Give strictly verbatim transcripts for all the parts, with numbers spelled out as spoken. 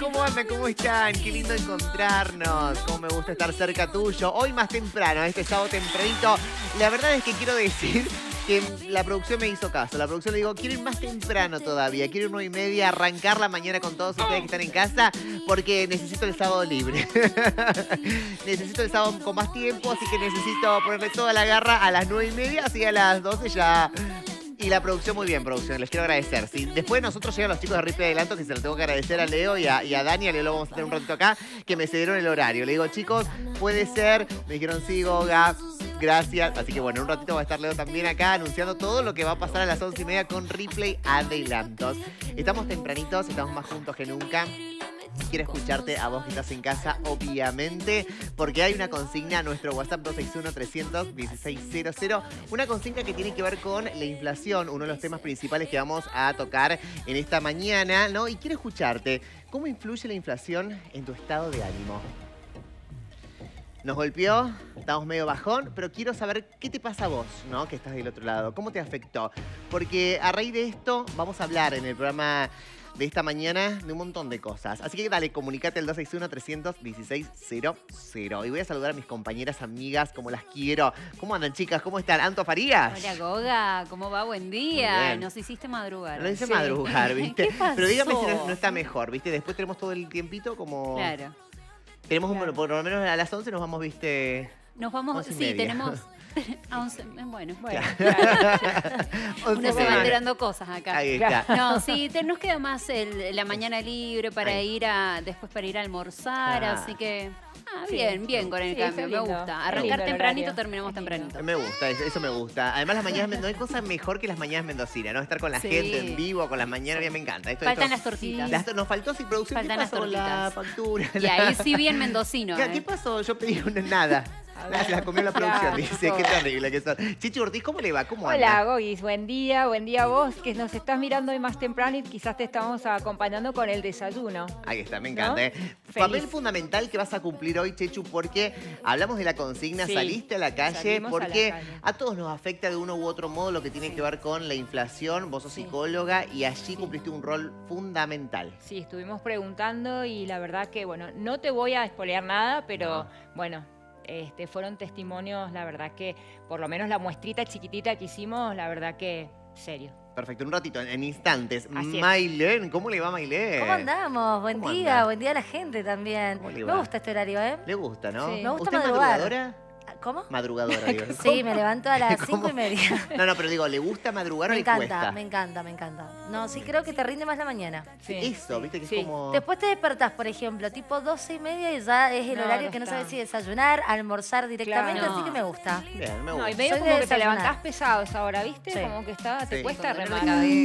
¿Cómo andan? ¿Cómo están? Qué lindo encontrarnos. Cómo me gusta estar cerca tuyo. Hoy más temprano, este sábado tempranito. La verdad es que quiero decir que la producción me hizo caso. La producción le digo, quiero ir más temprano todavía. Quiero ir nueve y media, arrancar la mañana con todos ustedes que están en casa, porque necesito el sábado libre. Necesito el sábado con más tiempo, así que necesito ponerle toda la garra a las nueve y media, así a las doce ya... Y la producción, muy bien, producción, les quiero agradecer. ¿Sí? Después de nosotros llegan los chicos de Ripley Adelanto, que se los tengo que agradecer a Leo y a, y a Dani. A Leo lo vamos a tener un ratito acá, que me cedieron el horario. Le digo, chicos, puede ser. Me dijeron, sí, Goga, gracias. Así que bueno, en un ratito va a estar Leo también acá anunciando todo lo que va a pasar a las once y media con Ripley Adelantos. Estamos tempranitos, estamos más juntos que nunca. Quiero escucharte a vos que estás en casa, obviamente, porque hay una consigna a nuestro WhatsApp dos seis uno, tres uno seis, cero cero. Una consigna que tiene que ver con la inflación, uno de los temas principales que vamos a tocar en esta mañana, ¿no? Y quiero escucharte, ¿cómo influye la inflación en tu estado de ánimo? Nos golpeó, estamos medio bajón, pero quiero saber qué te pasa a vos, ¿no? Que estás del otro lado, ¿cómo te afectó? Porque a raíz de esto vamos a hablar en el programa de esta mañana de un montón de cosas. Así que dale, comunicate al dos seis uno, tres uno seis, cero cero. Y voy a saludar a mis compañeras, amigas, como las quiero. ¿Cómo andan, chicas? ¿Cómo están? ¿Anto Farías? Hola, Goga. ¿Cómo va? Buen día. Nos hiciste madrugar. Nos hice sí. madrugar, ¿viste? ¿Qué pasó? Pero dígame si no, no está mejor, ¿viste? Después tenemos todo el tiempito como... Claro. Tenemos claro. Un, por lo menos a las once nos vamos, ¿viste? Nos vamos... Sí, media. tenemos... A once, bueno, bueno. Claro. Uno se va enterando cosas acá. Ahí está. No, sí, te, nos queda más el, la mañana libre para Ahí. ir a... Después para ir a almorzar, ah. así que... Ah, bien, sí, bien con el sí, cambio, me gusta. Arrancar tempranito, terminamos tempranito. Me gusta, eso, eso me gusta. Además, las mañanas, no hay cosa mejor que las mañanas mendocinas, ¿no? Estar con la sí. gente en vivo, con las mañanas, bien me encanta. Esto, Faltan esto, las tortitas. Las, nos faltó sin producción. Faltan ¿Qué pasó las tortitas. Con la factura? Y ahí sí bien mendocino. ¿Qué, ¿eh? ¿Qué pasó? Yo pedí una nada. La, la comió la producción, dice, qué terrible que son. Chichi Ortiz, ¿cómo le va? ¿Cómo anda? Hola, Gogis, buen día, buen día a vos, que nos estás mirando hoy más temprano y quizás te estamos acompañando con el desayuno. Ahí está, me encanta. ¿No? ¿eh? Papel fundamental que vas a cumplir hoy, Chechu, porque hablamos de la consigna, sí, saliste a la calle, porque a, la calle. a todos nos afecta de uno u otro modo lo que tiene sí. que ver con la inflación. Vos sos sí. psicóloga y allí sí. cumpliste un rol fundamental. Sí, estuvimos preguntando y la verdad que, bueno, no te voy a espolear nada, pero no. bueno... Este, fueron testimonios, la verdad que, por lo menos la muestrita chiquitita que hicimos, la verdad que, serio. Perfecto, un ratito, en instantes. Mailén, ¿cómo le va, Mailén? ¿Cómo andamos? Buen día, anda? buen día a la gente también. Me gusta este horario, ¿eh? Le gusta, ¿no? Sí. Me gusta ¿Usted madrugar. madrugadora? ¿Cómo? Madrugadora, digo. Sí, me levanto a las cinco y media. No, no, pero digo, ¿le gusta madrugar me o le encanta, cuesta? Me encanta, me encanta. No, sí creo que te rinde más la mañana. Sí. Eso, viste que sí. es como... Después te despertás, por ejemplo, tipo doce y media y ya es el no, horario no que no sabes si desayunar, almorzar directamente, claro. así que me gusta. Bien, me gusta. No, y medio Soy como de que te levantás pesado esa hora, ¿viste? Sí. Como que está, te sí. cuesta remar.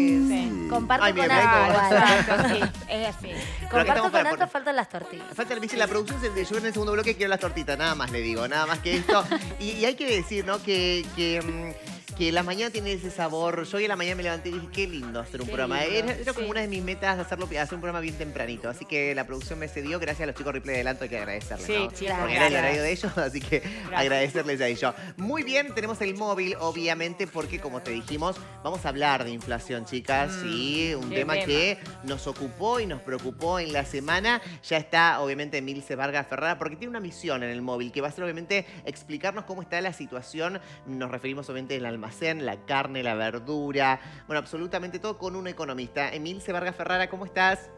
Sí. Comparto Ay, con mira, Anto. Sí, es así. Comparto con para, Anto, por... faltan las tortillas. Falta, dice, la producción se yo en el segundo bloque quiero las tortitas, nada más le digo, nada más que esto. y, y hay que decir, ¿no? Que, que, que la mañana tiene ese sabor. Yo hoy a la mañana me levanté y dije, qué lindo hacer un qué programa. Lindo, era era sí. como una de mis metas hacerlo, hacer un programa bien tempranito. Así que la producción me cedió, gracias a los chicos de Ripley Adelanto, hay que agradecerles. Sí, ¿no? chicos, porque era el horario de ellos, así que gracias. agradecerles a ellos. Muy bien, tenemos el móvil, obviamente, porque como te dijimos, vamos a hablar de inflación, chicas. Mm, sí, un tema, tema que nos ocupó y nos preocupó en la semana. Ya está, obviamente, Milce Vargas Ferrara, porque tiene una misión en el móvil, que va a ser, obviamente, explicarnos cómo está la situación. Nos referimos, obviamente, al almacén, la carne, la verdura, bueno, absolutamente todo con un economista. Milce Vargas Ferrara, ¿cómo estás?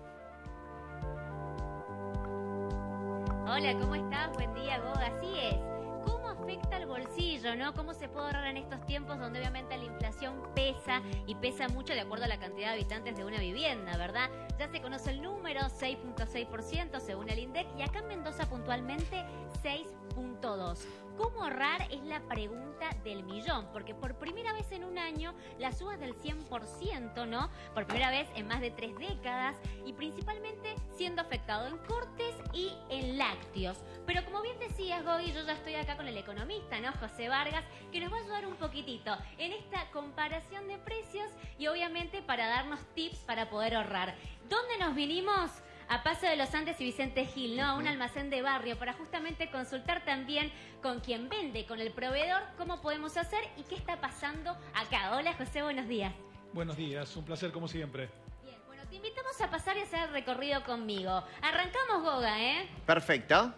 Hola, ¿cómo estás? Buen día, Goga. Así es. ¿Cómo afecta el bolsillo, no? ¿Cómo se puede ahorrar en estos tiempos donde obviamente la inflación pesa y pesa mucho de acuerdo a la cantidad de habitantes de una vivienda, ¿verdad? Ya se conoce el número, seis punto seis por ciento según el INDEC, y acá en Mendoza puntualmente seis punto dos por ciento. ¿Cómo ahorrar? Es la pregunta del millón, porque por primera vez en un año la suba es del cien por ciento, ¿no? Por primera vez en más de tres décadas y principalmente siendo afectado en cortes y en lácteos. Pero como bien decías, Gogi, yo ya estoy acá con el economista, ¿no? José Vargas, que nos va a ayudar un poquitito en esta comparación de precios y obviamente para darnos tips para poder ahorrar. ¿Dónde nos vinimos? A Paso de los Andes y Vicente Gil, ¿no? A un almacén de barrio para justamente consultar también con quien vende, con el proveedor, cómo podemos hacer y qué está pasando acá. Hola, José, buenos días. Buenos días, un placer como siempre. Bien, bueno, Los invitamos a pasar y hacer el recorrido conmigo. Arrancamos, Goga, ¿eh? Perfecto.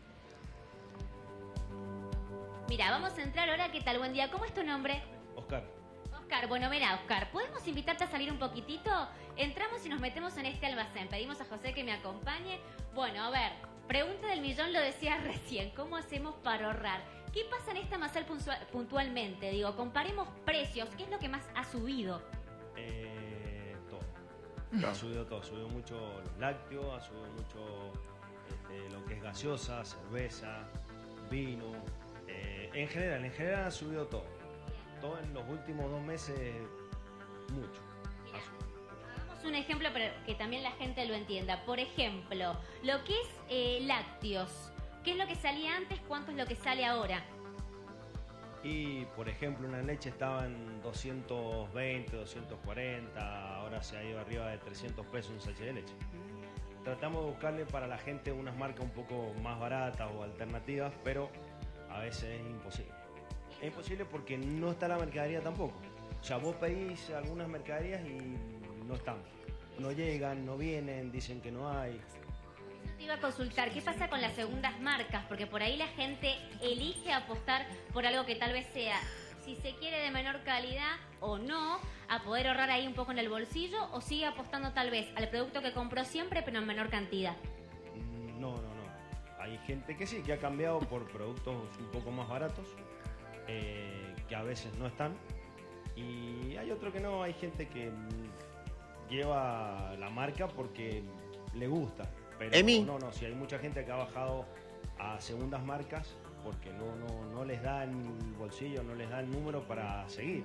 Mira, vamos a entrar ahora. ¿Qué tal? Buen día. ¿Cómo es tu nombre? Oscar. Oscar, bueno, mira, Oscar, ¿podemos invitarte a salir un poquitito? Entramos y nos metemos en este almacén. Pedimos a José que me acompañe. Bueno, a ver, pregunta del millón, lo decías recién. ¿Cómo hacemos para ahorrar? ¿Qué pasa en esta almacén puntualmente? Digo, comparemos precios. ¿Qué es lo que más ha subido? Eh, todo. Ha subido todo. Ha subido mucho los lácteos, ha subido mucho este, lo que es gaseosa, cerveza, vino. Eh, en general, en general ha subido todo. Todo en los últimos dos meses, mucho. Mira, hagamos un ejemplo para que también la gente lo entienda. Por ejemplo, lo que es eh, lácteos. ¿Qué es lo que salía antes? ¿Cuánto es lo que sale ahora? Y, por ejemplo, una leche estaba en doscientos veinte, doscientos cuarenta, ahora se ha ido arriba de trescientos pesos un sachet de leche. Tratamos de buscarle para la gente unas marcas un poco más baratas o alternativas, pero a veces es imposible. Es imposible porque no está la mercadería tampoco. O sea, vos pedís algunas mercaderías y no están. No llegan, no vienen, dicen que no hay. Te iba a consultar, ¿qué pasa con las segundas marcas? Porque por ahí la gente elige apostar por algo que tal vez sea, si se quiere, de menor calidad o no, a poder ahorrar ahí un poco en el bolsillo, o sigue apostando tal vez al producto que compró siempre, pero en menor cantidad. No, no, no. Hay gente que sí, que ha cambiado por productos un poco más baratos, eh, que a veces no están. Y hay otro que no, hay gente que lleva la marca porque le gusta. Pero Emi. no, no, si hay mucha gente que ha bajado a segundas marcas porque no, no, no les da el bolsillo, no les da el número para seguir.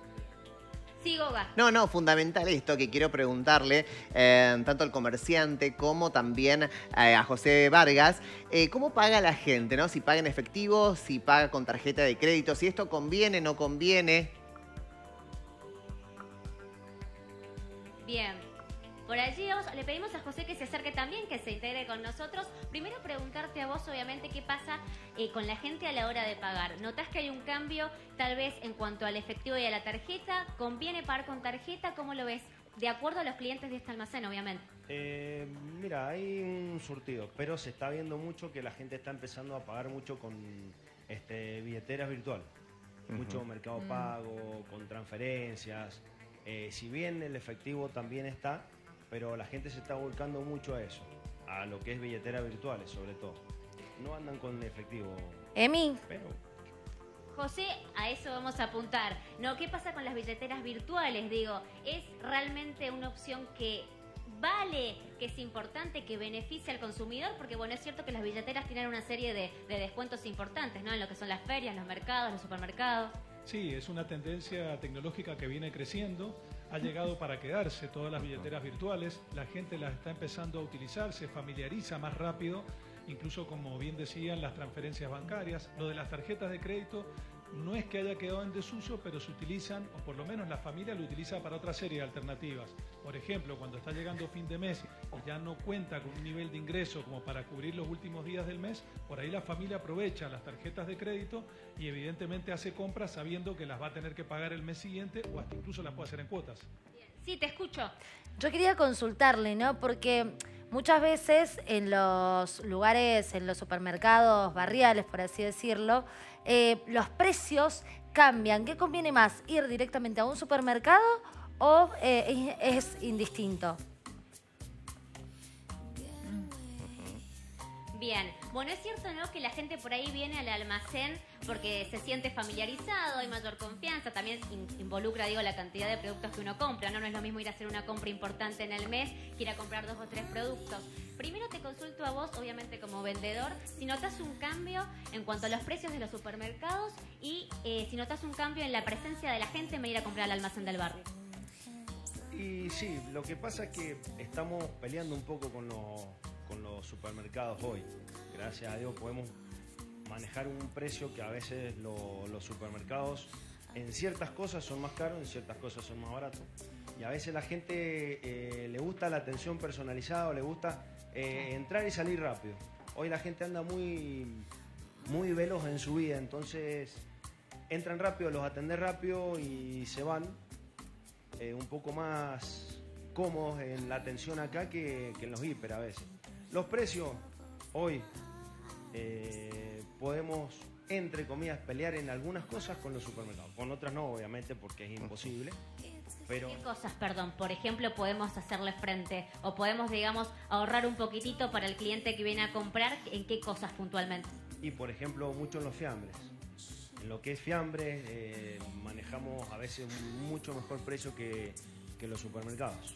Sí, Goga. No, no, fundamental esto que quiero preguntarle, eh, tanto al comerciante como también eh, a José Vargas, eh, ¿cómo paga la gente, no? Si paga en efectivo, si paga con tarjeta de crédito, si esto conviene, no conviene. Bien. Por allí vamos, le pedimos a José que se acerque también, que se integre con nosotros. Primero preguntarte a vos, obviamente, qué pasa eh, con la gente a la hora de pagar. ¿Notás que hay un cambio tal vez en cuanto al efectivo y a la tarjeta? ¿Conviene pagar con tarjeta? ¿Cómo lo ves? De acuerdo a los clientes de este almacén, obviamente. Eh, mira, hay un surtido, pero se está viendo mucho que la gente está empezando a pagar mucho con este, billeteras virtuales. Uh-huh. Mucho mercado uh-huh. pago, con transferencias. Eh, si bien el efectivo también está, pero la gente se está volcando mucho a eso, a lo que es billeteras virtuales sobre todo. No andan con efectivo. Emi. Pero... José, a eso vamos a apuntar. No, ¿qué pasa con las billeteras virtuales? Digo, ¿es realmente una opción que vale, que es importante, que beneficia al consumidor? Porque bueno, es cierto que las billeteras tienen una serie de, de descuentos importantes, ¿no? En lo que son las ferias, los mercados, los supermercados. Sí, es una tendencia tecnológica que viene creciendo. Ha llegado para quedarse todas las billeteras virtuales, la gente las está empezando a utilizar, se familiariza más rápido, incluso como bien decían, las transferencias bancarias. Lo de las tarjetas de crédito no es que haya quedado en desuso, pero se utilizan, o por lo menos la familia lo utiliza para otra serie de alternativas. Por ejemplo, cuando está llegando fin de mes y ya no cuenta con un nivel de ingreso como para cubrir los últimos días del mes, por ahí la familia aprovecha las tarjetas de crédito y evidentemente hace compras sabiendo que las va a tener que pagar el mes siguiente o hasta incluso las puede hacer en cuotas. Sí, te escucho. Yo quería consultarle, ¿no? Porque muchas veces en los lugares, en los supermercados barriales, por así decirlo, eh, los precios cambian. ¿Qué conviene más? ¿Ir directamente a un supermercado o eh, es, es indistinto? Bien, bueno, es cierto, ¿no?, que la gente por ahí viene al almacén porque se siente familiarizado, hay mayor confianza, también in involucra, digo, la cantidad de productos que uno compra, ¿no? No es lo mismo ir a hacer una compra importante en el mes que ir a comprar dos o tres productos. Primero te consulto a vos, obviamente como vendedor, si notas un cambio en cuanto a los precios de los supermercados y eh, si notas un cambio en la presencia de la gente en venir a comprar al almacén del barrio. Y sí, lo que pasa es que estamos peleando un poco con los... con los supermercados hoy. Gracias a Dios podemos manejar un precio que a veces lo, los supermercados en ciertas cosas son más caros, en ciertas cosas son más baratos. Y a veces la gente eh, le gusta la atención personalizada, o le gusta eh, entrar y salir rápido. Hoy la gente anda muy, muy veloz en su vida, entonces entran rápido, los atendés rápido y se van. Eh, un poco más cómodos en la atención acá que, que en los hiper a veces. Los precios, hoy eh, podemos, entre comillas, pelear en algunas cosas con los supermercados. Con otras no, obviamente, porque es imposible. Pero... ¿Qué cosas, perdón, por ejemplo, podemos hacerle frente? O podemos, digamos, ahorrar un poquitito para el cliente que viene a comprar. ¿En qué cosas puntualmente? Y, por ejemplo, mucho en los fiambres. En lo que es fiambre, eh, manejamos a veces un mucho mejor precio que, que los supermercados.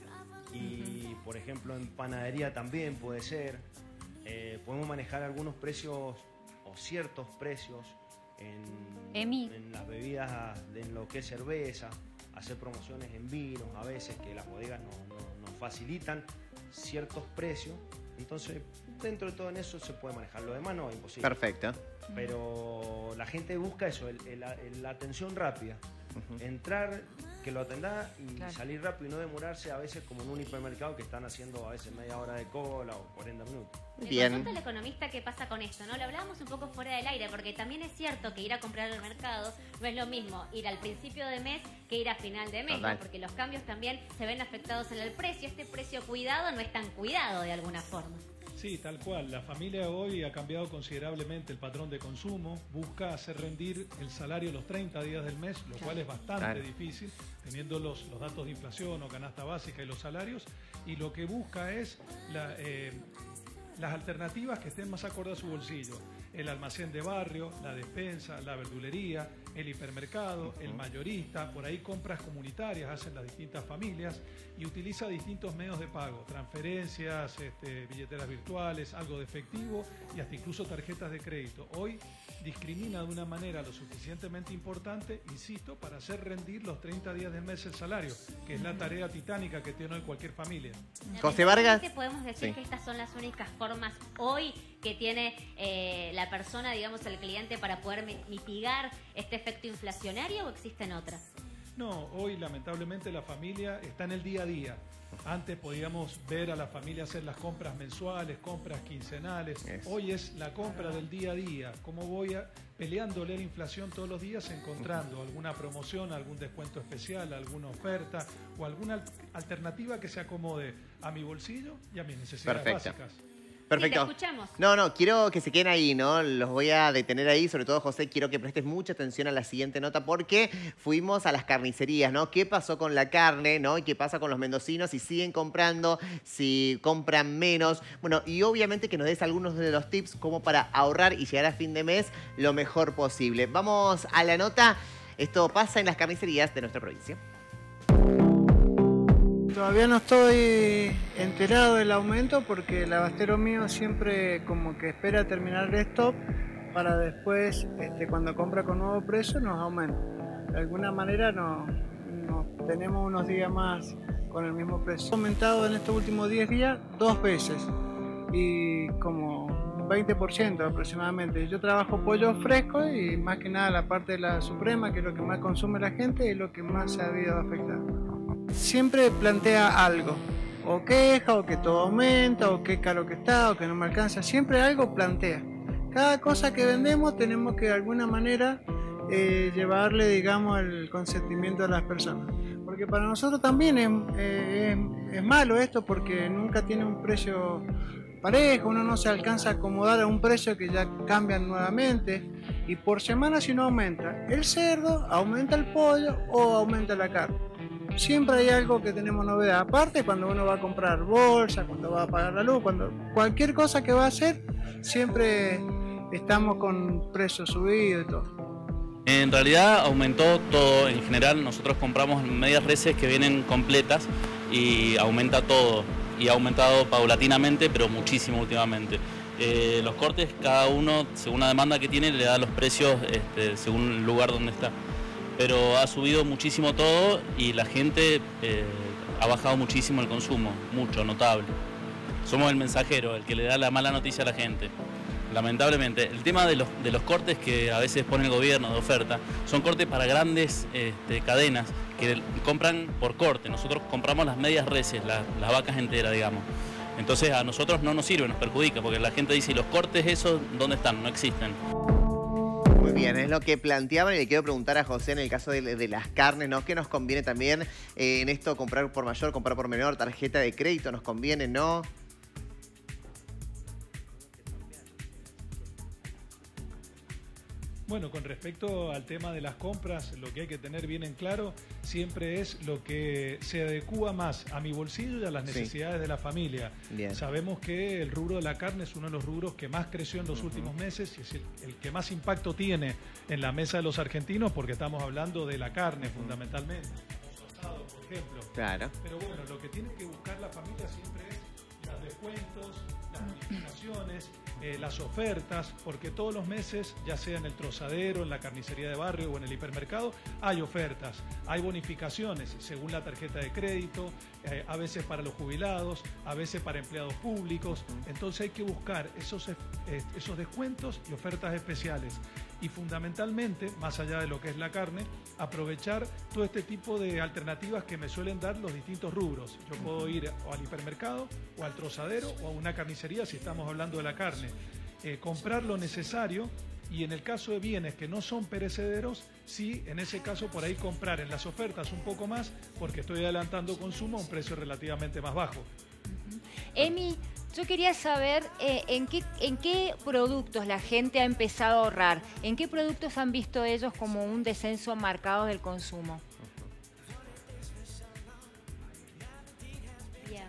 Y, uh-huh. por ejemplo, en panadería también puede ser. Eh, podemos manejar algunos precios o ciertos precios en, en las bebidas, en lo que es cerveza, hacer promociones en vinos a veces, que las bodegas nos, nos, nos facilitan ciertos precios. Entonces, dentro de todo en eso se puede manejar. Lo demás no, es imposible. Perfecto. Pero la gente busca eso, el, el, el, la atención rápida. Uh-huh. Entrar, que lo atendá y claro. salir rápido y no demorarse a veces como en un hipermercado que están haciendo a veces media hora de cola o cuarenta minutos. Bien. Le consulta al economista qué pasa con esto, ¿no? Lo hablábamos un poco fuera del aire, porque también es cierto que ir a comprar al mercado no es lo mismo ir al principio de mes que ir a final de mes, ¿no? Porque los cambios también se ven afectados en el precio. Este precio cuidado no es tan cuidado de alguna forma. Sí, tal cual. La familia hoy ha cambiado considerablemente el patrón de consumo, busca hacer rendir el salario los treinta días del mes, lo cual es bastante claro. difícil, teniendo los, los datos de inflación o canasta básica y los salarios, y lo que busca es la, eh, las alternativas que estén más acorde a su bolsillo. El almacén de barrio, la despensa, la verdulería, el hipermercado, uh-huh. el mayorista, por ahí compras comunitarias hacen las distintas familias y utiliza distintos medios de pago, transferencias, este, billeteras virtuales, algo de efectivo y hasta incluso tarjetas de crédito. Hoy discrimina de una manera lo suficientemente importante, insisto, para hacer rendir los treinta días del mes el salario, que es la tarea titánica que tiene hoy cualquier familia. José Vargas. ¿Podemos decir sí. que estas son las únicas formas hoy que tiene eh, la persona, digamos, el cliente, para poder mitigar este efecto inflacionario, o existen otras? No, hoy lamentablemente la familia está en el día a día. Antes podíamos ver a la familia hacer las compras mensuales, compras quincenales. Yes. Hoy es la compra del día a día. ¿Cómo voy a, peleándole la inflación todos los días, encontrando alguna promoción, algún descuento especial, alguna oferta o alguna alternativa que se acomode a mi bolsillo y a mis necesidades Perfecto. básicas? Perfecto. Sí, te escuchamos. No, no, quiero que se queden ahí, ¿no? Los voy a detener ahí. Sobre todo, José, quiero que prestes mucha atención a la siguiente nota porque fuimos a las carnicerías, ¿no? ¿Qué pasó con la carne, ¿no? ¿Y qué pasa con los mendocinos? Si siguen comprando, si compran menos. Bueno, y obviamente que nos des algunos de los tips como para ahorrar y llegar a fin de mes lo mejor posible. Vamos a la nota. Esto pasa en las carnicerías de nuestra provincia. Todavía no estoy enterado del aumento porque el abastero mío siempre como que espera terminar el stock para después, este, cuando compra con nuevo precio, nos aumenta. De alguna manera no, no tenemos unos días más con el mismo precio. Ha aumentado en estos últimos diez días dos veces y como veinte por ciento aproximadamente. Yo trabajo pollo fresco y más que nada la parte de la suprema, que es lo que más consume la gente y lo que más se ha habido afectado. Siempre plantea algo, o queja, o que todo aumenta, o qué caro que está, o que no me alcanza, siempre algo plantea. Cada cosa que vendemos tenemos que de alguna manera eh, llevarle, digamos, el consentimiento a las personas. Porque para nosotros también es, eh, es, es malo esto porque nunca tiene un precio parejo, uno no se alcanza a acomodar a un precio que ya cambian nuevamente y por semana si no aumenta el cerdo, aumenta el pollo o aumenta la carne. Siempre hay algo que tenemos novedad, aparte cuando uno va a comprar bolsa, cuando va a pagar la luz, cuando cualquier cosa que va a hacer, siempre estamos con precios subidos y todo. En realidad aumentó todo en general, nosotros compramos medias reses que vienen completas y aumenta todo, y ha aumentado paulatinamente, pero muchísimo últimamente. Eh, los cortes, cada uno, según la demanda que tiene, le da los precios este, según el lugar donde está. Pero ha subido muchísimo todo y la gente eh, ha bajado muchísimo el consumo, mucho, notable. Somos el mensajero, el que le da la mala noticia a la gente, lamentablemente. El tema de los, de los cortes que a veces pone el gobierno de oferta, son cortes para grandes este, cadenas que compran por corte. Nosotros compramos las medias reses, la, las vacas enteras, digamos. Entonces a nosotros no nos sirve, nos perjudica, porque la gente dice, ¿y los cortes esos dónde están? No existen. Muy Bien, es lo que planteaban y le quiero preguntar a José en el caso de, de las carnes, ¿no? ¿Qué nos conviene también eh, en esto? Comprar por mayor, comprar por menor, tarjeta de crédito, ¿nos conviene, no? Bueno, con respecto al tema de las compras, lo que hay que tener bien en claro siempre es lo que se adecúa más a mi bolsillo y a las necesidades sí. de la familia. Bien. Sabemos que el rubro de la carne es uno de los rubros que más creció en los uh-huh. últimos meses y es el, el que más impacto tiene en la mesa de los argentinos porque estamos hablando de la carne uh-huh. fundamentalmente, los asados, por ejemplo. Claro. Pero bueno, lo que tiene que buscar la familia siempre es los descuentos, las bonificaciones, eh, las ofertas, porque todos los meses, ya sea en el trozadero, en la carnicería de barrio o en el hipermercado, hay ofertas, hay bonificaciones según la tarjeta de crédito, eh, a veces para los jubilados, a veces para empleados públicos. Entonces hay que buscar esos, eh, esos descuentos y ofertas especiales. Y fundamentalmente, más allá de lo que es la carne, aprovechar todo este tipo de alternativas que me suelen dar los distintos rubros. Yo puedo ir o al hipermercado, o al trozadero, o a una carnicería si estamos hablando de la carne. Eh, comprar lo necesario y en el caso de bienes que no son perecederos, sí, en ese caso por ahí comprar en las ofertas un poco más porque estoy adelantando consumo a un precio relativamente más bajo. Uh-huh. Emi, yo quería saber eh, en, qué, en qué productos la gente ha empezado a ahorrar, en qué productos han visto ellos como un descenso marcado del consumo. Bien.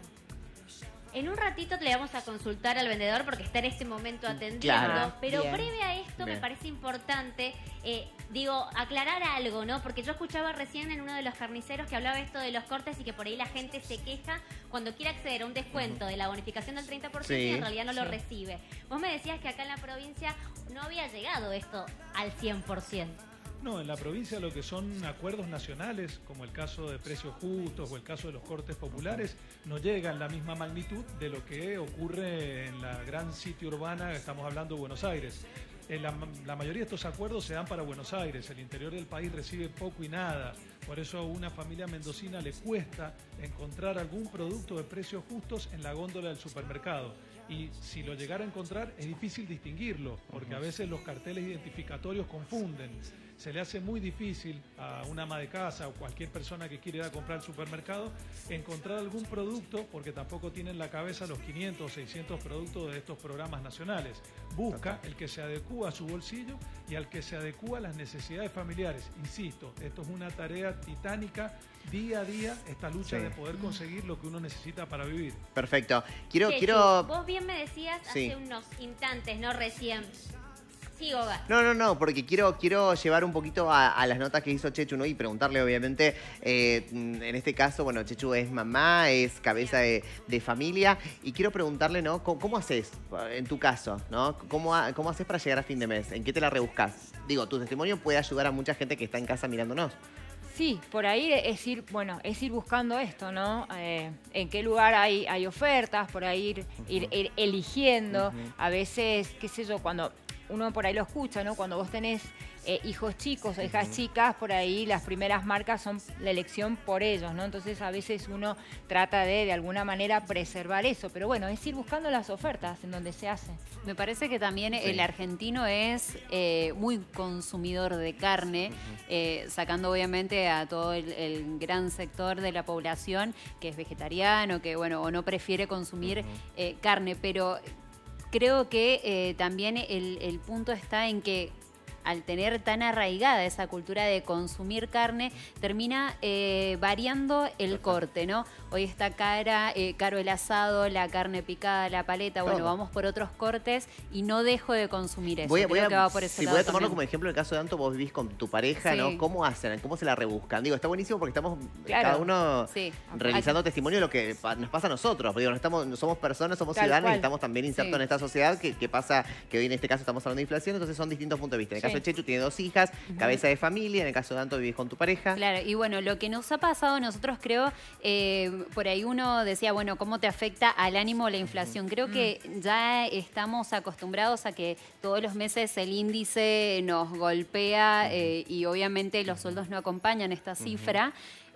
En un ratito le vamos a consultar al vendedor porque está en este momento atendiendo, claro. pero Bien. previo a esto Bien. me parece importante, eh, digo, aclarar algo, ¿no? Porque yo escuchaba recién en uno de los carniceros que hablaba esto de los cortes y que por ahí la gente se queja cuando quiere acceder a un descuento uh-huh. de la bonificación del treinta por ciento sí. y en realidad no sí. lo recibe. Vos me decías que acá en la provincia no había llegado esto al cien por ciento. No, en la provincia lo que son acuerdos nacionales, como el caso de precios justos o el caso de los cortes populares, no llega en la misma magnitud de lo que ocurre en la gran sitio urbana, estamos hablando de Buenos Aires. En la, la mayoría de estos acuerdos se dan para Buenos Aires, el interior del país recibe poco y nada. Por eso a una familia mendocina le cuesta encontrar algún producto de precios justos en la góndola del supermercado. Y si lo llegara a encontrar es difícil distinguirlo, porque a veces los carteles identificatorios confunden. Se le hace muy difícil a una ama de casa o cualquier persona que quiere ir a comprar al supermercado encontrar algún producto porque tampoco tiene en la cabeza los quinientos o seiscientos productos de estos programas nacionales. Busca el que se adecúa a su bolsillo y al que se adecúa a las necesidades familiares. Insisto, esto es una tarea titánica día a día, esta lucha sí. de poder conseguir lo que uno necesita para vivir. Perfecto. Quiero, Chechu, quiero... Vos bien me decías sí. hace unos instantes, ¿no? Recién. Sí, Goga. No, no, no, porque quiero, quiero llevar un poquito a, a las notas que hizo Chechu, ¿no? Y preguntarle, obviamente, eh, en este caso, bueno, Chechu es mamá, es cabeza de, de familia, y quiero preguntarle, ¿no? ¿Cómo, cómo haces, en tu caso, ¿no? ¿Cómo, ¿Cómo haces para llegar a fin de mes? ¿En qué te la rebuscas? Digo, tu testimonio puede ayudar a mucha gente que está en casa mirándonos. Sí, por ahí es ir, bueno, es ir buscando esto, ¿no? Eh, en qué lugar hay, hay ofertas, por ahí ir, uh-huh. ir, ir eligiendo. Uh-huh. A veces, qué sé yo, cuando uno por ahí lo escucha, ¿no? Cuando vos tenés eh, hijos chicos o hijas uh-huh. chicas, por ahí las primeras marcas son la elección por ellos, ¿no? Entonces a veces uno trata de, de alguna manera, preservar eso. Pero bueno, es ir buscando las ofertas en donde se hace. Me parece que también sí. el argentino es eh, muy consumidor de carne, uh-huh. eh, sacando obviamente a todo el, el gran sector de la población que es vegetariano, que bueno, o no prefiere consumir uh-huh. eh, carne, pero creo que eh, también el, el punto está en que al tener tan arraigada esa cultura de consumir carne, termina eh, variando el corte, ¿no? Hoy está cara, eh, caro el asado, la carne picada, la paleta, bueno, Todo. vamos por otros cortes y no dejo de consumir eso. Voy a, voy a, que va por ese si lado voy a tomarlo también. como ejemplo el caso de Anto, vos vivís con tu pareja, sí. ¿no? ¿Cómo hacen? ¿Cómo se la rebuscan? Digo, está buenísimo porque estamos claro. cada uno sí. realizando Aquí. testimonio de lo que nos pasa a nosotros. Porque digo, no estamos, somos personas, somos Tal ciudadanos cual. y estamos también insertos sí. en esta sociedad que, que pasa, que hoy en este caso estamos hablando de inflación, entonces son distintos puntos de vista. En el sí. caso de Chechu tiene dos hijas, uh-huh. cabeza de familia, en el caso de Anto vivís con tu pareja. Claro, y bueno, lo que nos ha pasado nosotros creo, eh, por ahí uno decía, bueno, ¿cómo te afecta al ánimo la inflación? Creo que ya estamos acostumbrados a que todos los meses el índice nos golpea eh, y obviamente los sueldos no acompañan esta cifra.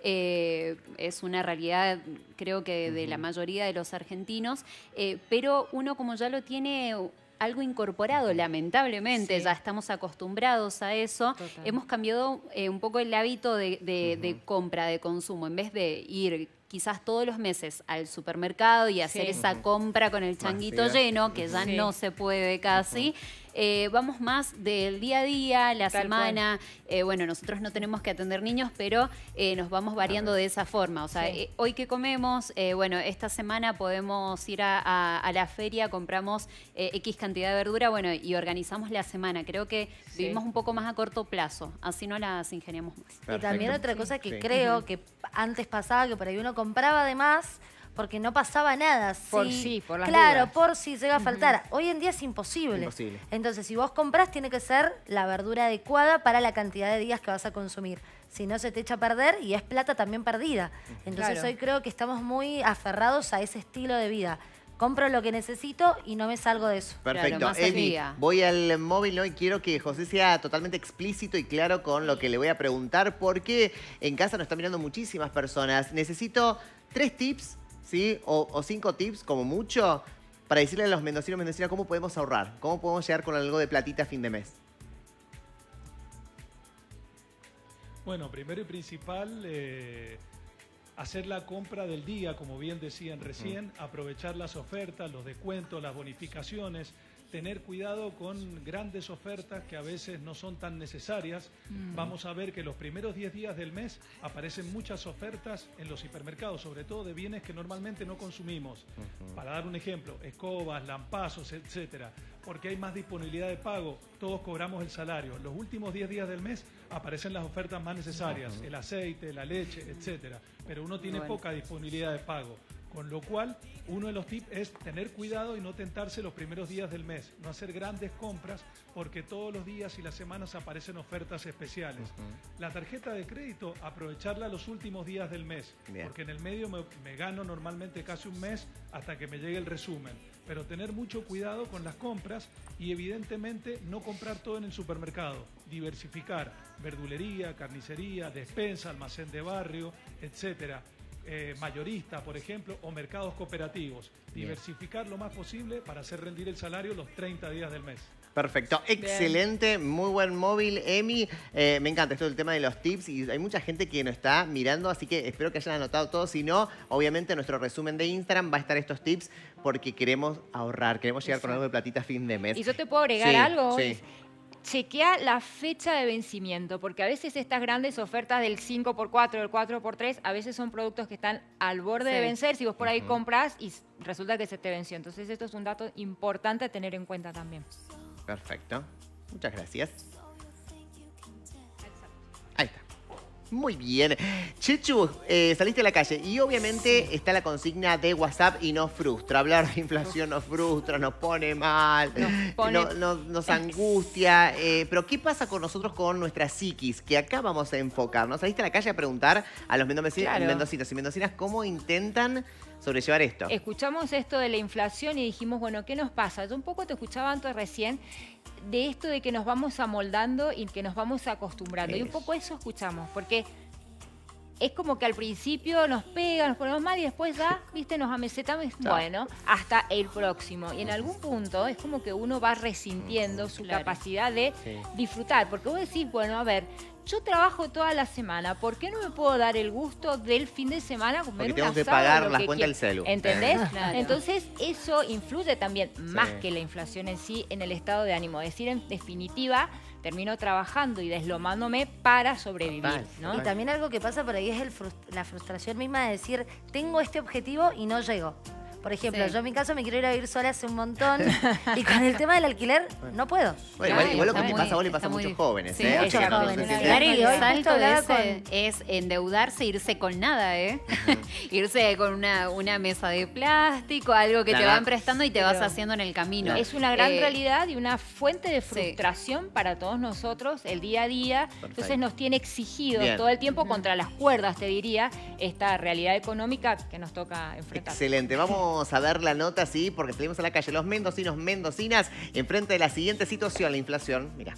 Eh, es una realidad, creo que de la mayoría de los argentinos, eh, pero uno como ya lo tiene algo incorporado, lamentablemente, Sí. ya estamos acostumbrados a eso. Total. Hemos cambiado eh, un poco el hábito de, de- Ujú. de compra, de consumo. En vez de ir quizás todos los meses al supermercado y hacer Sí. esa compra con el changuito Masiva. lleno, que ya Sí. no se puede casi, eh, vamos más del día a día, la Tal semana. Eh, bueno, nosotros no tenemos que atender niños, pero eh, nos vamos variando de esa forma. O sea, Sí. eh, hoy que comemos, eh, bueno, esta semana podemos ir a, a- a la feria, compramos eh, X cantidad de verdura, bueno, y organizamos la semana. Creo que Sí. vivimos un poco más a corto plazo, así no las ingeniamos más. Y también Perfecto. otra cosa que Sí. creo que antes pasaba, que por ahí uno compraba de más porque no pasaba nada. Por Sí, sí, por las Claro, dudas. por si llega a faltar. Hoy en día es imposible. Imposible. Entonces, si vos compras, tiene que ser la verdura adecuada para la cantidad de días que vas a consumir. Si no, se te echa a perder y es plata también perdida. Entonces, Claro. hoy creo que estamos muy aferrados a ese estilo de vida. Compro lo que necesito y no me salgo de eso. Perfecto. Claro, más al Emi, día. voy al móvil, ¿no? Y quiero que José sea totalmente explícito y claro con lo que le voy a preguntar, porque en casa nos están mirando muchísimas personas. Necesito tres tips, ¿sí? O, o cinco tips, como mucho, para decirle a los mendocinos y mendocinas cómo podemos ahorrar, cómo podemos llegar con algo de platita a fin de mes. Bueno, primero y principal, eh, hacer la compra del día, como bien decían recién, aprovechar las ofertas, los descuentos, las bonificaciones, tener cuidado con grandes ofertas que a veces no son tan necesarias. Vamos a ver que los primeros diez días del mes aparecen muchas ofertas en los hipermercados, sobre todo de bienes que normalmente no consumimos. Para dar un ejemplo, escobas, lampazos, etcétera. Porque hay más disponibilidad de pago, todos cobramos el salario. Los últimos diez días del mes aparecen las ofertas más necesarias, el aceite, la leche, etcétera. Pero uno tiene Bueno. poca disponibilidad de pago. Con lo cual, uno de los tips es tener cuidado y no tentarse los primeros días del mes. No hacer grandes compras porque todos los días y las semanas aparecen ofertas especiales. La tarjeta de crédito, aprovecharla los últimos días del mes. Bien. Porque en el medio me, me gano normalmente casi un mes hasta que me llegue el resumen. Pero tener mucho cuidado con las compras y evidentemente no comprar todo en el supermercado. Diversificar verdulería, carnicería, despensa, almacén de barrio, etcétera. Eh, mayorista, por ejemplo, o mercados cooperativos. Bien. Diversificar lo más posible para hacer rendir el salario los treinta días del mes. Perfecto, excelente, muy buen móvil, Emi. Eh, me encanta esto del tema de los tips y hay mucha gente que nos está mirando, así que espero que hayan anotado todo. Si no, obviamente en nuestro resumen de Instagram va a estar estos tips porque queremos ahorrar, queremos llegar con Exacto. algo de platita a fin de mes. Y yo te puedo agregar Sí, algo. sí. Chequea la fecha de vencimiento, porque a veces estas grandes ofertas del cinco por cuatro, del cuatro por tres, a veces son productos que están al borde de Sí. vencer. Si vos por ahí Ujú. compras y s- resulta que se te venció. Entonces esto es un dato importante a tener en cuenta también. Perfecto, muchas gracias. Ahí está. Muy bien. Chechu, eh, saliste a la calle y obviamente está la consigna de WhatsApp y nos frustra. Hablar de inflación nos frustra, nos pone mal, Nos pone- no- no- nos angustia. eh, pero ¿qué pasa con nosotros, con nuestra psiquis? Que acá vamos a enfocarnos. Saliste a la calle a preguntar a los mendocinos, Claro. mendocinos y mendocinas cómo intentan sobrellevar esto. Escuchamos esto de la inflación y dijimos, bueno, ¿qué nos pasa? Yo un poco te escuchaba antes recién de esto de que nos vamos amoldando y que nos vamos acostumbrando. Y un Eso. poco eso escuchamos, porque es como que al principio nos pega, nos ponemos mal y después ya, viste, nos amesetamos, Chao. bueno, hasta el próximo. Y en algún punto es como que uno va resintiendo su Claro. capacidad de Sí. disfrutar, porque vos decís, bueno, a ver, yo trabajo toda la semana, ¿por qué no me puedo dar el gusto del fin de semana comer Porque un tengo que asado, pagar lo las que cuentas quiera? del celu. ¿Entendés? Claro. Entonces eso influye también, más Sí. que la inflación en sí, en el estado de ánimo. Es decir, en definitiva, termino trabajando y deslomándome para sobrevivir, Total, ¿no? Y también algo que pasa por ahí es el frus- la frustración misma de decir, tengo este objetivo y no llego. Por ejemplo, Sí. yo en mi caso me quiero ir a vivir sola hace un montón y con el tema del alquiler no puedo. Bueno, Claro, igual, igual lo que está te muy- pasa a vos le pasa está a muy muchos difícil. jóvenes, Sí, ¿eh? muchos O sea, jóvenes, no sé si- claro. Claro, y Hoy el justo salto hablaba ese es endeudarse, irse con nada, ¿eh? Irse con una, una mesa de plástico, algo que te Claro. van prestando y te vas Pero haciendo en el camino. Es una gran Eh, realidad y una fuente de sí. frustración para todos nosotros el día a día. Entonces Perfecto. nos tiene exigidos Bien. todo el tiempo contra las cuerdas, te diría, esta realidad económica que nos toca enfrentar. Excelente, vamos a ver la nota, sí, porque salimos a la calle los mendocinos, mendocinas, enfrente de la siguiente situación, la inflación. Mira,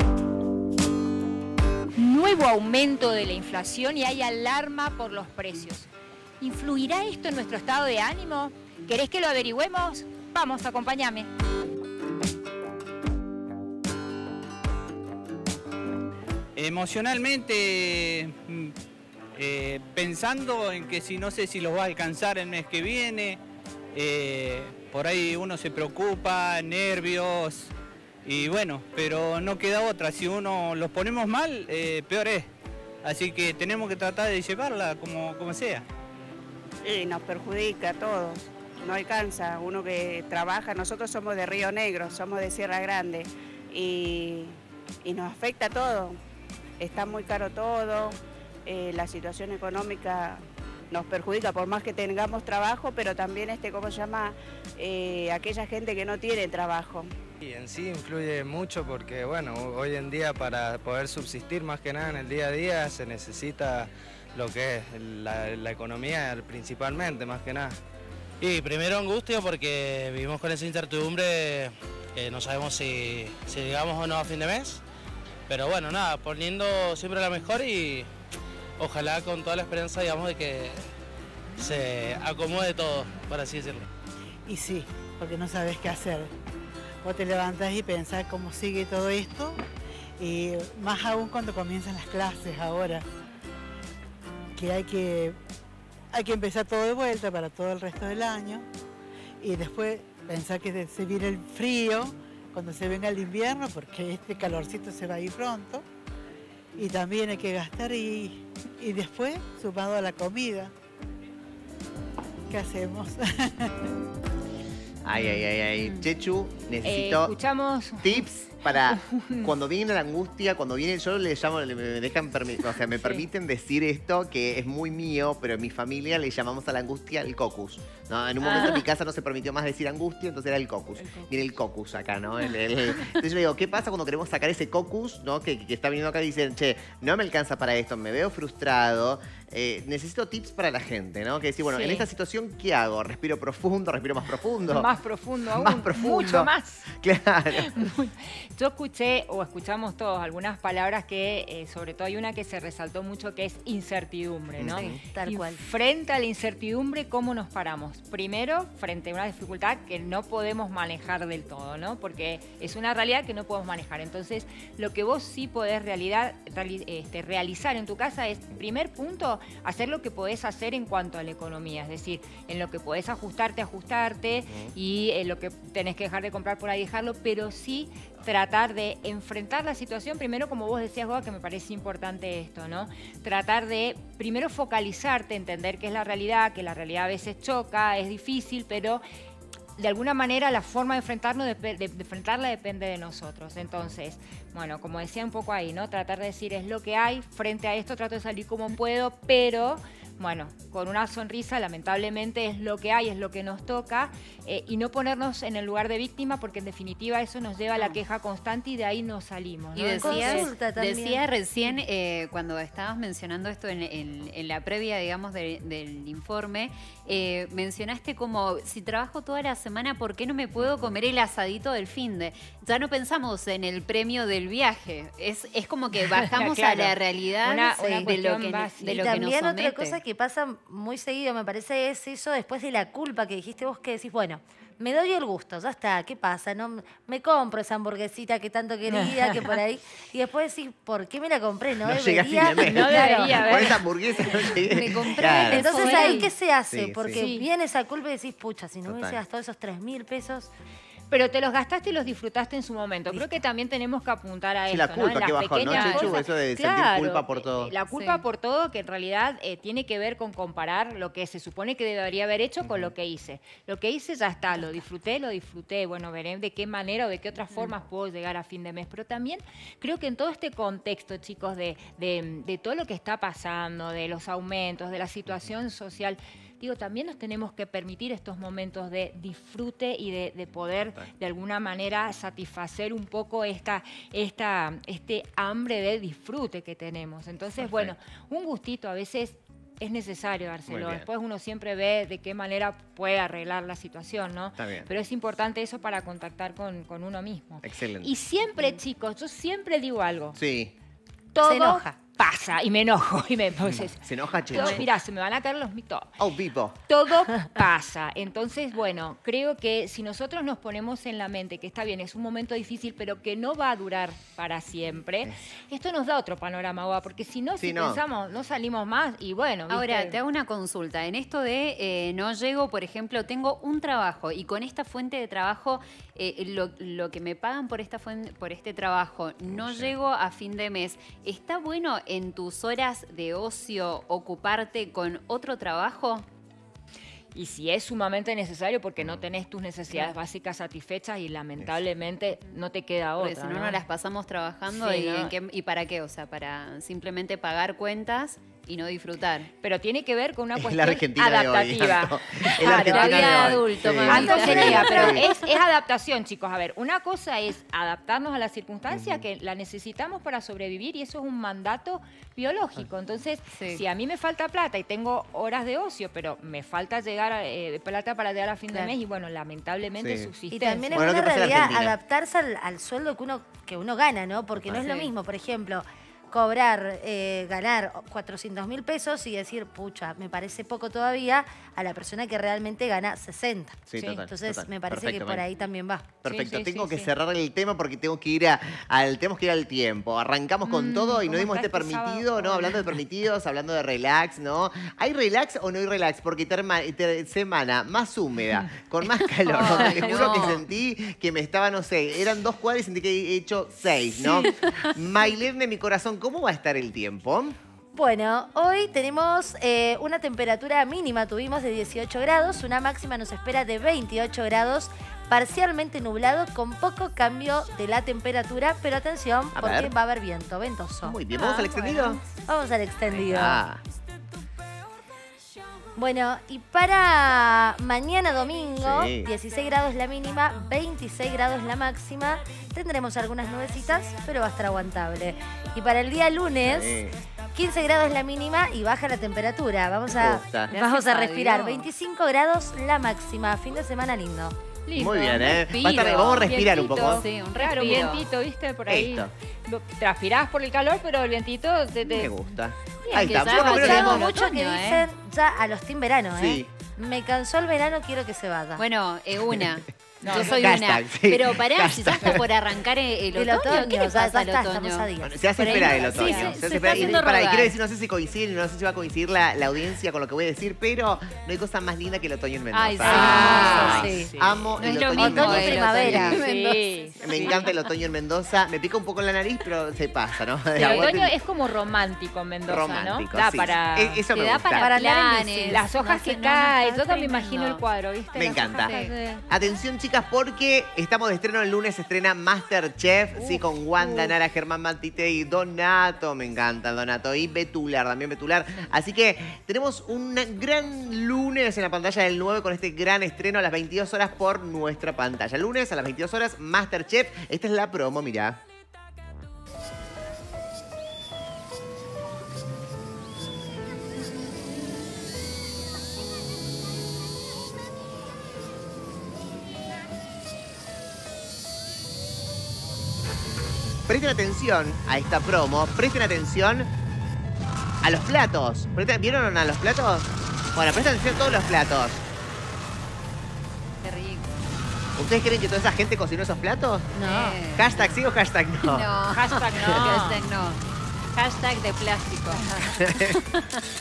Nuevo aumento de la inflación y hay alarma por los precios. ¿Influirá esto en nuestro estado de ánimo? ¿Querés que lo averigüemos? Vamos, acompáñame. emocionalmente, eh, pensando en que si no sé si los va a alcanzar el mes que viene, eh, por ahí uno se preocupa, nervios, y bueno, pero no queda otra, si uno los ponemos mal, eh, peor es. Así que tenemos que tratar de llevarla como, como sea. Y nos perjudica a todos, no alcanza, uno que trabaja, nosotros somos de Río Negro, somos de Sierra Grande, y, y nos afecta todo, está muy caro todo, eh, la situación económica nos perjudica, por más que tengamos trabajo, pero también, este, ¿cómo se llama?, eh, aquella gente que no tiene trabajo. Y en sí influye mucho porque, bueno, hoy en día para poder subsistir más que nada en el día a día se necesita lo que es la, la economía principalmente, más que nada. Y primero angustia porque vivimos con esa incertidumbre que no sabemos si, si llegamos o no a fin de mes. Pero bueno, nada, poniendo siempre la mejor y ojalá con toda la esperanza, digamos, de que se acomode todo, por así decirlo. Y sí, porque no sabes qué hacer. Vos te levantás y pensás cómo sigue todo esto, y más aún cuando comienzan las clases ahora, que hay que, hay que empezar todo de vuelta para todo el resto del año, y después pensar que se viene el frío cuando se venga el invierno, porque este calorcito se va a ir pronto, y también hay que gastar, y, y después sumado a la comida, ¿qué hacemos? Ay, ay, ay, ay. Chechu, Eh, necesito escuchamos tips para cuando viene la angustia, cuando viene, yo le llamo, me dejan, permi- o sea, me Sí. permiten decir esto que es muy mío, pero en mi familia le llamamos a la angustia el cocus, ¿no? En un momento Ah. en mi casa no se permitió más decir angustia, entonces era el cocus. Viene el cocus acá, ¿no? El- el- entonces yo le digo, ¿qué pasa cuando queremos sacar ese cocus, ¿no? Que, que está viniendo acá y dicen, che, no me alcanza para esto, me veo frustrado, eh, necesito tips para la gente, ¿no? Que decir, bueno, Sí. en esta situación, ¿qué hago? ¿Respiro profundo? ¿Respiro más profundo? más profundo aún, Más profundo. mucho más. Claro. Yo escuché, o escuchamos todos, algunas palabras que, eh, sobre todo hay una que se resaltó mucho, que es incertidumbre, ¿no? Sí, tal Y cual. frente a la incertidumbre, ¿cómo nos paramos? Primero, frente a una dificultad que no podemos manejar del todo, ¿no? Porque es una realidad que no podemos manejar. Entonces, lo que vos sí podés realidad, reali- este, realizar en tu casa es, primer punto, hacer lo que podés hacer en cuanto a la economía. Es decir, en lo que podés ajustarte, ajustarte, y en lo que tenés que dejar de comprar por ahí, dejarlo, pero sí tratar de enfrentar la situación, primero, como vos decías, Goa, que me parece importante esto, ¿no? Tratar de, primero, focalizarte, entender qué es la realidad, que la realidad a veces choca, es difícil, pero de alguna manera la forma de, enfrentarnos, de, de, de enfrentarla depende de nosotros. Entonces, bueno, como decía un poco ahí, ¿no? Tratar de decir, es lo que hay, frente a esto trato de salir como puedo, pero... bueno, con una sonrisa, lamentablemente es lo que hay, es lo que nos toca, eh, y no ponernos en el lugar de víctima, porque en definitiva eso nos lleva a la queja constante y de ahí no salimos, ¿no? Y decías, Consulta también. decía recién, eh, cuando estabas mencionando esto en, en- en la previa, digamos, de- del informe, eh, mencionaste como, si trabajo toda la semana, ¿por qué no me puedo comer el asadito del finde? Ya no pensamos en el premio del viaje, es, es como que bajamos Claro. a la realidad Una- sí, una de lo cuestión que, básica. de Y lo que nos también otra somete. cosa que pasa muy seguido, me parece, es eso después de la culpa que dijiste vos, que decís, bueno, me doy el gusto, ya está, ¿qué pasa? No, me compro esa hamburguesita que tanto quería, que por ahí, y después decís, ¿por qué me la compré? No, No llegué a fin debería, de mes. No debería Con haber. esa hamburguesa no llegué. Me compré Claro. el Entonces, Eso ¿ahí es. qué se hace? Sí, Porque sí. viene esa culpa y decís, pucha, si no Total. hubiese gastado esos tres mil pesos... Pero te los gastaste y los disfrutaste en su momento. Creo que también tenemos que apuntar a Sí, esto, la ¿no? culpa, En las qué bajón, ¿no, pequeñas Chechu? cosas. Eso de sentir Claro, culpa por todo. eh, La culpa Sí. por todo, que en realidad eh, tiene que ver con comparar lo que se supone que debería haber hecho con lo que hice. Lo que hice ya está, lo disfruté, lo disfruté. Bueno, veré de qué manera o de qué otras formas puedo llegar a fin de mes. Pero también creo que en todo este contexto, chicos, de, de, de todo lo que está pasando, de los aumentos, de la situación social, digo, también nos tenemos que permitir estos momentos de disfrute y de, de poder, de alguna manera, satisfacer un poco esta, esta, este hambre de disfrute que tenemos. Entonces, bueno, un gustito a veces es necesario Muy dárselo. bien. Después uno siempre ve de qué manera puede arreglar la situación, ¿no? Está bien. Pero es importante eso para contactar con, con uno mismo. Excelente. Y siempre, chicos, yo siempre digo algo. Sí. Todo, Se enoja. pasa y me enojo. Y me, pues, es- Se enoja, che. todo- mirá, se me van a caer los mitos. Oh, vivo. Todo pasa. Entonces, bueno, creo que si nosotros nos ponemos en la mente que está bien, es un momento difícil, pero que no va a durar para siempre, esto nos da otro panorama, Boa, porque si no, Sí, si no. pensamos, no salimos más y bueno. Ahora, ¿viste? te hago una consulta. En esto de eh, no llego, por ejemplo, tengo un trabajo y con esta fuente de trabajo, eh, lo, lo que me pagan por, esta fuente, por este trabajo, no llego a fin de mes. ¿Está bueno en tus horas de ocio ocuparte con otro trabajo? Y si es sumamente necesario porque no tenés tus necesidades Claro. básicas satisfechas y lamentablemente no te queda otra. Porque si no, ¿no? nos las pasamos trabajando Sí, y, ¿no? en qué- y para qué, o sea, para simplemente pagar cuentas y no disfrutar. Pero tiene que ver con una Es la cuestión Argentina de hoy, adaptativa. Anto. Es la Argentina La vida de de hoy. adulto, Sí. mamita. Antes sería, Sí. pero es, es adaptación, chicos. A ver, una cosa es adaptarnos a la circunstancia que la necesitamos para sobrevivir y eso es un mandato biológico. Entonces, si a mí me falta plata y tengo horas de ocio, pero me falta llegar a, eh, plata para llegar a fin Claro. de mes y bueno, lamentablemente Sí. subsistencia. Y también es Bueno, una lo que pasa en realidad Argentina. adaptarse al, al sueldo que uno, que uno gana, ¿no? Porque no es lo Sí. mismo, por ejemplo, cobrar, eh, ganar cuatrocientos mil pesos y decir, pucha, me parece poco todavía, a la persona que realmente gana sesenta. Sí, total, Entonces, total. me parece Perfecto, que por Mari. ahí también va. Perfecto, Sí, sí, tengo sí, que sí. cerrar el tema porque tengo que ir a- al tenemos que ir al tiempo. Arrancamos con Mm, todo y no ¿cómo dimos está este este permitido, sábado? ¿no? Hablando de permitidos, hablando de relax, ¿no? ¿Hay relax o no hay relax? Porque terma- ter- semana más húmeda, con más calor, donde te Ay, juro no. que sentí que me estaba, no sé, eran dos cuadras y sentí que he hecho seis, ¿no? Mailene, mi corazón, ¿cómo va a estar el tiempo? Bueno, hoy tenemos eh, una temperatura mínima, tuvimos de dieciocho grados, una máxima nos espera de veintiocho grados, parcialmente nublado, con poco cambio de la temperatura, pero atención, A porque ver. va a haber viento, ventoso. Muy bien, ¿vamos al extendido? Vamos al extendido. Ah, Bueno, y para mañana domingo, Sí. dieciséis grados la mínima, veintiséis grados la máxima. Tendremos algunas nubecitas, pero va a estar aguantable. Y para el día lunes, sí. quince grados la mínima y baja la temperatura. Vamos a, Gusta. vamos a Gracias a respirar. Dios. veinticinco grados la máxima. Fin de semana lindo. Lindo, Muy bien, un ¿eh? respiro. Va a estar- vamos a respirar un Vientito, poco. Sí, un Claro, un respiro. vientito, ¿viste? Por ahí. Esto. Lo- Transpirás por el calor, pero el vientito te... te- Me gusta. Bien, Ahí que está. ya Por lo menos pasamos tenemos- Tenemos muchos que otoño, ¿eh? dicen ya a los team verano, ¿eh? Sí. Me cansó el verano, quiero que se vaya. Bueno, eh, una. No, Yo soy hashtag, una. sí, Pero pará, si ya hashtag. está por arrancar el, el El otoño, otoño, ¿qué le ya- pasa ya al está, otoño? estamos a días. Bueno, se hace Por ahí- esperar el sí, otoño. se- se se hace está esperar. Y haciendo para, y rogar. quiero decir, no sé si coincide, no sé si va a coincidir la, la audiencia con lo que voy a decir, pero no hay cosa más linda que el otoño en Mendoza. Ay, sí, Ah, sí, sí. Amo No el es lo otoño en mismo Otoño y el Mendoza. primavera. otoño en Sí. Mendoza. Me encanta el otoño en Mendoza. Me pica un poco la nariz, pero se pasa, ¿no? El Aguante- otoño es como romántico en Mendoza, romántico, ¿no? Da sí. para... E- Eso Te me da gusta. para, Para andar en planes. bici. Las hojas No, que no, caen, está yo me tremendo. imagino el cuadro, ¿viste? Me Las encanta. hojas que- Atención, chicas, porque estamos de estreno el lunes, se estrena Masterchef, sí, con Wanda Nara, Germán Matite y Donato. Me encanta Donato. Y Betular, también Betular. Así que tenemos un gran lunes en la pantalla del nueve con este gran estreno a las veintidós horas por nuestra pantalla. Lunes a las veintidós horas, Masterchef. Esta es la promo, mirá. Presten atención a esta promo, presten atención a los platos. Presten- ¿Vieron a los platos? Bueno, presten atención a todos los platos. Qué rico. ¿Ustedes creen que toda esa gente cocinó esos platos? No. Eh, Hashtag sí o hashtag no. No. Hashtag no. Hashtag no. Hashtag de plástico.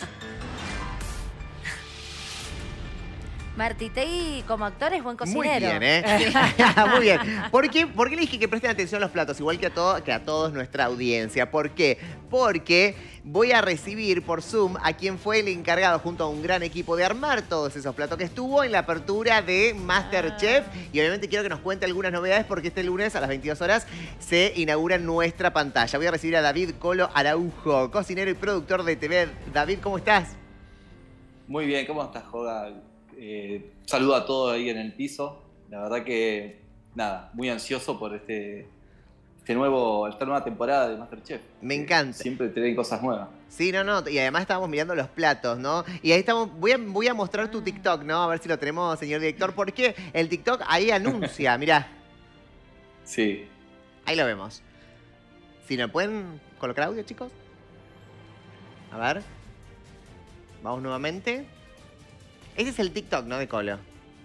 Martitei como actor es buen Muy cocinero. bien, ¿eh? Muy bien. ¿Por qué? ¿Por qué le dije que presten atención a los platos? Igual que a, todo, que a todos nuestra audiencia. ¿Por qué? Porque voy a recibir por Zoom a quien fue el encargado junto a un gran equipo de armar todos esos platos que estuvo en la apertura de Masterchef. Y obviamente quiero que nos cuente algunas novedades porque este lunes a las veintidós horas se inaugura nuestra pantalla. Voy a recibir a David Colo Araujo, cocinero y productor de T V. David, ¿cómo estás? Muy bien, ¿cómo estás, Joga? Eh, saludo a todos ahí en el piso. La verdad que, nada, muy ansioso por este, este nuevo, esta nueva temporada de Masterchef. Me encanta. Siempre traen cosas nuevas. Sí, no, no, y además estábamos mirando los platos, ¿no? Y ahí estamos, voy a, voy a mostrar tu TikTok, ¿no? A ver si lo tenemos, señor director, porque el TikTok ahí anuncia, mirá, Sí. ahí lo vemos. Si nos pueden colocar audio, chicos. A ver. Vamos nuevamente. Ese es el TikTok, ¿no? De Colo.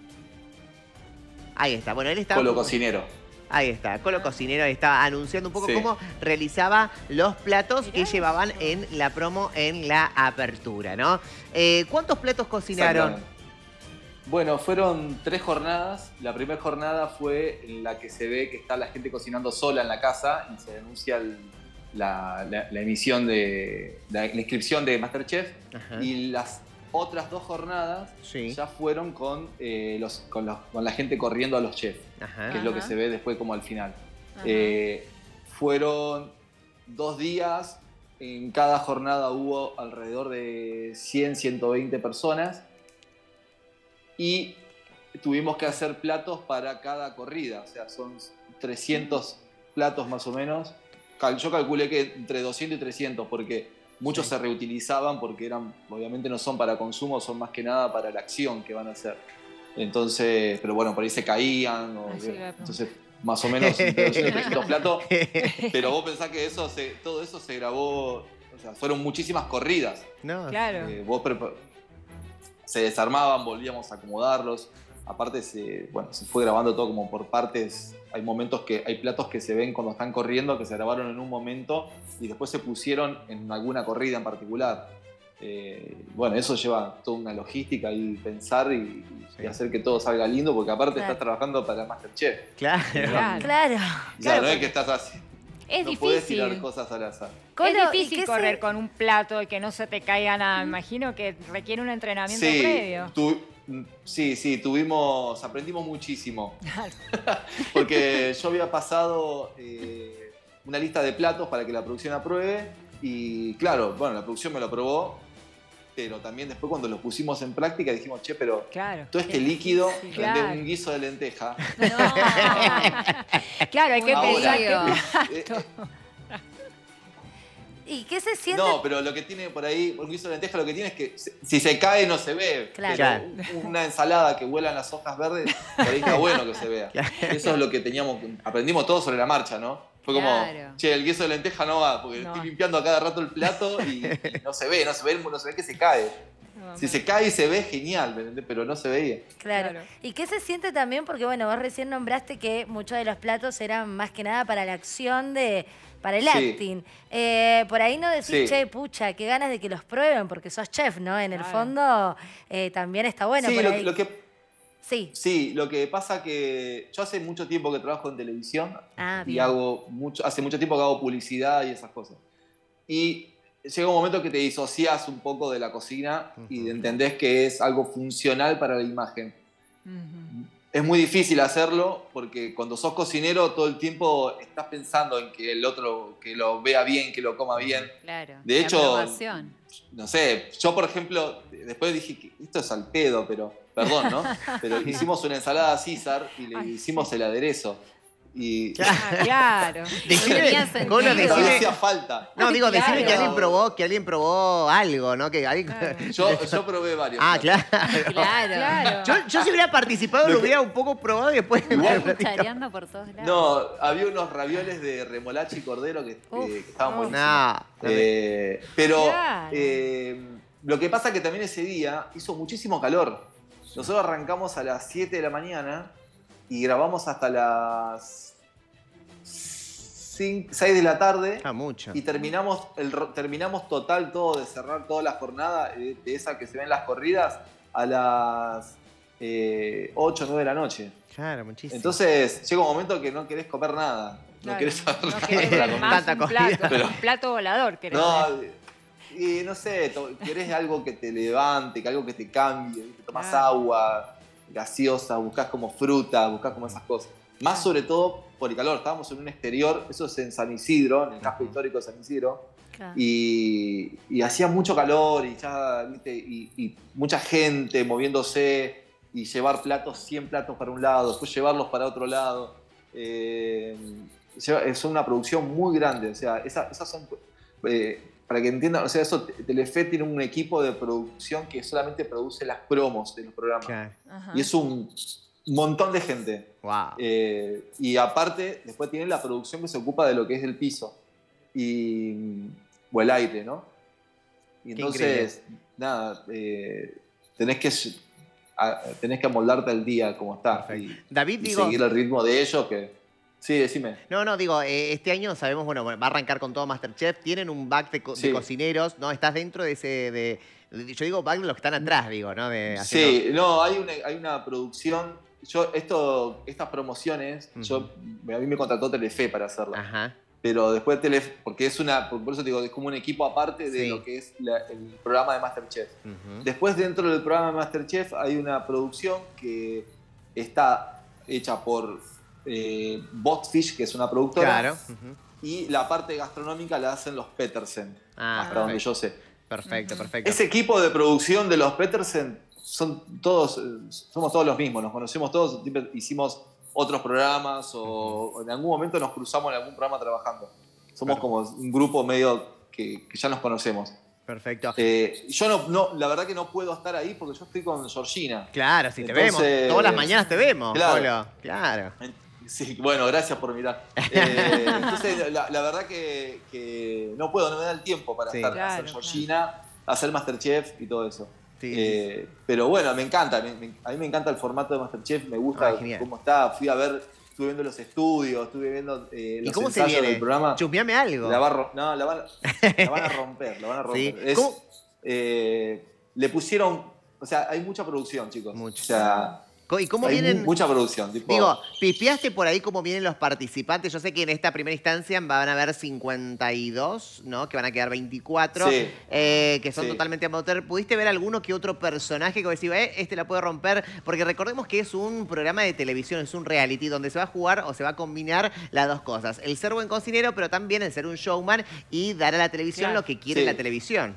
Ahí está. Bueno, él está... Colo cocinero. Ahí está. Colo cocinero estaba anunciando un poco Sí. cómo realizaba los platos que llevaban en la promo en la apertura, ¿no? Eh, ¿Cuántos platos cocinaron? Exactamente. Bueno, fueron tres jornadas. La primera jornada fue en la que se ve que está la gente cocinando sola en la casa y se denuncia el, la, la, la emisión de la, la inscripción de MasterChef. Ajá. Y las otras dos jornadas Sí. ya fueron con, eh, los, con, los, con la gente corriendo a los chefs, Ajá. que es lo que Ajá. se ve después como al final. Ajá. Eh, fueron dos días, en cada jornada hubo alrededor de cien, ciento veinte personas y tuvimos que hacer platos para cada corrida, o sea, son trescientos platos más o menos. Cal- Yo calculé que entre doscientos y trescientos, porque muchos Sí. se reutilizaban porque eran, obviamente no son para consumo, son más que nada para la acción que van a hacer. Entonces, pero bueno, por ahí se caían, o- Ah, sí, claro. entonces más o menos entre doscientos y trescientos platos. Pero vos pensás que eso se- todo eso se grabó, o sea, fueron muchísimas corridas. No. Claro. Eh, vos prepa- se desarmaban, volvíamos a acomodarlos. Aparte, se, bueno, se fue grabando todo como por partes. Hay momentos que hay platos que se ven cuando están corriendo, que se grabaron en un momento y después se pusieron en alguna corrida en particular. Eh, bueno, eso lleva toda una logística y pensar y, y hacer que todo salga lindo, porque aparte Claro. estás trabajando para MasterChef. Claro. Claro. Claro. O sea, no es que estás así. Es no puedes difícil. tirar cosas al azar. Colo, es ¿y difícil qué correr se- con un plato y que no se te caiga nada. Me imagino que requiere un entrenamiento Sí, previo. tu- sí, sí, tuvimos, aprendimos muchísimo. Porque yo había pasado eh, una lista de platos para que la producción apruebe y claro, bueno, la producción me lo aprobó, pero también después cuando lo pusimos en práctica dijimos, che, pero Claro. todo este líquido Sí, de claro. un guiso de lenteja. Claro, hay que Ahora, pensar eh, que... eh, ¿Y qué se siente? No, pero lo que tiene por ahí, un guiso de lenteja lo que tiene es que se- si se cae no se ve. Claro. Pero un- una ensalada que vuelan las hojas verdes, por ahí está bueno que se vea. Eso es lo que teníamos, aprendimos todo sobre la marcha, ¿no? Fue como, Claro. che, el guiso de lenteja no va, porque No. estoy limpiando a cada rato el plato y, y no se ve, no se ve, no se ve que se cae. Si se cae y se ve, genial, ¿me entendés? Pero no se veía. Claro. Claro. ¿Y qué se siente también? Porque bueno, vos recién nombraste que muchos de los platos eran más que nada para la acción de, para el Sí. acting. Eh, por ahí no decís, Sí. che, pucha, qué ganas de que los prueben, porque sos chef, ¿no? En el Claro. fondo eh, también está bueno sí, por lo, ahí. lo que, Sí. sí, lo que pasa que yo hace mucho tiempo que trabajo en televisión Ah, y bien. hago mucho, hace mucho tiempo que hago publicidad y esas cosas. Y llega un momento que te disocias un poco de la cocina y entendés que es algo funcional para la imagen. Es muy difícil hacerlo porque cuando sos cocinero todo el tiempo estás pensando en que el otro que lo vea bien, que lo coma bien. Claro. De la hecho, aprobación. No sé, yo por ejemplo, después dije que esto es al pedo, pero perdón, ¿no? Pero hicimos una ensalada César y le Ay, hicimos el aderezo. Y Ah, claro. Decime, tenía sentido. Colo, no decime- hacía falta. No, digo, decime Claro. que alguien probó, que alguien probó algo, ¿no? Que alguien... Yo, yo probé varios. Ah, platos. claro. Claro. Claro. Yo, yo si hubiera participado lo hubiera un poco probado y después... Igual- Chareando por todos lados. No, había unos ravioles de remolacha y cordero que, Uf, que estaban uf. buenísimos. No, Eh, pero Claro. eh, lo que pasa que también ese día hizo muchísimo calor. Nosotros arrancamos a las siete de la mañana y grabamos hasta las seis de la tarde ah, mucho. y terminamos, el, ro- terminamos total todo de cerrar toda la jornada de, de esa que se ven las corridas a las eh, ocho o nueve de la noche. Claro, muchísimo. Entonces llega un momento que no querés comer nada. No Claro. querés saber No nada querés de la ver comida. más Tanta un plato, comida. Pero- un plato volador. querés No, ver. y no sé, to- querés algo que te levante, que algo que te cambie, ¿viste? Tomás Claro. agua gaseosa, buscás como fruta, buscás como esas cosas. Más sobre todo por el calor, estábamos en un exterior, eso es en San Isidro, en el casco histórico de San Isidro, Claro. y, y hacía mucho calor y ya, ¿viste? Y, y mucha gente moviéndose y llevar platos, cien platos para un lado, después llevarlos para otro lado. Eh, lleva- es una producción muy grande, o sea, esa- esas son, eh, para que entiendan, o sea, eso, Telefe tiene un equipo de producción que solamente produce las promos de los programas. Claro. Ajá. Y es un montón de gente. Wow. Eh, y aparte, después tiene la producción que se ocupa de lo que es el piso y, o el aire, ¿no? Y Qué entonces, nada, eh, tenés que a, tenés que amoldarte al día como está. Y, David, y digo- seguir el ritmo de ellos que... Sí, decime. No, no, digo, eh, este año sabemos, bueno, va a arrancar con todo MasterChef, tienen un back de, co- de Sí. cocineros, ¿no? Estás dentro de ese, de, de- yo digo back de los que están atrás, digo, ¿no? De, Sí, haciendo- no, hay una, hay una producción. Yo, esto, estas promociones, yo, a mí me contrató Telefe para hacerlas. Ajá. Pero después Telefe, porque es una, por eso te digo, es como un equipo aparte de Sí. lo que es la- el programa de MasterChef. Ujú. Después, dentro del programa de MasterChef, hay una producción que está hecha por eh, Botfish, que es una productora. Claro. Ujú. Y la parte gastronómica la hacen los Petersen, Ah, hasta donde perfecto. yo sé. Perfecto, perfecto. Ese equipo de producción de los Petersen son todos, eh, somos todos los mismos, nos conocemos todos, siempre hicimos otros programas o, o en algún momento nos cruzamos en algún programa trabajando. Somos Perfecto. como un grupo medio que, que ya nos conocemos. Perfecto. Eh, yo no, no, la verdad que no puedo estar ahí porque yo estoy con Georgina. Claro, si te Entonces- vemos. Todas las mañanas te vemos, Claro. Polo. Claro. Sí, bueno, gracias por mirar. Eh, entonces, la, la verdad que, que no puedo, no me da el tiempo para Sí. estar, Claro, hacer claro. Georgina, hacer Masterchef y todo eso. Sí, Eh, pero bueno, me encanta, me- me- a mí me encanta el formato de Masterchef, me gusta Ah, genial. cómo está, fui a ver, estuve viendo los estudios, estuve viendo eh, ¿Y los cómo se ensayos viene? del programa. Chusmeame algo. La va a ro- no, la van, la van a romper, la van a romper. Sí. Es, ¿Cómo? eh, le pusieron, o sea, hay mucha producción, chicos. Mucho. O sea, ¿Y cómo hay vienen? mu- mucha producción. Tipo, Digo, ¿pispiaste por ahí cómo vienen los participantes? Yo sé que en esta primera instancia van a haber cincuenta y dos, ¿no? Que van a quedar veinticuatro, Sí. eh, que son Sí. totalmente amateur. ¿Pudiste ver alguno que otro personaje que vos decís, eh, este la puede romper? Porque recordemos que es un programa de televisión, es un reality, donde se va a jugar o se va a combinar las dos cosas. El ser buen cocinero, pero también el ser un showman y dar a la televisión Claro. lo que quiere Sí. la televisión.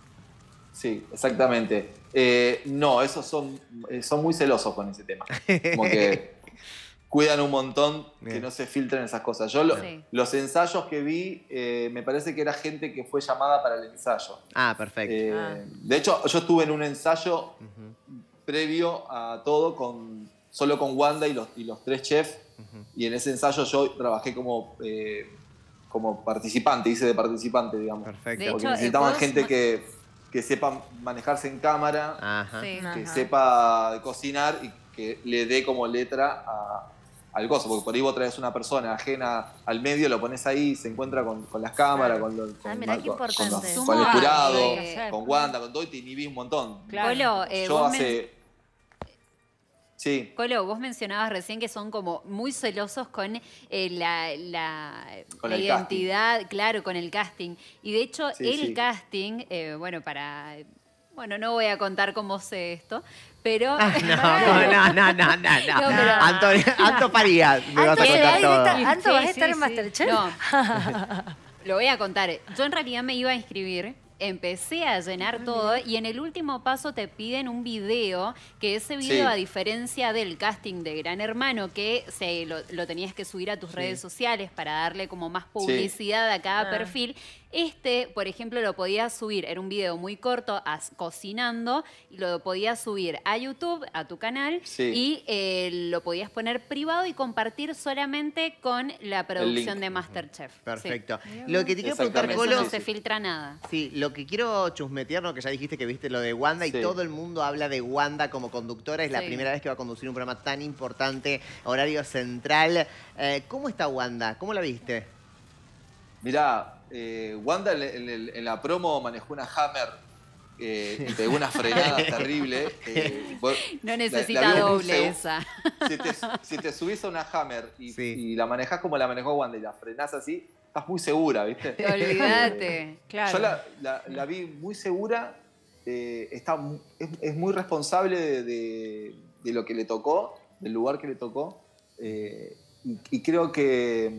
Sí, exactamente. Eh, no, esos son, eh, son muy celosos con ese tema. Como que cuidan un montón que Bien. no se filtren esas cosas. Yo lo- Sí. los ensayos que vi, eh, me parece que era gente que fue llamada para el ensayo. Ah, perfecto. Eh, Ah. De hecho, yo estuve en un ensayo previo a todo con solo con Wanda y los, y los tres chefs. Y en ese ensayo yo trabajé como, eh, como participante, hice de participante, digamos. Perfecto. De Porque hecho, necesitaban vos gente ma- que, que sepa manejarse en cámara, Ajá. Sí. que Ajá. sepa cocinar y que le dé como letra a- al gozo. Porque por ahí vos traes una persona ajena al medio, lo pones ahí, se encuentra con, con las cámaras, con, los- con, Ah, mirá con- qué con los- importante. con el Sumo, jurado, eh, con Wanda, con todo, y te inhibís un montón. Claro. Colo, eh, Yo vos men- hace... Sí. Colo, vos mencionabas recién que son como muy celosos con eh, la, la- Con la el identidad, claro, con el casting. Y de hecho, Sí, el sí. casting, eh, bueno, para... Bueno, no voy a contar cómo sé esto, pero... Ah, no, no, no, no, no, no. No, pero- Antonio, Anto Farías, me vas a Anto se va contar todo. directa- Anto, ¿vas a Sí, estar sí, en sí. Masterchef? No, lo voy a contar. Yo en realidad me iba a inscribir, empecé a llenar todo y en el último paso te piden un video, que ese video, Sí. a diferencia del casting de Gran Hermano, que se lo, lo tenías que subir a tus redes sociales para darle como más publicidad a cada Ah. perfil, este, por ejemplo, lo podías subir, era un video muy corto, as- cocinando, y lo podías subir a YouTube, a tu canal, Sí. y eh, lo podías poner privado y compartir solamente con la producción link. de Masterchef. Sí. Perfecto. Lo que te quiero preguntar, Exactamente. Por eso Colo, no se filtra nada. sí, lo que quiero chusmetear, ¿no? Que ya dijiste que viste lo de Wanda y Sí. todo el mundo habla de Wanda como conductora. Es la Sí. primera vez que va a conducir un programa tan importante, horario central. Eh, ¿Cómo está Wanda? ¿Cómo la viste? Mirá, eh, Wanda en, en- en- en la promo manejó una Hammer eh, y pegó una frenada terrible. eh, vos- No la- necesita la vi en un doble segu- esa. Si te, si te subís a una Hammer y, Sí. y la manejás como la manejó Wanda y la frenás así, estás muy segura, ¿viste? Olvídate. Claro. Yo la, la- la vi muy segura, eh, está, mu- es, es muy responsable de, de- de lo que le tocó, del lugar que le tocó, eh, y, y creo que,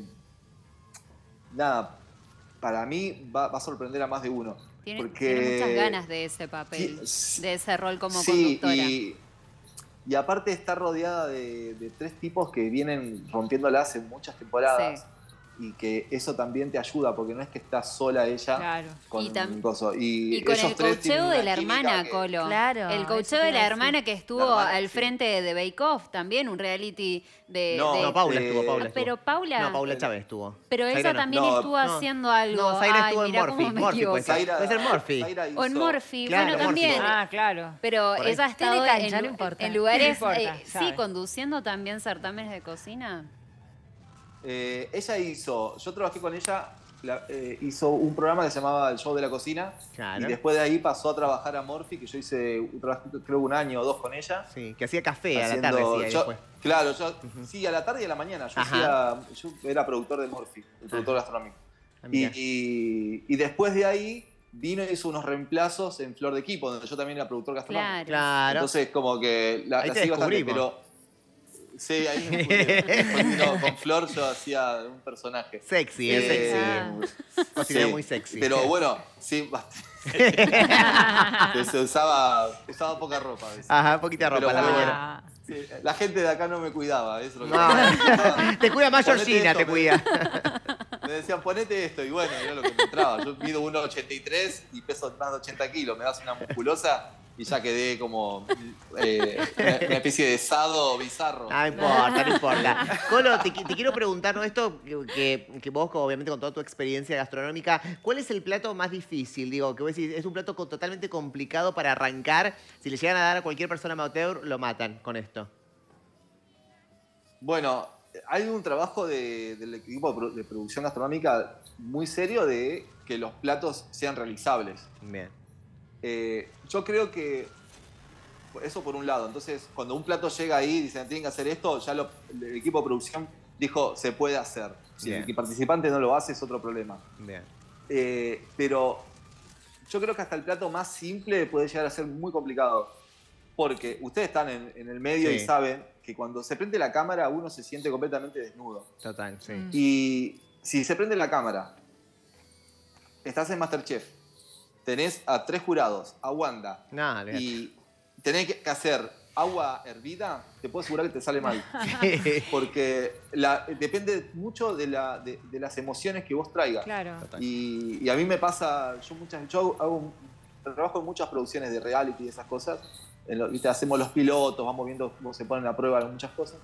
nada, para mí va, va a sorprender a más de uno. Tiene, porque- tiene muchas ganas de ese papel, Sí, de ese rol como sí, conductora. y, y aparte está rodeada de, de tres tipos que vienen rompiéndola hace muchas temporadas. y que eso también te ayuda, porque no es que estás sola ella Claro. con Y tam- coso. Y, Y con ellos el tres tienen coacheo de una la química hermana, que- Colo. Claro, El eso coacheo te de iba a la decir. hermana que estuvo La hermana, al sí. frente de Bake Off, también un reality de... No, de- No, Paula Eh, estuvo, Paula Ah, estuvo. pero Paula... No, Paula Chávez estuvo. Pero ella Zaira no. también No, estuvo no. haciendo algo. No, Zaira Ay, estuvo en mirá Morphy. cómo me Morphy puede equivoco. ser. Puede ser Morphy. Zaira O en hizo- Morphy, Claro, bueno, Morphy. también. Ah, claro. Pero Por ahí. ella ha Tiene estado cancha, en, no importa. en lugares, No importa, eh, sí, sabe. conduciendo también certámenes de cocina. Eh, ella hizo, yo trabajé con ella, la- eh, hizo un programa que se llamaba El Show de la Cocina. Claro. Y después de ahí pasó a trabajar a Morphy, que yo hice, un trabajo, creo un año o dos con ella. Sí, que hacía café a la haciendo- tarde, sí, ahí yo- después. Claro, yo, sí, a la tarde y a la mañana. Yo, Ajá. hacía, yo era productor de Morphy, el productor gastronómico. Ah, Y, mirá. y- y después de ahí vino y hizo unos reemplazos en Flor de Equipo, donde yo también era productor gastronómico. Claro. Claro. Entonces, como que la, Ahí la te seguí bastante, descubrimos. pero. Sí, ahí me descubrí. Después vino con Flor, yo hacía un personaje. Sexy, es Eh, sexy. Cocinera sí, muy sexy. Pero bueno, sí, bastante. Se usaba, usaba poca ropa a veces. Ajá, poquita ropa Pero la bueno, mañana. sí, la gente de acá no me cuidaba, eso es lo que No. Te cuida más Ponete Georgina, esto, te me- cuida. Me decían, ponete esto, y bueno, era lo que me entraba. Yo mido uno ochenta y tres y peso más de ochenta kilos. Me das una musculosa y ya quedé como eh, una, una especie de sado bizarro. No importa, no importa. Colo, te, qui- te quiero preguntar, ¿no? Esto que, que vos, como, obviamente, con toda tu experiencia gastronómica, ¿cuál es el plato más difícil? Digo, que vos decís, es un plato co- totalmente complicado para arrancar. Si le llegan a dar a cualquier persona amateur, lo matan con esto. Bueno, hay un trabajo de- del equipo de, pro- de producción gastronómica muy serio de que los platos sean realizables. Bien. Eh, yo creo que eso por un lado. Entonces, cuando un plato llega ahí y dicen tienen que hacer esto, ya lo- el equipo de producción dijo se puede hacer. Si Bien. el participante no lo hace es otro problema. Bien. Eh, pero yo creo que hasta el plato más simple puede llegar a ser muy complicado. Porque ustedes están en, en el medio Sí. y saben que cuando se prende la cámara uno se siente completamente desnudo. Total, sí. Mm. Y si se prende la cámara, estás en MasterChef, tenés a tres jurados, a Wanda, No, olvidate. y tenés que hacer agua hervida, te puedo asegurar que te sale mal. Porque la- depende mucho de, la, de, de las emociones que vos traigas. Claro. Y, y a mí me pasa, yo, muchas, yo hago, hago un- trabajo en muchas producciones de reality y esas cosas. En lo- ¿viste? Hacemos los pilotos, vamos viendo cómo se ponen a prueba muchas cosas.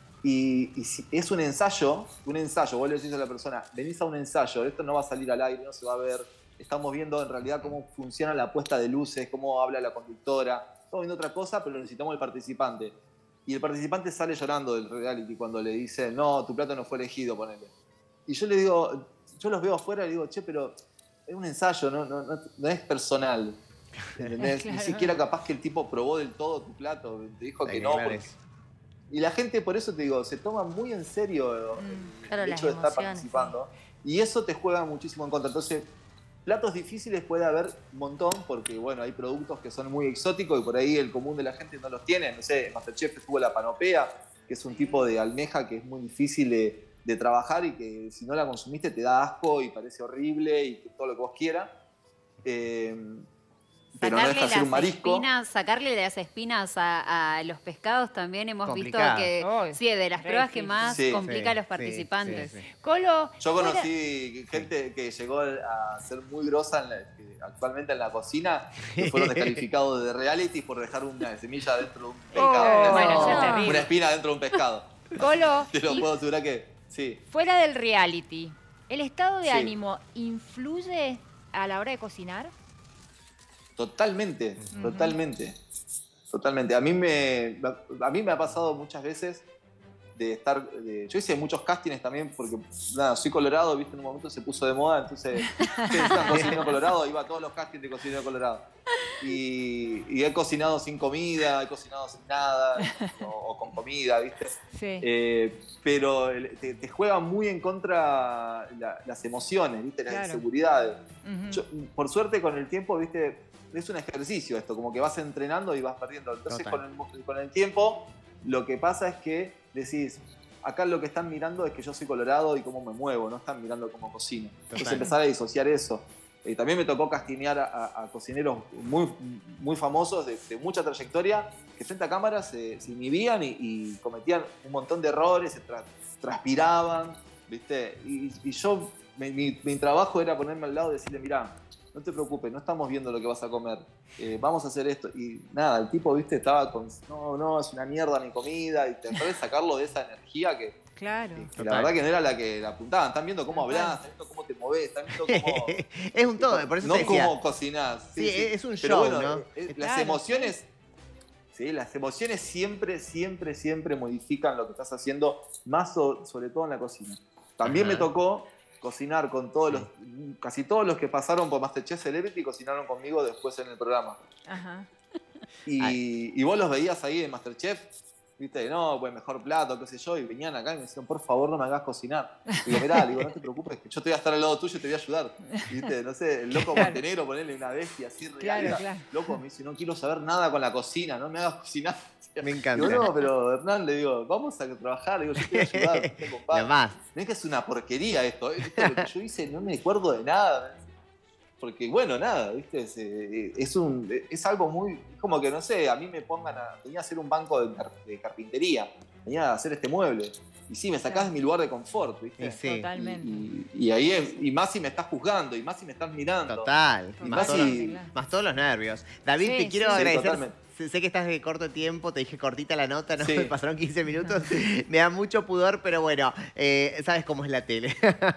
Y, y si es un ensayo, un ensayo, vos le decís a la persona, venís a un ensayo, esto no va a salir al aire, no se va a ver. Estamos viendo en realidad cómo funciona la puesta de luces, cómo habla la conductora. Estamos viendo otra cosa, pero necesitamos el participante. Y el participante sale llorando del reality cuando le dice, no, tu plato no fue elegido, ponele. Y yo le digo, yo los veo afuera y digo, che, pero es un ensayo, no, no, no, no es personal. ¿Entendés? Claro. Ni siquiera capaz que el tipo probó del todo tu plato, te dijo Hay que que no. aclarar porque- eso. Y la gente, por eso te digo, se toma muy en serio Claro, el las hecho de estar emociones, participando. Y eso te juega muchísimo en contra. Entonces, platos difíciles puede haber un montón, porque bueno, hay productos que son muy exóticos y por ahí el común de la gente no los tiene. No sé, en MasterChef estuvo la panopea, que es un tipo de almeja que es muy difícil de, de trabajar y que si no la consumiste te da asco y parece horrible y todo lo que vos quieras. Eh, pero no Sacarle deja de ser un las marisco. espinas, sacarle las espinas a, a los pescados también hemos Complicado. visto que Ay, sí, de las re pruebas que difícil. más Sí. complica Sí, a los sí, participantes. sí, sí. Colo, Yo fuera- conocí gente que llegó a ser muy grosa en la- que actualmente en la cocina, que fueron descalificados de reality por dejar una semilla dentro de un pescado. Oh, bueno, eso es Una terrible. espina dentro de un pescado. Colo, Te lo y puedo asegurar que sí. fuera del reality, ¿el estado de Sí. ánimo influye a la hora de cocinar? Totalmente, Ujú. totalmente. Totalmente. A mí me, a mí me ha pasado muchas veces de estar. de- yo hice muchos castings también porque, nada, soy colorado, viste, en un momento se puso de moda, entonces, ¿qué están cocinero colorado? Iba a todos los castings de cocinero colorado. Y, y he cocinado sin comida, he cocinado sin nada, o, o con comida, viste. Sí. Eh, pero el- te, te juega muy en contra la- las emociones, viste, las Claro. inseguridades. Ujú. Yo, por suerte, con el tiempo, viste, es un ejercicio esto, como que vas entrenando y vas perdiendo. Entonces, Total. con el, con el tiempo, lo que pasa es que decís, acá lo que están mirando es que yo soy colorado y cómo me muevo, no están mirando cómo cocino. Entonces, Total. empezar a disociar eso. Eh, también me tocó castinear a, a- a cocineros muy, muy famosos, de, de mucha trayectoria, que frente a cámaras se, se inhibían y, y cometían un montón de errores, se tra- transpiraban. ¿viste? Y, y yo, mi, mi, mi trabajo era ponerme al lado y decirle, mirá, no te preocupes, no estamos viendo lo que vas a comer, eh, vamos a hacer esto. Y nada, el tipo, viste, estaba con, no, no, es una mierda mi comida, y tratar de sacarlo de esa energía que, claro. que, que la verdad que no era la que la apuntaban. Están viendo cómo hablas, están viendo cómo te movés, están viendo cómo... Es un todo, por eso no te decía. cómo cocinás. Sí, sí, es un Pero show, bueno, ¿no? eh, Claro. Las emociones... Sí, las emociones siempre, siempre, siempre modifican lo que estás haciendo, más so, sobre todo en la cocina. También Ajá. me tocó cocinar con todos los, casi todos los que pasaron por MasterChef Celebrity cocinaron conmigo después en el programa. Ajá. Y, y vos los veías ahí en MasterChef, viste, no, pues mejor plato, qué sé yo, y venían acá y me decían, por favor, no me hagas cocinar. Y digo, mirá, digo, no te preocupes, que yo te voy a estar al lado tuyo y te voy a ayudar. Viste, no sé, el loco Claro. Montenegro, ponerle una bestia así real. Claro, era, claro. Loco, me dice, no quiero saber nada con la cocina, no me hagas cocinar. Me encanta. Digo, no, pero Hernán, le digo, vamos a trabajar, digo, yo te voy a ayudar, no tengo paz. Lo más. No es que es una porquería esto, ¿eh? Esto, lo que yo hice, no me acuerdo de nada. Porque, bueno, nada, ¿viste? Es, eh, es, un, es algo muy... Como que, no sé, a mí me pongan a... Venía a hacer un banco de, car- de carpintería, venía a hacer este mueble. Y sí, me sacás de mi lugar de confort, ¿viste? Y sí. Totalmente. Y, y ahí es, y más si me estás juzgando, y más si me estás mirando. Total. Y Más, más todos, si... más todos los nervios. David, Sí, te quiero sí. Sí, agradecer. totalmente. Sé sé que estás de corto tiempo, te dije cortita la nota, ¿no? Sí. Me pasaron quince minutos. Me da mucho pudor, pero bueno, eh, sabes cómo es la tele.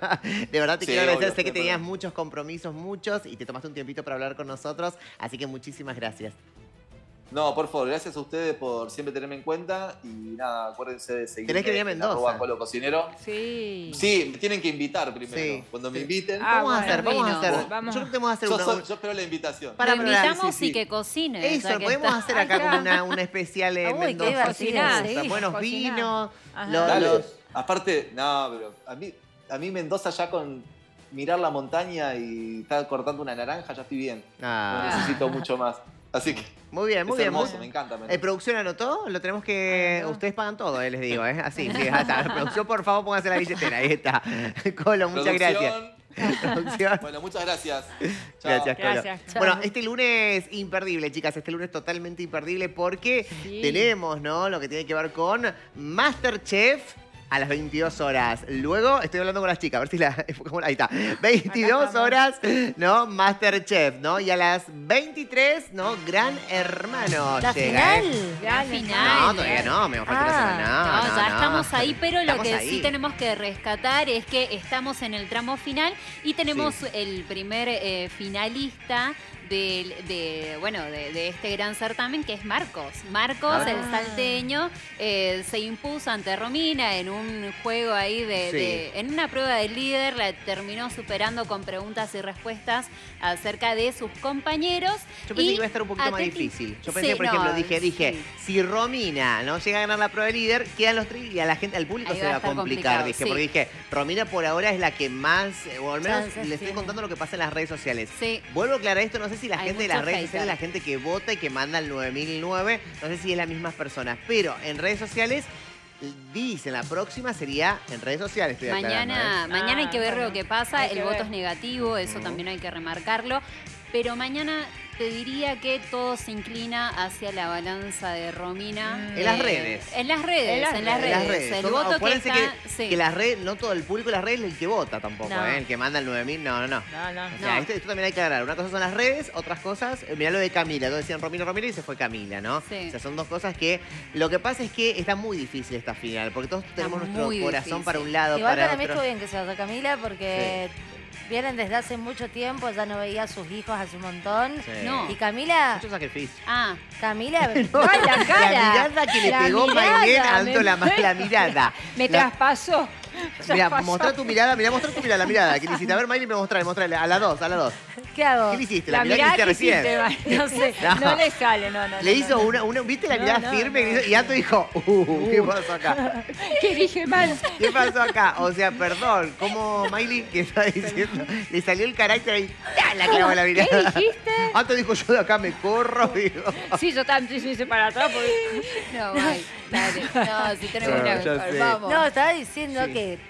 De verdad te Sí, quiero agradecer. obvio, sé que sí, tenías perdón. muchos compromisos, muchos, y te tomaste un tiempito para hablar con nosotros. Así que muchísimas gracias. No, por favor, gracias a ustedes por siempre tenerme en cuenta. Y nada, acuérdense de seguirme. Tenés que venir a en Mendoza. arroba Colo Cocinero. Sí. Sí, me tienen que invitar primero. Sí, Cuando me sí. inviten. Ah, vamos a bueno, hacer, vamos a vino. hacer. Vamos. Yo creo que tenemos que hacer yo, una. soy- yo espero la invitación. Para, Lo para, invitamos sí, sí. y que cocine. Eso, ya que podemos está. hacer acá Acá. como una, una especial en Uy, qué Mendoza. divertido, Cocinar, sí. Buenos Cocinar. vinos, Ajá. lo- Dale. los... Aparte, no, pero a mí, a mí Mendoza ya con mirar la montaña y estar cortando una naranja ya estoy bien. Ah. No necesito mucho más. Así que Muy bien, muy es bien. hermoso, muy- me encanta. Mendoza. ¿El producción anotó? Lo tenemos que... Anotó. Ustedes pagan todo, eh, les digo, ¿eh? Así, sí, ya está. Producción, por favor, pónganse la billetera. Ahí está. Colo, muchas gracias. Producción. Producción. Bueno, muchas gracias. Chao. Gracias, Colo. Gracias. Bueno, este lunes imperdible, chicas. Este lunes totalmente imperdible porque Sí. tenemos, ¿no? Lo que tiene que ver con MasterChef a las veintidós horas. Luego estoy hablando con las chicas, a ver si la... Ahí está. veintidós estamos. horas, ¿no? MasterChef, ¿no? Y a las veintitrés, ¿no? Gran Hermano. ¿La llega, ¿eh? final? La No, final. todavía no, me falta una Ah. semana. No, No, no, ya no. estamos ahí, pero lo Estamos que ahí. sí tenemos que rescatar es que estamos en el tramo final y tenemos Sí. el primer eh, finalista del- de, bueno, de, de este gran certamen, que es Marcos. Marcos, Ah. el salteño, eh, se impuso ante Romina en un juego ahí de, Sí. de- en una prueba de líder, la terminó superando con preguntas y respuestas acerca de sus compañeros. Yo pensé y que iba a estar un poquito más Atenti- difícil. Yo pensé, Sí, por no, ejemplo, dije, dije, sí. si Romina no llega a ganar la prueba de líder, quedan los tres y a la gente, al público Ahí se va a va a estar complicar. complicado, Dije, sí. porque dije, Romina por ahora es la que más, o al menos Chances le estoy tiene. contando lo que pasa en las redes sociales. Sí. Vuelvo a aclarar esto, no sé si la Hay gente de las muchos redes sociales, la haters. gente que vota y que manda el nueve mil nueve, no sé si es las mismas personas, pero en redes sociales dicen la próxima sería en redes sociales, estoy aclarando, Mañana, ¿eh? mañana hay que Ah, ver bueno, lo que pasa. hay El que voto ver. es negativo, eso también hay que remarcarlo. Pero mañana te diría que todo se inclina hacia la balanza de Romina. Mm. En las Eh, redes. En las redes, En las en las En redes. las redes. El Son- voto que acuérdense está... que, sí. que las redes, no todo el público de las redes es el que vota tampoco, No. ¿eh? El que manda el nueve mil, no, no, no. No, no. O sea, esto, esto también hay que aclarar. Una cosa son las redes, otras cosas, eh, mirá lo de Camila. Todos decían Romina, Romina y se fue Camila, ¿no? Sí. O sea, son dos cosas que... Lo que pasa es que está muy difícil esta final, porque todos tenemos nuestro muy corazón difícil. para un lado, Igual para para mí otro. estuvo bien que se vaya Camila porque vienen desde hace mucho tiempo, ya no veía a sus hijos hace un montón. Sí. No. Y Camila, Mucho sacrificio. Ah, Camila, No, ¡ay, la cara! La mirada que le La pegó mirada, Mailén, me- alto la, la mirada. Me La- traspasó. Mira, Traspasó. mostrá tu mirada, mira, mostrá tu mirada, la mirada. ¿Qué le hiciste? A ver, Mailén, me mostrá, mostrale. A la dos, a la dos. ¿Qué hago? ¿Qué le hiciste? La, La mirada que mirada hiciste que recién. hiciste, no sé, No. no le sale, no, no. Le no, hizo no. una, una, ¿viste la No, mirada no, firme? no. Y hizo- Y Anto dijo, uh, ¿qué pasó acá? ¿Qué dije mal? ¿Qué pasó acá? O sea, perdón, ¿cómo Miley que está diciendo? Le salió el carácter ahí. ¡Tac! La clavo la mirada. ¿Qué dijiste? Antes dijo yo de acá me corro. Digo. Sí, yo también me hice para atrás. Porque... No, ay, dale. No, si tenemos No, una... ya sé. Vamos. No, estaba diciendo Sí. que...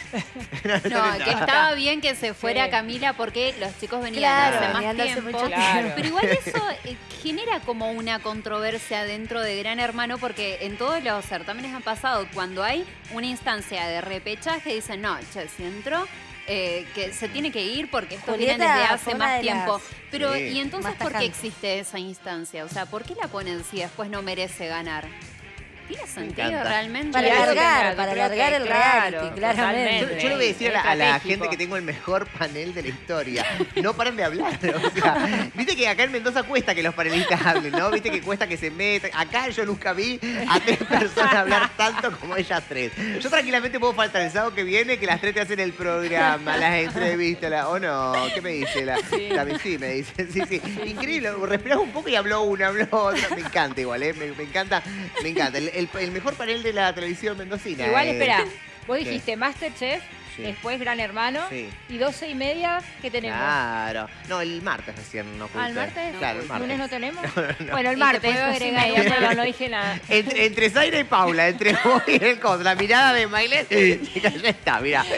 No, que estaba bien que se fuera Sí. Camila porque los chicos venían Claro, hace más venían de hace tiempo. mucho tiempo. Pero igual eso eh, genera como una controversia dentro de Gran Hermano porque en todos los certámenes han pasado cuando hay una instancia de repechaje dicen, no, che, si entró... Eh, que se tiene que ir porque estos vienen Julieta desde fue hace una más de tiempo. las- Pero, Sí. ¿y entonces Más por qué tajantes. existe esa instancia? O sea, ¿por qué la ponen si después no merece ganar? ¿Tiene sentido encanta. realmente? Para Claro, alargar, claro, para creo alargar que, el claro, reality, claramente. Yo, yo le voy a decir a la, a la Estratégico. gente que tengo el mejor panel de la historia. No paran de hablar. O sea, viste que acá en Mendoza cuesta que los panelistas hablen, ¿no? Viste que cuesta que se metan. Acá yo nunca vi a tres personas hablar tanto como ellas tres. Yo tranquilamente puedo faltar el sábado que viene que las tres te hacen el programa, las entrevistas, la- ¿o no? ¿Qué me dice? La, Sí. También sí, me dice. Sí, sí. Increíble. Respirás un poco y habló una, habló otra. Me encanta igual, ¿eh? Me, me encanta, me encanta. El, el- el mejor panel de la televisión mendocina. Igual, eh. espera. Vos ¿Qué? dijiste Masterchef, Sí. después Gran Hermano Sí. y doce y media, ¿qué tenemos? Claro. No, el martes recién no Ah, ¿el martes? Claro, el martes. ¿Lunes no tenemos? No, no. Bueno, el Y te martes, puedo doce y agregar media, una- perdón, no dije nada. Entre, entre Zaira y Paula, entre vos y el cos, la mirada de Mailén, ya está, mira.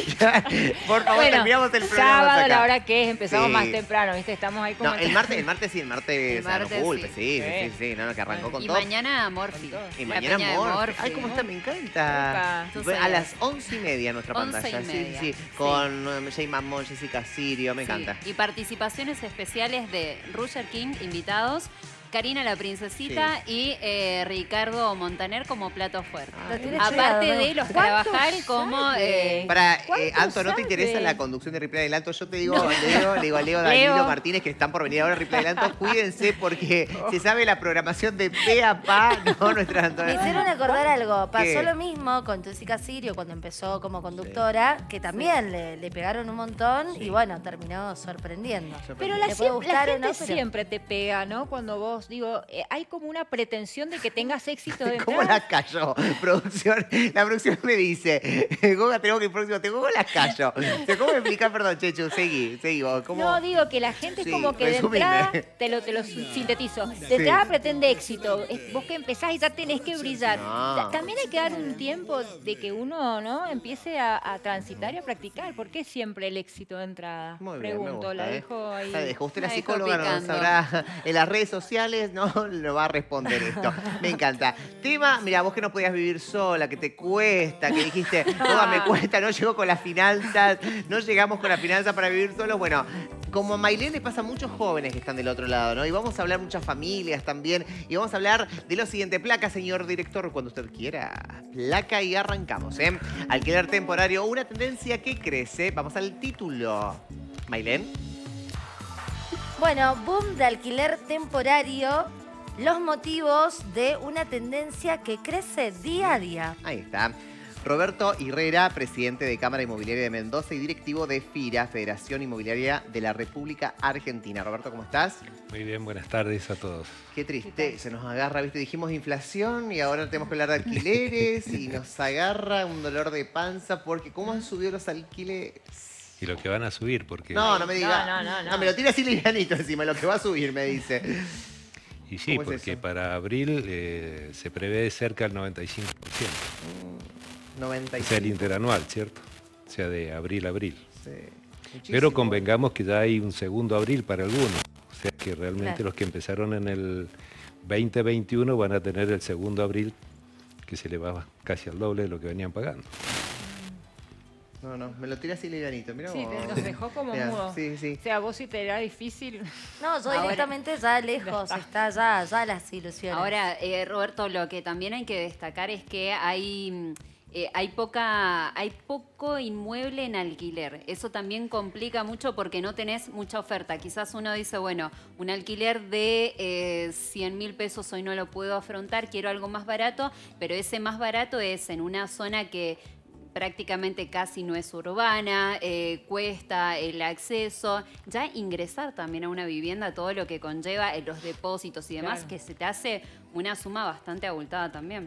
Por favor, Bueno, terminamos el programa. sábado, hasta acá. la hora que es, empezamos Sí. más temprano, ¿viste? Estamos ahí como... No, el martes, el martes sí, el martes, El Sano martes Pulpe, sí. sí, sí, Sí. sí, sí, no, no, que arrancó con Y todo. mañana Morphy. Y La mañana peña de Morphy. Morphy. Ay, cómo está, me encanta. Entonces, a las once y media nuestra once y pantalla. Sí, media, sí, sí. sí. Con um, Jay Mamón, Jessica Sirio, me Sí, encanta. Y participaciones especiales de Roger King, invitados, Karina la Princesita y eh, Ricardo Montaner como plato fuerte. Lo tiene Aparte cheado, ¿no? de los ¿Cuánto Carabajal como... sabe? eh, Para, eh, ¿Cuánto Anto, ¿no te interesa sabe? la conducción de Replay Adelanto? Yo te digo, le digo, le digo a Leo, Danilo, Leo. Martínez, que están por venir ahora a Replay Adelanto, cuídense porque se sabe la programación de pe a pa, no nuestra Me hicieron acordar algo. Pasó ¿Qué? lo mismo con Jessica Sirio cuando empezó como conductora, que también le, le pegaron un montón y bueno, terminó sorprendiendo. Pero Le la, puede siem- gustar la o gente no, pero- siempre te pega, ¿no? Cuando vos, digo, eh, hay como una pretensión de que tengas éxito de ¿Cómo entrada. las cayó? Producción, la producción me dice, Goga, tenemos que ir próximo, ¿cómo las cayó? O sea, ¿cómo me explicás? Perdón, Chechu, seguí, seguí vos. ¿Cómo? No, digo que la gente Sí, es como que de resumime. entrada, te lo, te lo sintetizo, de Sí. entrada pretende éxito. Es- Vos que empezás y ya tenés que brillar. No. Ta- También hay que dar un tiempo de que uno no empiece a, a transitar y a practicar. ¿Por qué siempre el éxito de entrada? Muy bien, me Pregunto, gusta, la ¿eh? dejo ahí. La dejo. Usted, la La dejo psicóloga, no picando. sabrá en las redes sociales, no lo va a responder esto. Me encanta. Tema, mira, vos que no podías vivir sola, que te cuesta, que dijiste, Goga, me cuesta, no llego con las finanzas, no llegamos con las finanzas para vivir solos. Bueno, como a Mailén le pasa a muchos jóvenes que están del otro lado, ¿no? Y vamos a hablar muchas familias también. Y vamos a hablar de lo siguiente. Placa, señor director, cuando usted quiera. Placa y arrancamos, ¿eh? Alquiler temporario, una tendencia que crece. Vamos al título. Mailén. Bueno, boom de alquiler temporario, los motivos de una tendencia que crece día a día. Ahí está. Roberto Herrera, presidente de Cámara Inmobiliaria de Mendoza y directivo de FIRA, Federación Inmobiliaria de la República Argentina. Roberto, ¿cómo estás? Muy bien, buenas tardes a todos. Qué triste, se nos agarra, ¿viste? Dijimos inflación y ahora tenemos que hablar de alquileres y nos agarra un dolor de panza porque ¿cómo han subido los alquileres? Y lo que van a subir, porque... No, no me diga. No, no, no, no. me lo tira así livianito encima, lo que va a subir, me dice. Y sí, ¿Cómo es porque eso? para abril eh, se prevé cerca del noventa y cinco por ciento. noventa y O sea, el cinco. interanual, ¿cierto? O sea, de abril a abril. Sí, muchísimo. Pero convengamos que ya hay un segundo abril para algunos. O sea, que realmente Claro. los que empezaron en el veinte veintiuno van a tener el segundo abril que se les va casi al doble de lo que venían pagando. No, no, me lo tira así livianito, mira Sí, vos. te- nos dejó como Mirá, mudo. Sí, sí. O sea, vos si te era difícil. No, yo Ahora- directamente ya lejos, está ya, ya las ilusiones. Ahora, eh, Roberto, lo que también hay que destacar es que hay, mm, eh, hay, poca, hay poco inmueble en alquiler. Eso también complica mucho porque no tenés mucha oferta. Quizás uno dice, bueno, un alquiler de eh, cien mil pesos hoy no lo puedo afrontar, quiero algo más barato, pero ese más barato es en una zona que prácticamente casi no es urbana, eh, cuesta el acceso, ya ingresar también a una vivienda, todo lo que conlleva eh, los depósitos y demás, Claro. que se te hace una suma bastante abultada también.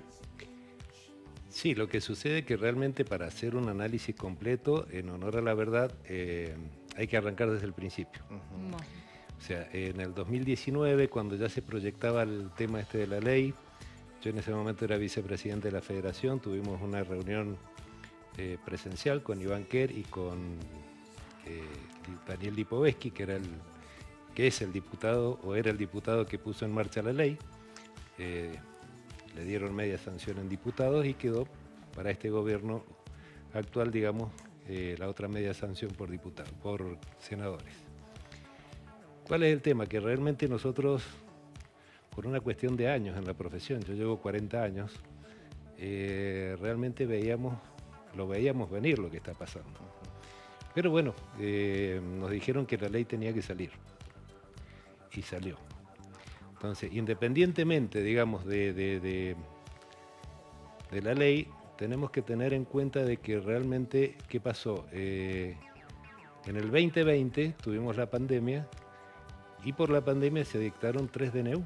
Sí, lo que sucede es que realmente para hacer un análisis completo, en honor a la verdad, eh, hay que arrancar desde el principio. Uh-huh. O sea, en el dos mil diecinueve, cuando ya se proyectaba el tema este de la ley, yo en ese momento era vicepresidente de la Federación, tuvimos una reunión eh, presencial con Iván Quer y con eh, Daniel Lipovetsky, que, era el, que es el diputado, o era el diputado que puso en marcha la ley. Eh, le dieron media sanción en diputados y quedó para este gobierno actual, digamos, eh, la otra media sanción por diputados, por senadores. ¿Cuál es el tema? Que realmente nosotros, por una cuestión de años en la profesión, yo llevo cuarenta años, eh, realmente veíamos, lo veíamos venir lo que está pasando. Pero bueno, eh, nos dijeron que la ley tenía que salir. Y salió. Entonces, independientemente, digamos, de, de, de, de la ley, tenemos que tener en cuenta de que realmente, ¿qué pasó? Eh, en el veinte veinte tuvimos la pandemia, y por la pandemia se dictaron tres D N U,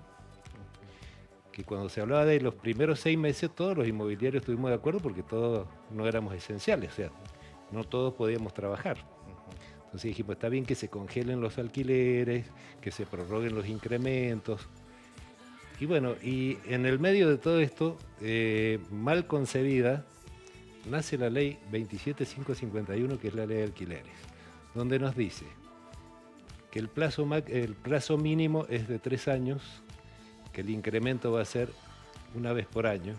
que cuando se hablaba de los primeros seis meses, todos los inmobiliarios estuvimos de acuerdo porque todos no éramos esenciales, o sea, no todos podíamos trabajar. Entonces dijimos, está bien que se congelen los alquileres, que se prorroguen los incrementos. Y bueno, y en el medio de todo esto, eh, mal concebida, nace la ley veintisiete mil quinientos cincuenta y uno, que es la ley de alquileres, donde nos dice que el plazo, el plazo mínimo es de tres años, que el incremento va a ser una vez por año.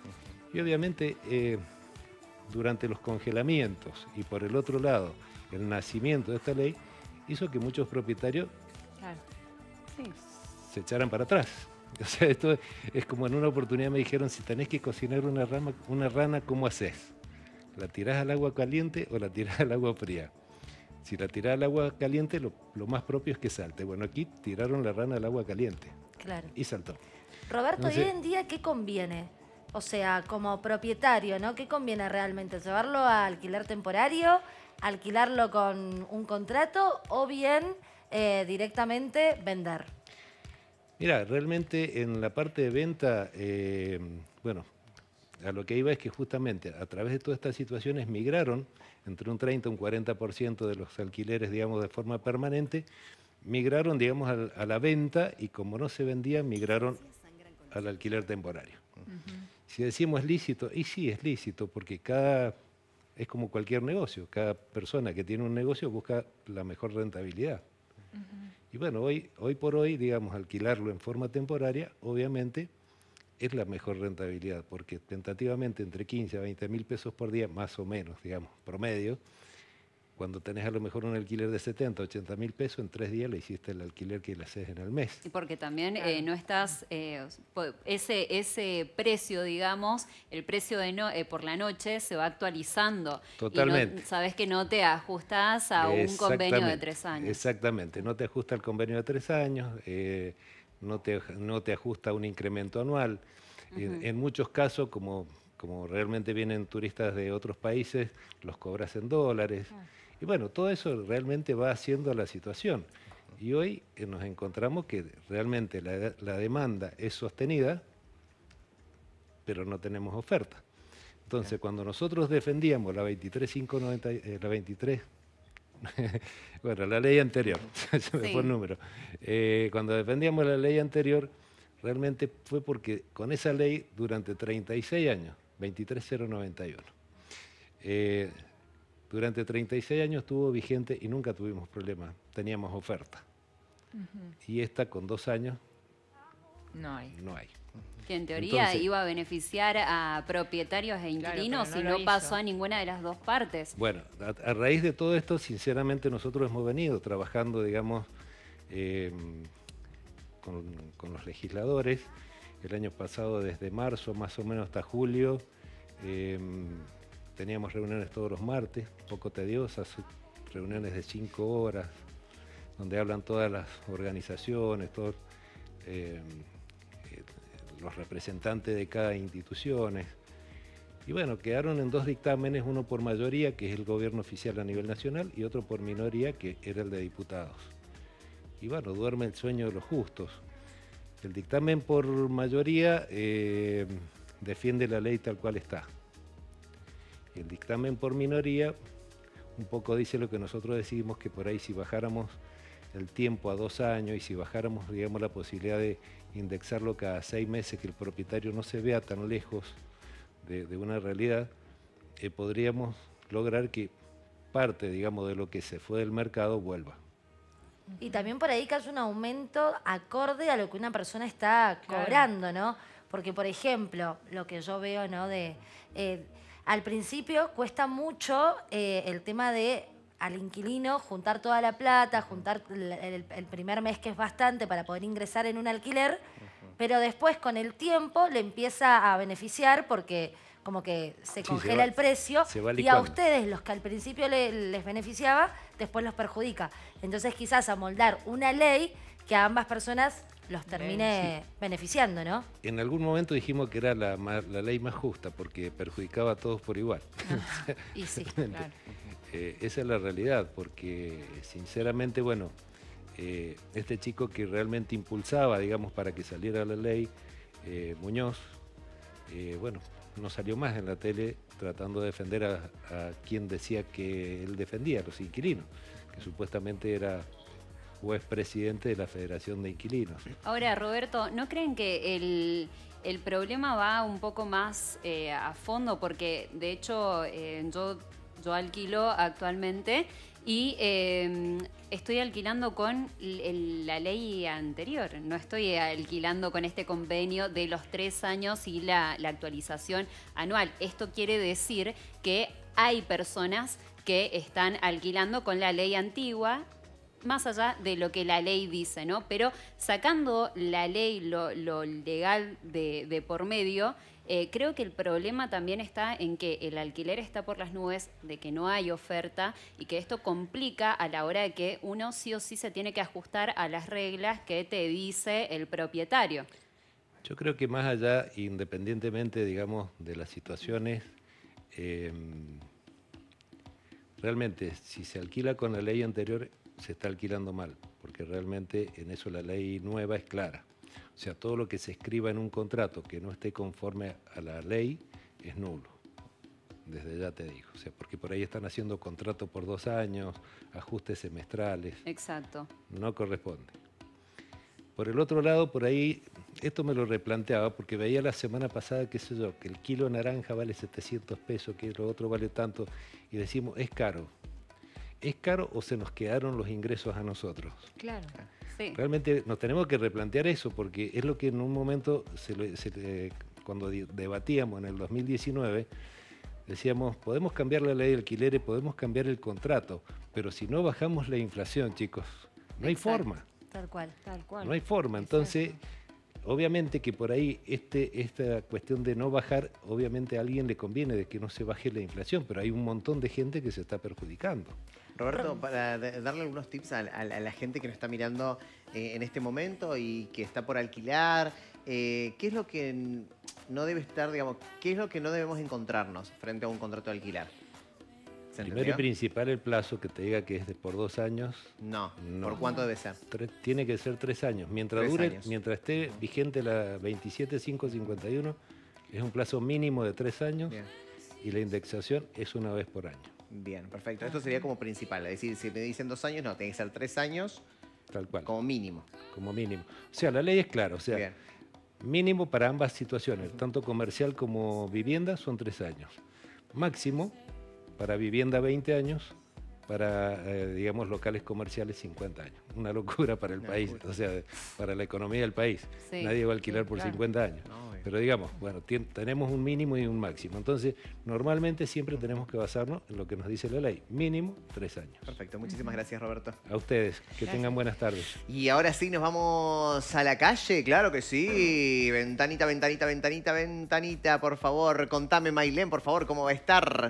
Y obviamente, eh, durante los congelamientos y por el otro lado, el nacimiento de esta ley, hizo que muchos propietarios claro. sí. se echaran para atrás. O sea, esto es como en una oportunidad me dijeron, si tenés que cocinar una, rama, una rana, ¿cómo haces? ¿La tirás al agua caliente o la tirás al agua fría? Si la tirás al agua caliente, lo, lo más propio es que salte. Bueno, aquí tiraron la rana al agua caliente. Claro. Y saltó. Roberto, Entonces, ¿y hoy en día qué conviene? O sea, como propietario, ¿no? ¿Qué conviene realmente? ¿Llevarlo a alquiler temporario? ¿Alquilarlo con un contrato? ¿O bien eh, directamente vender? Mira, realmente en la parte de venta, eh, bueno, a lo que iba es que justamente a través de todas estas situaciones migraron entre un treinta y un cuarenta por ciento de los alquileres, digamos, de forma permanente, migraron, digamos, a, a la venta y como no se vendía, migraron al alquiler temporario. Uh-huh. Si decimos lícito, y sí es lícito, porque cada, es como cualquier negocio, cada persona que tiene un negocio busca la mejor rentabilidad. Uh-huh. Y bueno, hoy, hoy por hoy, digamos, alquilarlo en forma temporaria, obviamente, es la mejor rentabilidad, porque tentativamente entre quince a veinte mil pesos por día, más o menos, digamos, promedio, cuando tenés a lo mejor un alquiler de setenta, ochenta mil pesos, en tres días le hiciste el alquiler que le haces en el mes. Y porque también eh, no estás, eh, ese, ese precio, digamos, el precio de no, eh, por la noche se va actualizando. Totalmente. Y no, sabes que no te ajustás a un convenio de tres años. Exactamente, no te ajusta el convenio de tres años, eh, no, te, no te ajusta un incremento anual. Uh-huh. en, en muchos casos, como, como realmente vienen turistas de otros países, los cobras en dólares. Uh-huh. Y bueno, todo eso realmente va haciendo la situación. Y hoy eh, nos encontramos que realmente la, la demanda es sostenida, pero no tenemos oferta. Entonces, yeah. cuando nosotros defendíamos la veintitrés mil quinientos noventa, eh, la veintitrés, bueno, la ley anterior, se me sí. fue el número. Eh, cuando defendíamos la ley anterior, realmente fue porque con esa ley durante treinta y seis años, veintitrés mil noventa y uno, eh, durante treinta y seis años estuvo vigente y nunca tuvimos problemas, teníamos oferta. Uh-huh. Y esta con dos años no hay. No hay. Que en teoría Entonces, iba a beneficiar a propietarios e inquilinos claro, no y no pasó a ninguna de las dos partes. Bueno, a, a raíz de todo esto, sinceramente nosotros hemos venido trabajando, digamos, eh, con, con los legisladores. El año pasado, desde marzo más o menos hasta julio, eh, teníamos reuniones todos los martes, poco tediosas, reuniones de cinco horas, donde hablan todas las organizaciones, todos eh, eh, los representantes de cada institución. Y bueno, quedaron en dos dictámenes, uno por mayoría, que es el gobierno oficial a nivel nacional, y otro por minoría, que era el de diputados. Y bueno, duerme el sueño de los justos. El dictamen por mayoría eh, defiende la ley tal cual está. El dictamen por minoría un poco dice lo que nosotros decidimos, que por ahí si bajáramos el tiempo a dos años y si bajáramos, digamos, la posibilidad de indexarlo cada seis meses, que el propietario no se vea tan lejos de, de una realidad, eh, podríamos lograr que parte, digamos, de lo que se fue del mercado vuelva. Y también por ahí que haya un aumento acorde a lo que una persona está Claro. cobrando, ¿no? Porque, por ejemplo, lo que yo veo, ¿no? De, eh, al principio cuesta mucho eh, el tema de al inquilino juntar toda la plata, juntar el, el- el primer mes, que es bastante, para poder ingresar en un alquiler, pero después con el tiempo le empieza a beneficiar porque como que se Sí, congela se va- el precio se va y a licuando. ustedes, los que al principio le- les beneficiaba, después los perjudica. Entonces quizás amoldar una ley que a ambas personas los termine beneficiando, ¿no? En algún momento dijimos que era la, ma- la ley más justa porque perjudicaba a todos por igual. Y sí, Realmente. claro. Eh, esa es la realidad, porque sinceramente, bueno, eh, este chico que realmente impulsaba, digamos, para que saliera la ley, eh, Muñoz, eh, bueno, no salió más en la tele tratando de defender a, a quien decía que él defendía, a los inquilinos, que supuestamente era o es presidente de la Federación de Inquilinos. Ahora, Roberto, ¿no creen que el, el problema va un poco más eh, a fondo? Porque, de hecho, eh, yo, yo alquilo actualmente y eh, estoy alquilando con el- la ley anterior. No estoy alquilando con este convenio de los tres años y la, la actualización anual. Esto quiere decir que hay personas que están alquilando con la ley antigua, más allá de lo que la ley dice, ¿no? Pero sacando la ley, lo, lo legal de, de por medio, eh, creo que el problema también está en que el alquiler está por las nubes, de que no hay oferta y que esto complica a la hora de que uno sí o sí se tiene que ajustar a las reglas que te dice el propietario. Yo creo que más allá, independientemente, digamos, de las situaciones, eh, realmente, si se alquila con la ley anterior, se está alquilando mal, porque realmente en eso la ley nueva es clara. O sea, todo lo que se escriba en un contrato que no esté conforme a la ley es nulo. Desde ya te digo. O sea, porque por ahí están haciendo contrato por dos años, ajustes semestrales. Exacto. No corresponde. Por el otro lado, por ahí, esto me lo replanteaba porque veía la semana pasada, qué sé yo, que el kilo de naranja vale setecientos pesos, que lo otro vale tanto, y decimos, es caro. ¿Es caro o se nos quedaron los ingresos a nosotros? Claro, sí. Realmente nos tenemos que replantear eso, porque es lo que en un momento, se le- se le- cuando di- debatíamos en el dos mil diecinueve, decíamos, podemos cambiar la ley de alquileres, podemos cambiar el contrato, pero si no bajamos la inflación, chicos, no hay Exacto. forma. Tal cual. Tal cual. No hay forma. Entonces, obviamente que por ahí este, esta cuestión de no bajar, obviamente a alguien le conviene de que no se baje la inflación, pero hay un montón de gente que se está perjudicando. Roberto, para de- darle algunos tips a, a- a la gente que nos está mirando eh, en este momento y que está por alquilar, eh, ¿qué es lo que n- no debe estar, digamos, qué es lo que no debemos encontrarnos frente a un contrato de alquilar? ¿Se Primero y entendió? principal, el plazo que te diga que es de por dos años. No. ¿Por cuánto debe ser? Tre- tiene que ser tres años. Mientras Tres dure, años. mientras esté vigente la veintisiete mil quinientos cincuenta y uno, es un plazo mínimo de tres años y la indexación es una vez por año. Bien, perfecto. Esto sería como principal. Es decir, si me dicen dos años, no, tiene que ser tres años. Tal cual. Como mínimo. Como mínimo. O sea, la ley es clara. O sea, mínimo para ambas situaciones, tanto comercial como vivienda, son tres años. Máximo para vivienda veinte años, para, eh, digamos, locales comerciales cincuenta años. Una locura para el Una país, locura. o sea, para la economía del país. Sí, Nadie va a alquilar sí, por claro. cincuenta años. No, obvio. Pero digamos, bueno, tien- tenemos un mínimo y un máximo. Entonces, normalmente siempre tenemos que basarnos en lo que nos dice la ley. Mínimo tres años. Perfecto. Muchísimas gracias, Roberto. A ustedes, que Gracias. tengan buenas tardes. Y ahora sí nos vamos a la calle, claro que sí. Ventanita, ventanita, ventanita, ventanita, por favor. Contame, Mailén, por favor, cómo va a estar.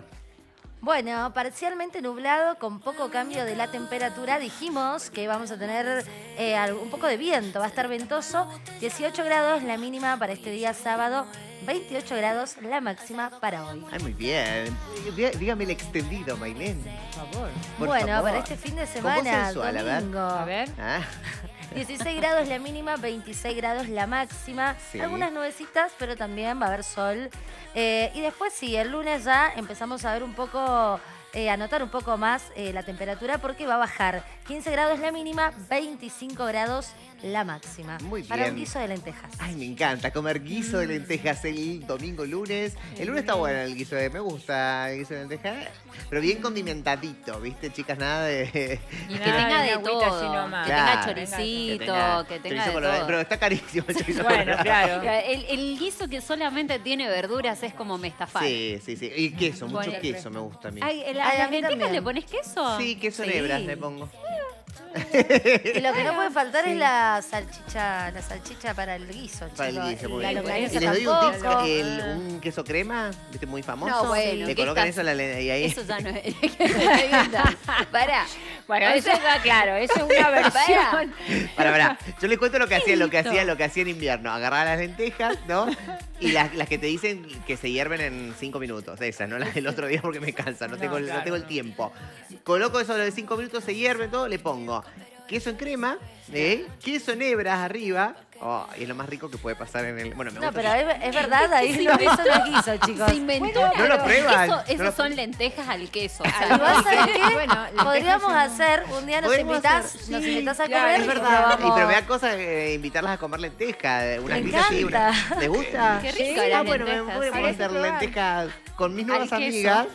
Bueno, parcialmente nublado, con poco cambio de la temperatura. Dijimos que vamos a tener eh, algo- un poco de viento, va a estar ventoso. dieciocho grados la mínima para este día sábado, veintiocho grados la máxima para hoy. Ay, muy bien. Dí- Dígame el extendido, Mailén. Por favor. Por bueno, favor. para este fin de Con voz semana, sensual, a ver. domingo. A ver. Ah, dieciséis grados la mínima, veintiséis grados la máxima. Sí. Algunas nubecitas, pero también va a haber sol. Eh, y después sí, el lunes ya empezamos a ver un poco eh, anotar un poco más eh, la temperatura porque va a bajar. quince grados la mínima, veinticinco grados la máxima. Muy Para un bien. guiso de lentejas. Ay, me encanta comer guiso de lentejas el domingo, lunes. El lunes está bueno el guiso de... Me gusta el guiso de lentejas, pero bien condimentadito, ¿viste, chicas? Nada de... Y que tenga de agüita así todo. nomás. Que Claro. tenga choricito, que tenga chorizo de con lo- todo. Pero está carísimo el chorizo. Bueno, claro. El, el guiso que solamente tiene verduras es como me estafar. Sí, sí, sí. Y queso, mucho Bueno. queso me gusta a mí. Ay, ¿a Ay, a las mí lentejas también. le pones queso? Sí, queso Sí. hebras le pongo. Y lo que no puede faltar Sí. es la salchicha, la salchicha para el guiso, Para el chicos. guiso, muy La bien. longaniza Y les doy un tip, tampoco. el- un queso crema, ¿viste? Muy famoso. No, bueno, Le ¿qué colocan estás- eso en la le- y ahí. Eso ya no es. Pará. Bueno, O eso sea- está claro, eso es una versión. Para, para. Yo les cuento lo que hacía, lo que listo. hacía, lo que hacía en invierno. Agarraba las lentejas, ¿no? Y las, las que te dicen que se hierven en cinco minutos. Esas, no las del otro día porque me cansa, no, No, tengo, el- no claro, tengo el no. tiempo. Coloco eso de cinco minutos, se hierve todo, le pongo queso en crema, ¿eh? Queso en hebras arriba. Oh, y es lo más rico que puede pasar en el. Bueno, me No, gusta. pero es, es verdad, ahí lo eso no es guiso, chicos. Se inventó. No lo prueban, Eso, no esos lo- son lentejas al queso. O Y sea, vos sabés qué? Bueno, lentejas Podríamos son- hacer, un día nos Podemos invitás, hacer, nos sí, invitás a claro, comer Es y verdad. Y, probamos. pero me da cosa eh, invitarlas a comer lentejas. Unas Me pizzas así, una- encanta. ¿Les gusta? Qué rico Sí, las ah, bueno, me lentejas. podemos Habría que hacer probar. lentejas con mis nuevas Al queso. amigas.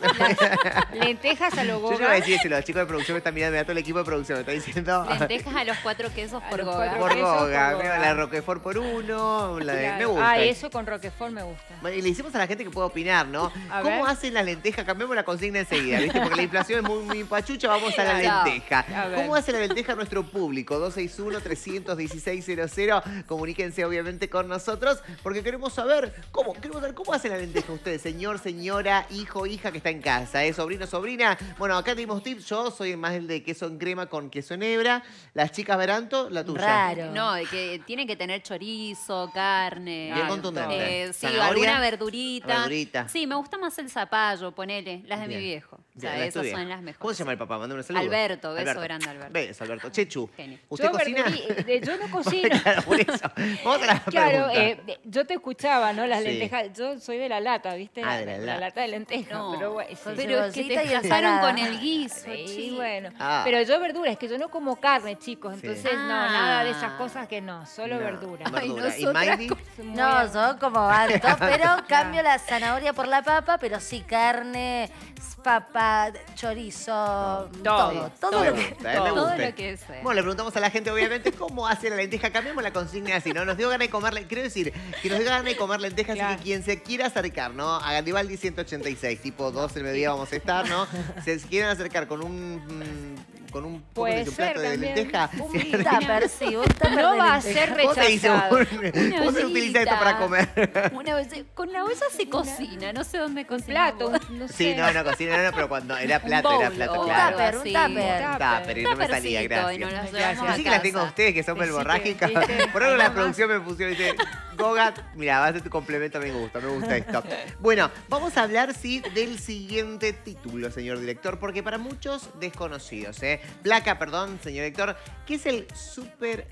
Lentejas a lo Yo ya Goga. voy a decir, si los chicos de producción me están mirando, mira todo el equipo de producción me está diciendo. lentejas a los cuatro quesos A por los goga. cuatro Por quesos Goga, por mira, Goga. la Roquefort por uno, la de. Claro. Me gusta. Ah, eso con Roquefort me gusta. Bueno, y le hicimos a la gente que pueda opinar, ¿no? A ¿Cómo ver. hacen las lentejas? Cambiemos la consigna enseguida, ¿viste? Porque la inflación es muy, muy pachucha, vamos a la Claro. lenteja. A ver. ¿Cómo hace la lenteja nuestro público? dos seis uno, tres uno seis cero cero. Comuníquense obviamente con nosotros porque queremos saber cómo, queremos saber cómo hace la lenteja ustedes, señor, señora, hijo, hija que está en casa, ¿eh? Sobrino, sobrina. Bueno, acá dimos tips. Yo soy más el de queso en crema con queso en hebra. Las chicas Veranto, la tuya. Raro. No, de que tiene que tener chorizo, carne. Bien contundente. Eh, sí, Zanahoria. alguna verdurita. Verdurita. Sí, me gusta más el zapallo, ponele, las de Bien. mi viejo. O Bien, sea, la esas tuya. son las mejores. ¿Cómo se llama el papá? Mándame un saludo. Alberto, beso grande, Alberto. Beso, Alberto. Chechu, Genio. ¿usted Yo, cocina? verduri- eh, yo no cocino. Claro, por eso. Vamos a la Claro, pregunta. eh, eh, yo te escuchaba, ¿no? Las Sí. lentejas. Yo soy de la lata, ¿viste? Ah, de la lata. de lentejas. No, pero bueno, sí. Con Pero es que cebollita te y casaron ensalada. con el guiso, Sí, chico. bueno. Ah. Pero yo verduras, es que yo no como carne, chicos. Sí. Entonces, no, Ah. nada de esas cosas que no, solo No, verduras. Ay, verdura. ¿Y nosotras Miley? Muy- No, son como altos, pero cambio la zanahoria por la papa, pero sí carne, papa, chorizo, todo, todo, Todo lo me que... gusta, eh, me Todo gusta. lo que sea. Bueno, le preguntamos a la gente, obviamente, cómo hace la lenteja. Cambiemos la consigna así, ¿no? Nos dio ganas de comer, le- quiero decir, que nos dio ganas de comer lentejas, Claro. así que quien se quiera acercar, ¿no? A Garibaldi ciento ochenta y seis, tipo doce del mediodía vamos a estar, ¿no? Se quieren acercar con un... mm, con un poco Puede de un ser plato de también. lenteja. Un Sí, tupper, sí, un tupper No de va a lentejas. ser ¿Cómo se dice? rechazado. Una ¿Cómo se utiliza esto ollita. para comer? Una olla- con la olla se cocina, no sé dónde cocina. Plato, un- no sé. Sí, no, no, cocina, no, no, pero cuando era plato, bowl era plato, o claro. tupper, un así. tupper. Un tupper, y no me salía, Tuppercito, y gracias. nos las Gracias. llevamos a Así que las tengo a casa. ustedes, que son Sí, sí, belborrágicas. ¿viste? Por algo la Mamá. producción me pusieron y dice, Goga, mira, va a ser tu complemento, me gusta, me gusta esto. Bueno, vamos a hablar, sí, del siguiente título, señor director, porque para muchos desconocidos, ¿eh? Placa, perdón, señor director, ¿qué es el Super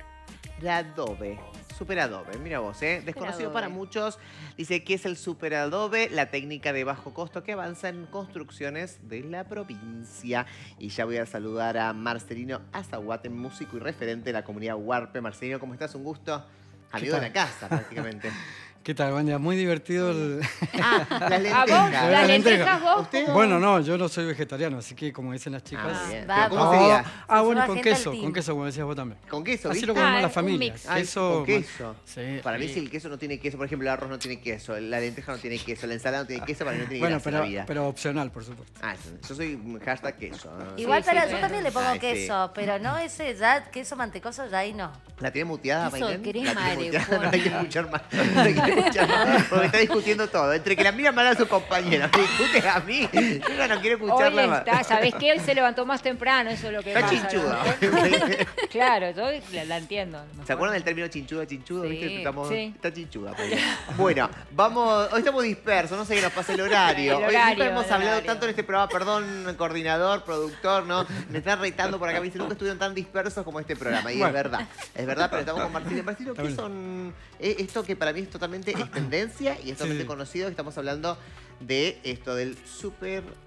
Adobe? Super Adobe, mira vos, ¿eh? Desconocido Adobe. para muchos. Dice que es el Super Adobe, la técnica de bajo costo que avanza en construcciones de la provincia. Y ya voy a saludar a Marcelino Azahuate, músico y referente de la comunidad Huarpe. Marcelino, ¿cómo estás? Un gusto. Amigo de tal? la casa, prácticamente. ¿Qué tal, Vania? Muy divertido el... Ah, las ¿A vos? lentejas. Las ¿Las lentejas. lentejas vos? ¿Usted? Bueno, no, yo no soy vegetariano, así que como dicen las chicas... Ah, bien. Va, ¿Pero ¿Cómo Ah, sería? ah, bueno, Sos con agente del queso, team. con queso, como decías vos también. ¿Con queso, Así viste? lo comemos Ah, la un familia. mix. Ay, Queso, con queso. Sí. Para mí, Sí. si el queso no tiene queso, por ejemplo, el arroz no tiene queso, la lenteja no tiene queso, la ensalada no tiene queso, para mí no tiene Bueno, gracia pero, la vida. pero opcional, por supuesto. Ah, yo soy hashtag queso. ¿no? Igual Sí, para, sí, yo sí. también le pongo Ay, sí. queso, pero no ese ya, queso mantecoso ya ahí no. ¿La tiene muteada, Queso Maylén? crema ¿La tiene de muteada? No pollo. hay que escuchar más. No hay que escuchar más. Porque está discutiendo todo. Entre que la mira mal a su compañera, me discute a mí. Yo ya no quiero Hoy escucharla más. está, ¿sabés qué? Hoy se levantó más temprano, eso es lo que Está pasa. chinchuda. ¿no? Claro, yo la, la entiendo. ¿Se acuerdan del término chinchuda, chinchudo? Sí. ¿Viste? Estamos, Sí. Está chinchuda. Maylén. Bueno, vamos. Hoy estamos dispersos, no sé qué nos pasa el horario. El Hoy horario, nunca hemos el hablado horario. tanto en este programa. Perdón, coordinador, productor, ¿no? Me están retando por acá. Me dicen, nunca estuvieron tan dispersos como este programa. Y Bueno. es verdad. Es verdad, pero estamos con Marcelo. Marcelo, Está ¿qué bien. son? eh, Esto que para mí es totalmente es tendencia y es totalmente sí. conocido. Estamos hablando de esto, del super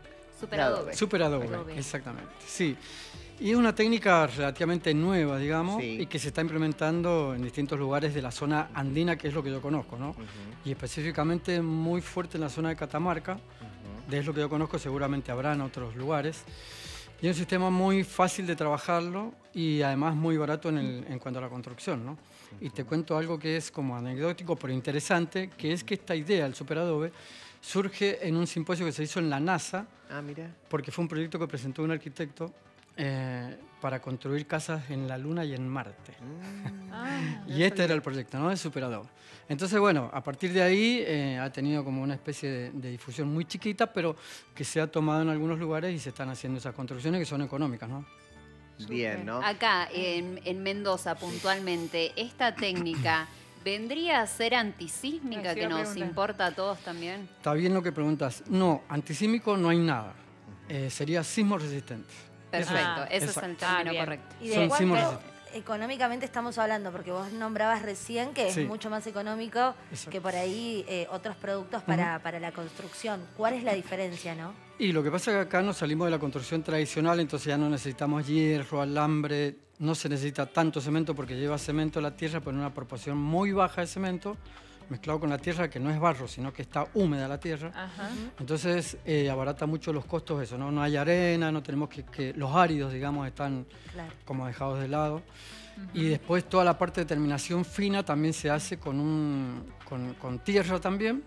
Super adobe. Super adobe, Adobe. exactamente. Sí. Y es una técnica relativamente nueva, digamos, Sí. y que se está implementando en distintos lugares de la zona andina, que es lo que yo conozco, ¿no? Y específicamente muy fuerte en la zona de Catamarca, de es lo que yo conozco, seguramente habrá en otros lugares. Y es un sistema muy fácil de trabajarlo y además muy barato en, el, en cuanto a la construcción, ¿no? Y te cuento algo que es como anecdótico, pero interesante, que es que esta idea del Super Adobe surge en un simposio que se hizo en la NASA, Ah, mira. porque fue un proyecto que presentó un arquitecto eh, para construir casas en la Luna y en Marte. Ah, Y este era el proyecto, ¿no? De Super Adobe. Entonces, bueno, a partir de ahí eh, ha tenido como una especie de, de difusión muy chiquita, pero que se ha tomado en algunos lugares y se están haciendo esas construcciones que son económicas, ¿no? Bien, ¿no? Acá, en, en Mendoza, puntualmente, esta técnica vendría a ser antisísmica, Ay, sí, que iba a nos preguntar. importa a todos también. Está bien lo que preguntas. No, antisísmico no hay nada. Eh, sería sismo resistente. Perfecto, Eso ese es exacto. el término Ah, bien. correcto. ¿Y de Son cuánto símbolos. económicamente estamos hablando? Porque vos nombrabas recién que es Sí. mucho más económico Exacto. que por ahí eh, otros productos para, para la construcción. ¿Cuál es la diferencia, no? Y lo que pasa es que acá nos salimos de la construcción tradicional, entonces ya no necesitamos hierro, alambre, no se necesita tanto cemento porque lleva cemento a la tierra, pero en una proporción muy baja de cemento, mezclado con la tierra, que no es barro, sino que está húmeda la tierra. Ajá. Entonces eh, abarata mucho los costos eso, ¿no? No hay arena, no tenemos que, que los áridos, digamos, están Claro. como dejados de lado. Y después toda la parte de terminación fina también se hace con, un, con, con tierra también.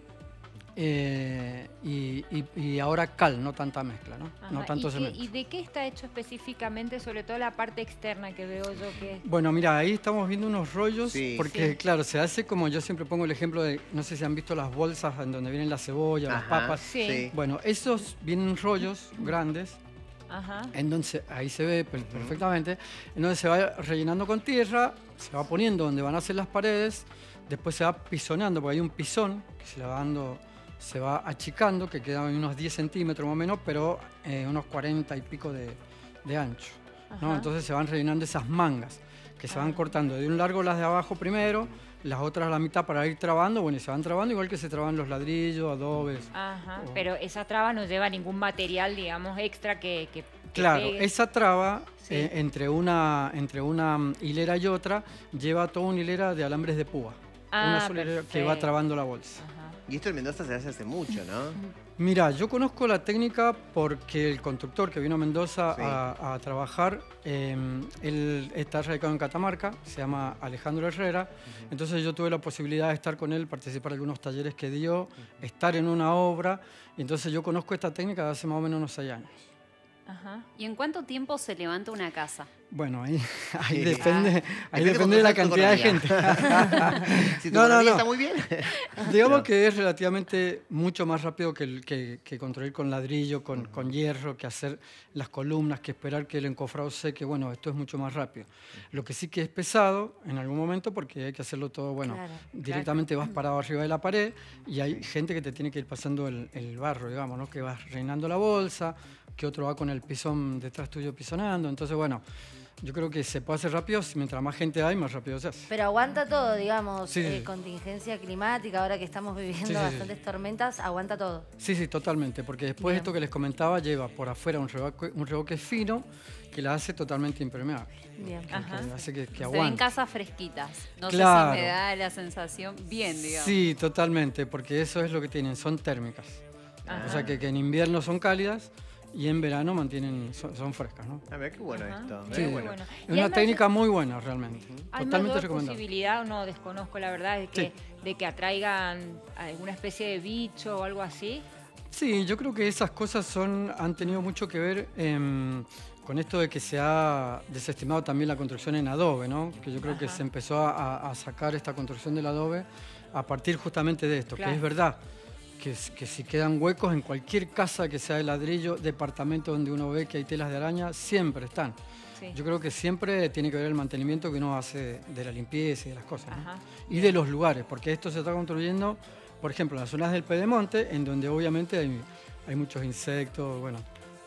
eh, y, y- y ahora cal, no tanta mezcla, ¿no? Ajá. No tanto ¿Y, qué- cemento. ¿Y de qué está hecho específicamente, sobre todo la parte externa que veo yo que... Bueno, mira, ahí estamos viendo unos rollos, Sí. porque Sí. claro, se hace como yo siempre pongo el ejemplo de, no sé si han visto las bolsas en donde vienen la cebolla, las Ajá, papas. Sí. sí. Bueno, esos vienen rollos grandes, Ajá. en donde se- ahí se ve per- perfectamente, en donde se va rellenando con tierra, se va poniendo donde van a ser las paredes, después se va pisoneando, porque hay un pisón que se le va dando, se va achicando, que quedan unos diez centímetros más o menos, pero eh, unos cuarenta y pico de, de ancho, ¿no? Ajá. Entonces se van rellenando esas mangas, que se van Ah. cortando de un largo las de abajo primero, las otras a la mitad para ir trabando, bueno, y se van trabando igual que se traban los ladrillos, adobes. Ajá. o- Pero esa traba no lleva ningún material, digamos, extra que... que- que Claro, pegue. esa traba Sí. eh, entre, una, entre una mm, hilera y otra lleva toda una hilera de alambres de púa. Ah, una sola hilera que va perfecto. trabando la bolsa. Ajá. Y esto en Mendoza se hace hace mucho, ¿no? Mira, yo conozco la técnica porque el constructor que vino a Mendoza Sí. a, a trabajar, eh, él está radicado en Catamarca, se llama Alejandro Herrera, entonces yo tuve la posibilidad de estar con él, participar en algunos talleres que dio, estar en una obra, y entonces yo conozco esta técnica de hace más o menos unos seis años. Ajá. ¿Y en cuánto tiempo se levanta una casa? Bueno, ahí, ahí Sí. depende, ahí Depende depende de la cómo cantidad de está tu gente. economía. Si tu No, no, economía no. está muy bien. Digamos No. que es relativamente mucho más rápido que, el- que, que construir con ladrillo, con, con hierro, que hacer las columnas, que esperar que el encofrado seque. Bueno, esto es mucho más rápido. Lo que sí que es pesado en algún momento porque hay que hacerlo todo, bueno, Claro, directamente vas parado arriba de la pared y hay gente que te tiene que ir pasando el, el barro, digamos, ¿no? Que vas rellenando la bolsa, que otro va con el pisón detrás tuyo pisonando. Entonces, bueno, yo creo que se puede hacer rápido, si mientras más gente hay, más rápido se hace. Pero aguanta todo, digamos, Sí, sí, eh, sí. contingencia climática, ahora que estamos viviendo Sí, sí, sí. bastantes tormentas, aguanta todo. Sí, sí, totalmente, porque después Bien. esto que les comentaba lleva por afuera un revoque, un revoque fino que la hace totalmente impermeable, Bien. que, Ajá. que hace que, que Se ven aguante. casas fresquitas. No Claro. sé si me da la sensación bien, digamos. Sí, totalmente, porque eso es lo que tienen, son térmicas. O sea, que, que en invierno son cálidas y en verano mantienen, son, son frescas, ¿no? A ver, qué bueno Ajá. esto. Sí, Muy bueno. bueno. Es Y una además- técnica muy buena realmente, ¿Hay totalmente mayor recomendable. posibilidad, o no desconozco la verdad, de que, de que atraigan alguna especie de bicho o algo así? Sí, yo creo que esas cosas son, han tenido mucho que ver em, con esto de que se ha desestimado también la construcción en adobe, ¿no? Que yo creo que Ajá. se empezó a, a sacar esta construcción del adobe a partir justamente de esto, Claro. que es verdad, que, s- que si quedan huecos en cualquier casa que sea de ladrillo, departamento donde uno ve que hay telas de araña, siempre están. Sí. Yo creo que siempre tiene que ver el mantenimiento que uno hace de la limpieza y de las cosas, ¿no? Ajá. Y de los lugares, porque esto se está construyendo, por ejemplo, en las zonas del Pedemonte, en donde obviamente hay, hay muchos insectos, bueno,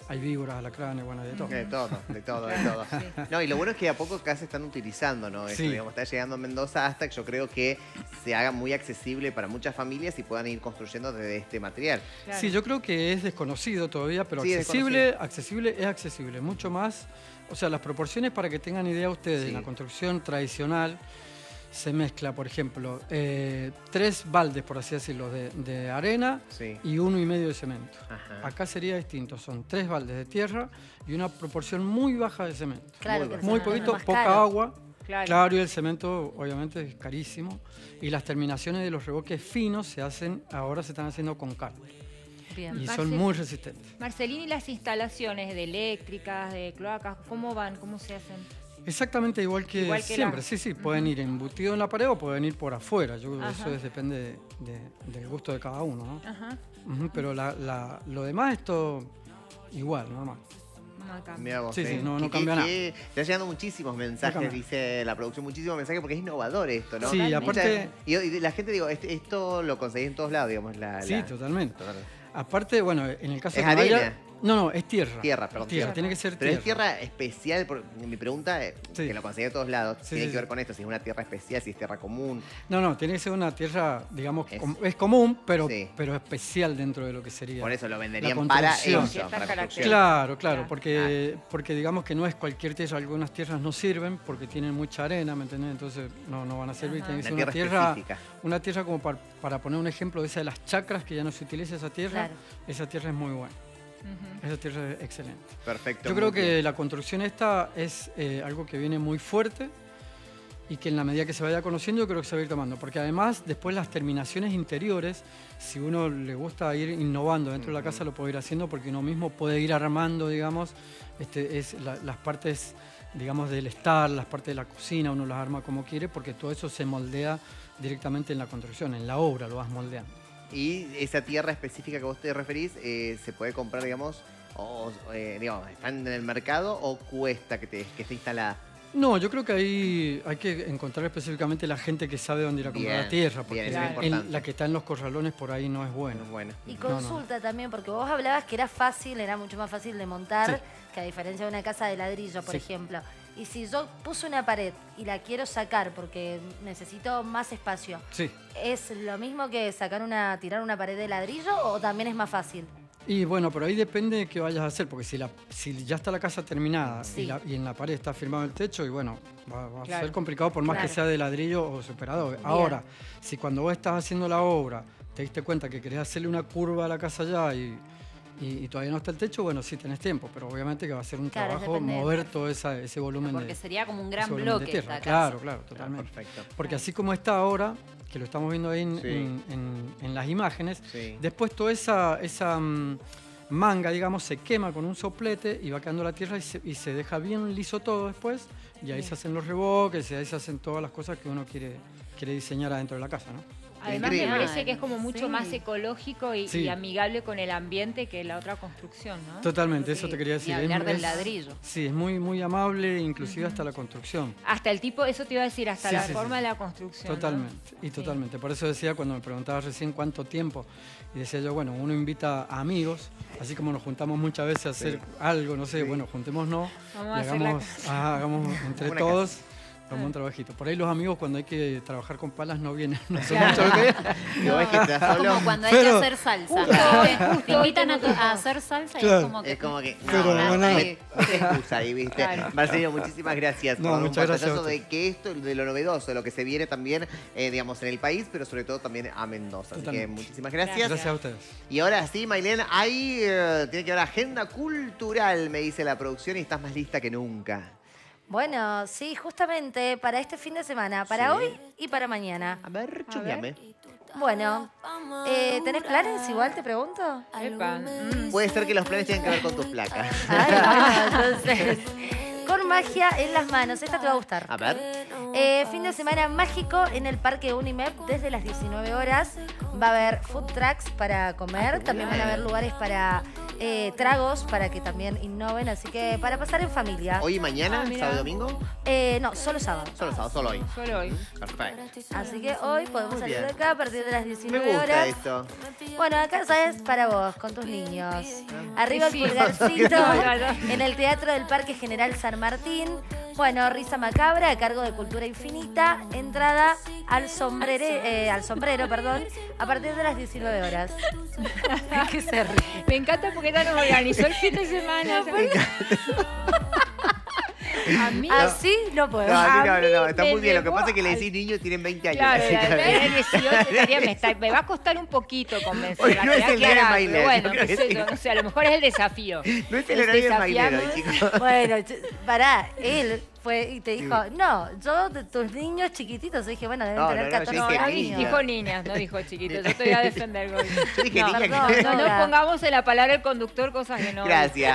hay víboras, alacranes, bueno, de todo. De todo, de todo, de todo. Sí. No, y lo bueno es que a poco acá se están utilizando, ¿no? Esto, Sí. digamos, está llegando a Mendoza hasta que yo creo que se haga muy accesible para muchas familias y puedan ir construyendo desde este material. Claro. Sí, yo creo que es desconocido todavía, pero Sí, accesible, accesible es accesible, mucho más. O sea, las proporciones, para que tengan idea ustedes, Sí. en la construcción tradicional se mezcla, por ejemplo, eh, tres baldes, por así decirlo, de, de arena Sí. y uno y medio de cemento. Ajá. Acá sería distinto, son tres baldes de tierra y una proporción muy baja de cemento. Claro, muy que el muy cemento es poquito, más poca caro. agua. Claro. Claro, y el cemento obviamente es carísimo. Y las terminaciones de los revoques finos se hacen, ahora se están haciendo con cal. Bien. Y Marcel- son muy resistentes. Marcelín, ¿y las instalaciones de eléctricas, de cloacas, cómo van? ¿Cómo se hacen? Exactamente igual que, Igual que siempre, la- sí, sí, pueden ir embutidos en la pared o pueden ir por afuera. Yo creo que Ajá. eso es- depende de- de- del gusto de cada uno, ¿no? Ajá. Ujú, pero la, la- lo demás es todo igual, normal. No cambia. Mira vos, Sí, sí, ¿eh? no- no Que- cambia que- nada. que Está llegando muchísimos mensajes, cambia. dice la producción, muchísimos mensajes porque es innovador esto, ¿no? Sí, Mucha- aparte- Y, y la gente, digo, este- esto lo conseguís en todos lados, digamos. La, Sí, la- totalmente. Total. Aparte, bueno, en el caso ¿Es de que no haya- arena? No, no, es tierra. Tierra, perdón. Tierra, tiene que ser Pero es tierra. tierra especial, por, mi pregunta, eh, que lo conseguí de todos lados, Sí, tiene sí, que sí. ver con esto, si es una tierra especial, si es tierra común. No, no, tiene que ser una tierra, digamos, Es- com- es, común, pero, Sí. pero especial dentro de lo que sería. Por eso lo la venderían para construcción. eso, para construcción. Claro, claro, Ah. porque, porque digamos que no es cualquier tierra, algunas tierras no sirven porque tienen mucha arena, ¿me entendés? Entonces no, no van a servir, Ajá. tiene que ser Una una tierra tierra, específica. una tierra como para, para poner un ejemplo de esa de las chacras, que ya no se utiliza esa tierra, Claro. esa tierra es muy buena. Esa tierra es excelente. Perfecto. Yo muy creo que bien. la construcción esta es eh, algo que viene muy fuerte y que en la medida que se vaya conociendo yo creo que se va a ir tomando. Porque además después las terminaciones interiores, si uno le gusta ir innovando dentro de la casa, lo puede ir haciendo porque uno mismo puede ir armando, digamos, este, es la- las partes, digamos, del estar, las partes de la cocina, uno las arma como quiere porque todo eso se moldea directamente en la construcción, en la obra lo vas moldeando. Y esa tierra específica que vos te referís, eh, ¿se puede comprar, digamos, o, eh, digamos, están en el mercado o cuesta que, te, que esté instalada? No, yo creo que ahí hay que encontrar específicamente la gente que sabe dónde ir a comprar Bien, la tierra, porque bien, eso es en- importante. la que está en los corralones por ahí no es buena. Bueno. Y No, no. consulta también, porque vos hablabas que era fácil, era mucho más fácil de montar Sí. que a diferencia de una casa de ladrillo, por Sí. ejemplo. Y si yo puse una pared y la quiero sacar porque necesito más espacio, Sí. ¿es lo mismo que sacar una, tirar una pared de ladrillo o también es más fácil? Y bueno, pero ahí depende de qué vayas a hacer, porque si, la, si ya está la casa terminada Sí. y, la- y en la pared está firmado el techo, y bueno, va, va Claro. a ser complicado por más Claro. que sea de ladrillo o superador. Bien. Ahora, si cuando vos estás haciendo la obra te diste cuenta que querés hacerle una curva a la casa ya y, y- y todavía no está el techo, bueno, sí tenés tiempo, pero obviamente que va a ser un Claro, trabajo depende de- mover todo esa- ese volumen Porque de sería como un ese gran volumen de bloque tierra. esta Claro, casa. claro, totalmente. perfecto. Porque así como está ahora, que lo estamos viendo ahí en, Sí. en- en- en las imágenes, Sí. después toda esa, esa mm, manga, digamos, se quema con un soplete y va quedando la tierra y se, y se deja bien liso todo después, y ahí Bien. se hacen los revoques y ahí se hacen todas las cosas que uno quiere, quiere diseñar adentro de la casa, ¿no? Además me Increíble. parece que es como mucho Sí. más ecológico y, Sí. y amigable con el ambiente que la otra construcción, ¿no? Totalmente, eso Sí, te quería ni decir. hablar Es- del es- ladrillo. Sí, es muy, muy amable, inclusive hasta la construcción. Hasta el tipo, eso te iba a decir, hasta Sí, la sí, forma sí. de la construcción. ¿no? Totalmente, y totalmente. Por eso decía cuando me preguntabas recién cuánto tiempo, y decía yo, bueno, uno invita a amigos, así como nos juntamos muchas veces a hacer Sí. algo, no sé, Sí. bueno, juntémonos Vamos y a hacer la hagamos, ah, hagamos entre Una todos como un trabajito. Por ahí los amigos cuando hay que trabajar con palas no vienen, no son Claro. mucho lo que Digo, ves que estás solo. Como cuando hay Pero- que hacer salsa. Claro. Te, te invitan a, to- a hacer salsa y Claro. es como que... Es como que. No, Pero no, bueno. me- me excusa ahí, ¿viste? Claro. Marcelino, muchísimas gracias No, por dar un muchas gracias a pantallazo usted. de que esto, de lo novedoso, de lo que se viene también, eh, digamos, en el país, pero sobre todo también a Mendoza. Así que Totalmente. muchísimas gracias. Gracias a ustedes. Y ahora sí, Maylene, ahí eh, tiene que haber agenda cultural, me dice la producción, y estás más lista que nunca. Bueno, sí, justamente para este fin de semana, para Sí. hoy y para mañana. A ver, chupiame. Bueno, eh, ¿tenés planes igual, te pregunto? Epa, mm. Puede ser que los planes tengan que ver con tus placas. Ahí va, entonces, con magia en las manos, esta te va a gustar. A ver. Eh, fin de semana mágico en el Parque Unimep desde las diecinueve horas. Va a haber food trucks para comer, también van a haber lugares para eh, tragos para que también innoven, así que para pasar en familia. ¿Hoy y mañana? Ah, mira. ¿Sábado y domingo? Eh, no, solo sábado. Solo sábado, solo hoy. Solo hoy. Perfecto. Así que hoy podemos Muy salir bien. de acá a partir de las Me diecinueve gusta horas. esto. Bueno, acá sabes para vos, con tus niños. Arriba el Sí. pulgarcito No, no, no. en el Teatro del Parque General San Martín. Bueno, Risa Macabra a cargo de Cultura Infinita. Entrada al sombrero, eh, al sombrero, perdón, a partir de las diecinueve horas. ¿Qué se ríe? Me encanta porque ella nos organizó el fin de semana. A mí Así no puedo. No, A no, no, no, mí está me muy bien. Lo que llevó pasa es que le al- decís niños tienen veinte años. Claro, así la- que- la- la dieciocho estaría- me, está- me va a costar un poquito Hoy convencerla. no es queda el día de clara, Mailén, pero bueno, yo creo qué que sé sí. yo, no sé, a lo mejor es el desafío. No es el Les horario de mailero, desafiamos. chicos. Bueno, ch- pará, él fue y te dijo, no, yo de tus niños chiquititos. Y dije, bueno, deben No, tener no, no, yo catorce No, dije no, años. dijo niñas, no dijo chiquitos. Yo te voy a defender, Goy. Yo dije no, niña, perdón, que- no, no pongamos en la palabra el conductor cosas que no. Gracias.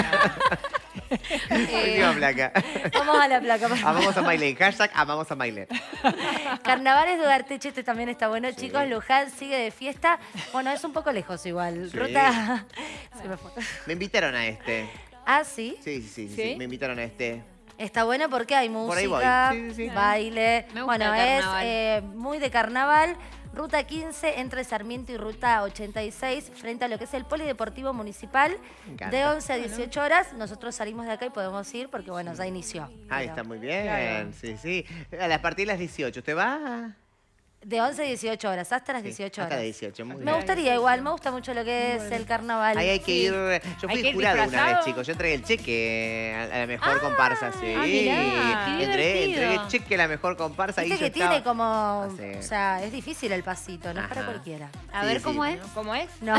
Última placa. Vamos a la placa, por favor. Amamos a Mailén. Hashtag amamos a Mailén. Carnavales de Ugarteche, este también está bueno, chicos. Luján sigue de fiesta. Bueno, es un poco lejos igual. Sí. Ruta. Se me fue. Me invitaron a este. Ah, sí. Sí, sí, sí, sí, ¿Sí? me invitaron a este. Está bueno porque hay Por ahí voy. música, Sí, sí, sí. baile. Me gusta Bueno, el es carnaval. eh, muy de carnaval. Ruta quince entre Sarmiento y Ruta ochenta y seis, frente a lo que es el Polideportivo Municipal, Me encanta. de once a dieciocho horas. Nosotros salimos de acá y podemos ir porque, bueno, ya inició. Ahí Pero está muy bien. Claro. Sí, sí. A la partir de las dieciocho. ¿Usted va? De once a dieciocho horas, hasta las Sí, dieciocho hasta horas. las dieciocho, muy Me bien. gustaría igual, me gusta mucho lo que es el carnaval. Ahí hay que Sí. ir. Yo Hay fui que ir jurado una disfrazado. vez, chicos. Yo entregué el cheque a a la mejor comparsa, sí. ah, mirá, qué Entregué, divertido. entregué el cheque a la mejor comparsa. Viste y yo que tiene estaba- como, Sí. o sea, es difícil el pasito, no es para Ajá. cualquiera. A Sí, ver sí. cómo es. ¿Cómo es? No.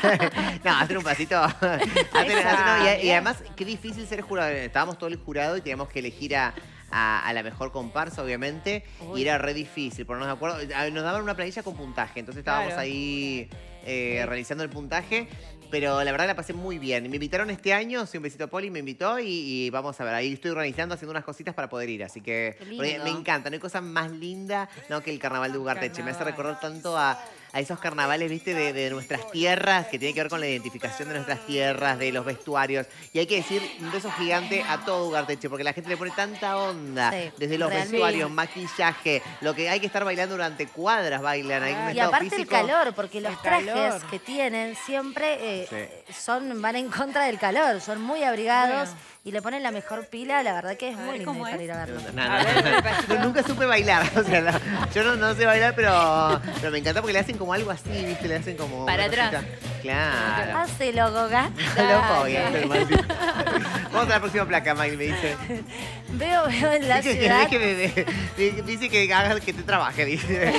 No, hacer un pasito. Hacer- hacer- Esa, no, y, y mirá. además, qué difícil ser jurado. Estábamos todo el jurado y teníamos que elegir a, a- a la mejor comparsa, obviamente. Y era re difícil, por no me acuerdo. a- Nos daban una planilla con puntaje, entonces estábamos Claro. ahí eh, realizando el puntaje. Pero la verdad la pasé muy bien. Me invitaron este año, sí, un besito a Poli, me invitó y, y vamos a ver, ahí estoy organizando, haciendo unas cositas para poder ir. Así que Qué porque lindo. me encanta, no hay cosa más linda no, que el carnaval de Ugarteche. Me hace recordar tanto a, a esos carnavales, viste, de, de nuestras tierras, que tiene que ver con la identificación de nuestras tierras, de los vestuarios. Y hay que decir un beso gigante a todo Ugarteche, porque la gente le pone tanta onda, Sí, desde los realmente. vestuarios, maquillaje, lo que hay que estar bailando durante cuadras, bailan. Hay un Y estado aparte físico. el calor, porque los El trajes calor. que tienen siempre eh, Sí. son van en contra del calor, son muy abrigados Bueno. y le ponen la mejor pila, la verdad que es A muy ver, lindo ¿cómo para es? ir a verlo. No, A no, ver, no. el pasito. No, nunca supe bailar. O sea, no, yo no, no sé bailar, pero, pero me encanta porque le hacen como algo así, ¿viste? Le hacen como. Para una atrás. cosita. Claro. Hacelo, Goga. Lo voy a hacer, Mati. Vamos a la próxima placa, Mike, me dice. Veo, veo en la Dice que, ciudad. deje de- de- dice que haga que te trabaje, dice.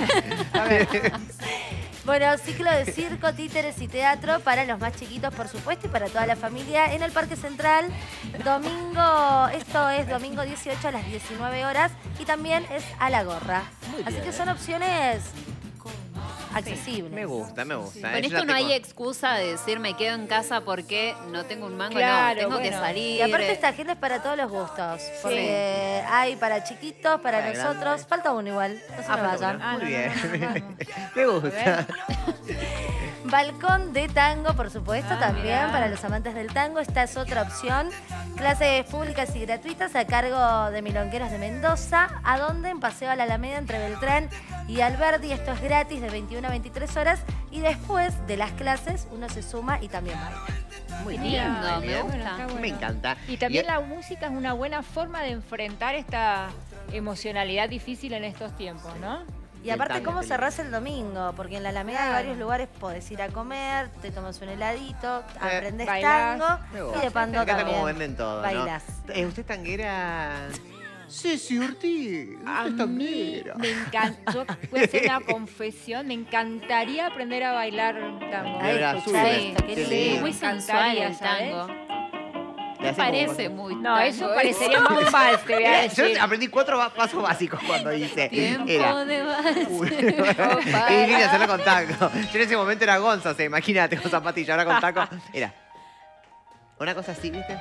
Bueno, ciclo de circo, títeres y teatro para los más chiquitos, por supuesto, y para toda la familia en el Parque Central. Domingo, esto es domingo dieciocho a las diecinueve horas y también es a la gorra. Muy Así bien. que son opciones accesibles. Me gusta, me gusta. Con Yo esto ya no hay tengo- excusa de decir me quedo en casa porque no tengo un mango. Claro, no, tengo que bueno. salir. Y aparte esta agenda es para todos los gustos. Porque hay para chiquitos, para Para nosotros. grandes. Falta uno igual. No se Ah, me falta vayan. una. Ah, Muy no, bien. no, no, no, Me gusta. Balcón de tango, por supuesto, Ah, también mirá. para los amantes del tango. Esta es otra opción. Clases públicas y gratuitas a cargo de Milongueros de Mendoza. ¿A dónde? En Paseo a la Alameda entre Beltrán y Alberdi. Esto es gratis de veintiuna a veintitrés horas. Y después de las clases uno se suma y también baila. Muy Qué bien. lindo, muy me bien. gusta. Está bueno. Me encanta. Y también Y- la música es una buena forma de enfrentar esta emocionalidad difícil en estos tiempos, ¿no? Y aparte, tango, ¿cómo qué cerrás el domingo? Porque en la Alameda hay Claro. varios lugares, podés ir a comer, te tomas un heladito, aprendés bailás. tango Me y gusta. de pando Me encanta también. cómo venden todo, ¿no? Bailás. Eh, ¿Usted es tanguera? Sí, sí, Ortiz. A Es mí tanguera. me encanta, yo voy a hacer una confesión, me encantaría aprender a bailar tango. De verdad, escuchá sube. esto, qué Qué lindo. lindo. Muy Me sensual encantaría, el ¿sabes? tango. Le Me hacen como- parece muy No, tango eso parecería más un vals, te voy a Mira, decir. yo aprendí cuatro ba- pasos básicos cuando hice. Tiempo Era. de vals. Uy, Qué lindo hacerlo con taco. Yo en ese momento era Gonza, o sea, imagínate, con zapatillas, ahora con taco. Era. Una cosa así, ¿viste?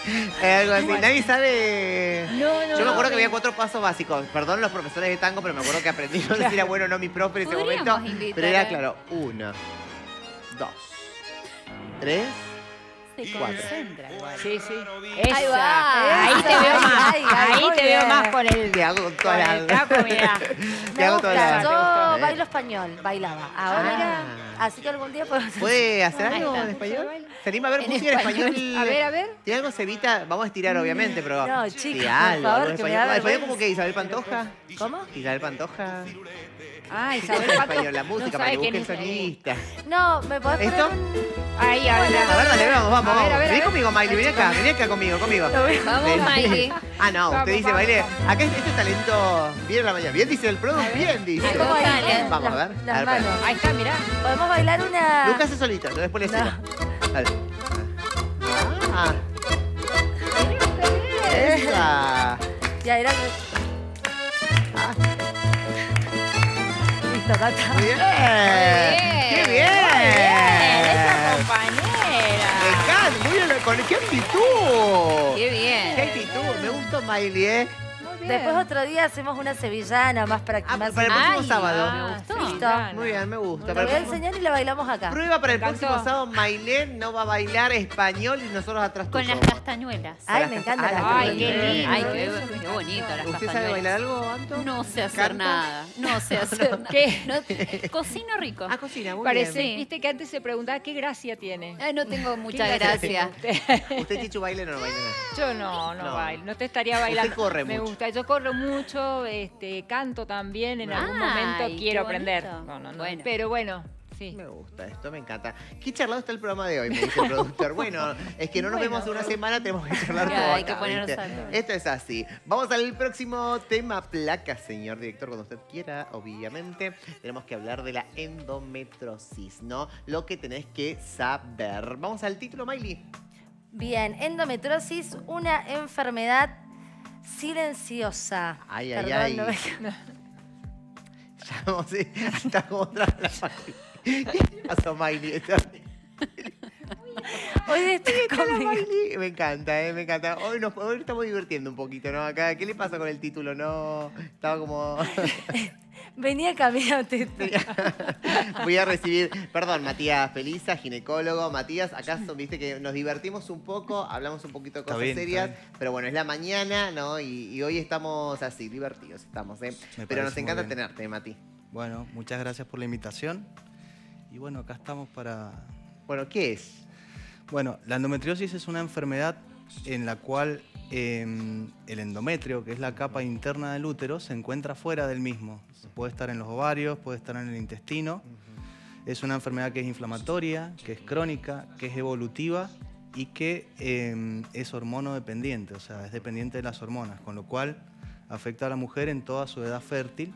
Es algo así. Nadie sabe. No, no, Yo me no, acuerdo que no. había cuatro pasos básicos. Perdón los profesores de tango, pero me acuerdo que aprendí no decir era bueno o no mi profe en ese Podríamos momento. invitar Pero era a- claro, uno, dos, tres, Se cuatro. concentra igual. Sí, sí. Ahí Esa. va. Ahí te veo más. Ay, ay, Ahí muy te veo bien. más con el, Te hago con con todas el las. taco, mirá. Te Me hago todas gusta, las. yo ¿Eh? bailo español, bailaba. Ahora, Ah. así que algún día podemos hacer. ¿Puede hacer Ahí algo está. en español? ¿Se anima a ver En música en español? español. A ver, a ver. ¿Tiene algo, Cevita? Vamos a estirar, obviamente, pero. No, sí, chicos, por algo, favor, algo en que me español. da ¿Español vergüenza. como que Isabel Pantoja? ¿Cómo? Isabel Pantoja. Ah, En Isabel Pato. español, la música, no para sabe que busque quién el es ella. sonidista. No, ¿me podés ¿Esto? poner un... Ahí, a ver. A ver, dale, vamos, vamos, A ver, vamos. a ver, a Vení ver. conmigo, Miley, vení acá, vení acá conmigo, conmigo. Vamos, Ven. Miley. Ah, no, Vamos, usted dice, vamos, baile. vamos. Acá este es talento bien en la mañana. Bien dice el producto, bien dice. Ahí va, dale. Vamos a ver. Las a ver, manos. espera. Ahí está, mirá. Podemos bailar una... Lucas hace solito, yo después le sigo. Dale. Ah. Esa. Ya era... Ah, Listo, Tata. muy bien. ¡Qué bien! Esa compañera. Me encanta, muy bien, con qué actitud. Qué bien. Qué actitud, me gustó Miley, ¿eh? Muy bien. Después otro día hacemos una sevillana más para que Ah, más... para el próximo Ay, sábado. me Ah, gustó. sí, Listo. Dana. Muy bien, me gusta. Te Para voy el a próximo- enseñar y la bailamos acá. Prueba para el Me encantó. próximo sábado, Mailén no va a bailar español y nosotros atrás Con tuyo. las castañuelas. Ay, me encanta Ah, la Ay, las qué castañuelas. lindo. Ay, qué, eso. qué bonito las ¿Usted sabe castañuelas. bailar algo, Anto? No sé hacer ¿Canta? nada. No sé hacer nada. ¿Qué? No- cocino rico. Ah, cocina, muy Parece, Sí. viste que antes se preguntaba qué gracia tiene. Ay, no tengo mucha ¿Qué gracia. tiene usted? bien. ¿Usted, Chichu, baila o no baila? Yo no, no, No. bailo, no te estaría bailando. corre Me mucho. gusta, yo corro mucho, este, canto también, en algún momento Ay, quiero qué aprender. bonito. No, no, no. Bueno. Pero bueno, sí. Me gusta esto, me encanta. ¿Qué charlado está el programa de hoy? Me dice el productor. Bueno, es que no nos Bueno. vemos en una semana, tenemos que charlar Ya, todo hay que acá, ponernos ¿viste? al día. Esto es así. Vamos al próximo tema, placa, señor director, cuando usted quiera, obviamente. Tenemos que hablar de la endometriosis, ¿no? Lo que tenés que saber. Vamos al título, Miley. Bien, endometriosis, una enfermedad silenciosa. Ay, ay, Perdón, ay. no me- Ya vamos, sí, está como otra vez la Miley. ¿Qué pasó, Miley? Está- Hoy estoy conmigo. Miley, me encanta, eh, me encanta. Hoy nos hoy estamos divirtiendo un poquito, ¿no? Acá, ¿qué le pasa con el título? No, estaba como... Venía caminando. Voy a recibir, perdón, Matías Peliza, ginecólogo. Matías, acá son, viste que nos divertimos un poco, hablamos un poquito de Está cosas bien, serias, está bien. pero bueno, es la mañana, ¿no? Y, y hoy estamos así, divertidos estamos, ¿eh? Me Pero nos parece muy encanta bien. tenerte, Mati. Bueno, muchas gracias por la invitación. Y bueno, acá estamos para... Bueno, ¿qué es? Bueno, la endometriosis es una enfermedad en la cual eh, el endometrio, que es la capa interna del útero, se encuentra fuera del mismo. Puede estar en los ovarios, puede estar en el intestino. Es una enfermedad que es inflamatoria, que es crónica, que es evolutiva y que eh, es hormonodependiente, o sea, es dependiente de las hormonas, con lo cual afecta a la mujer en toda su edad fértil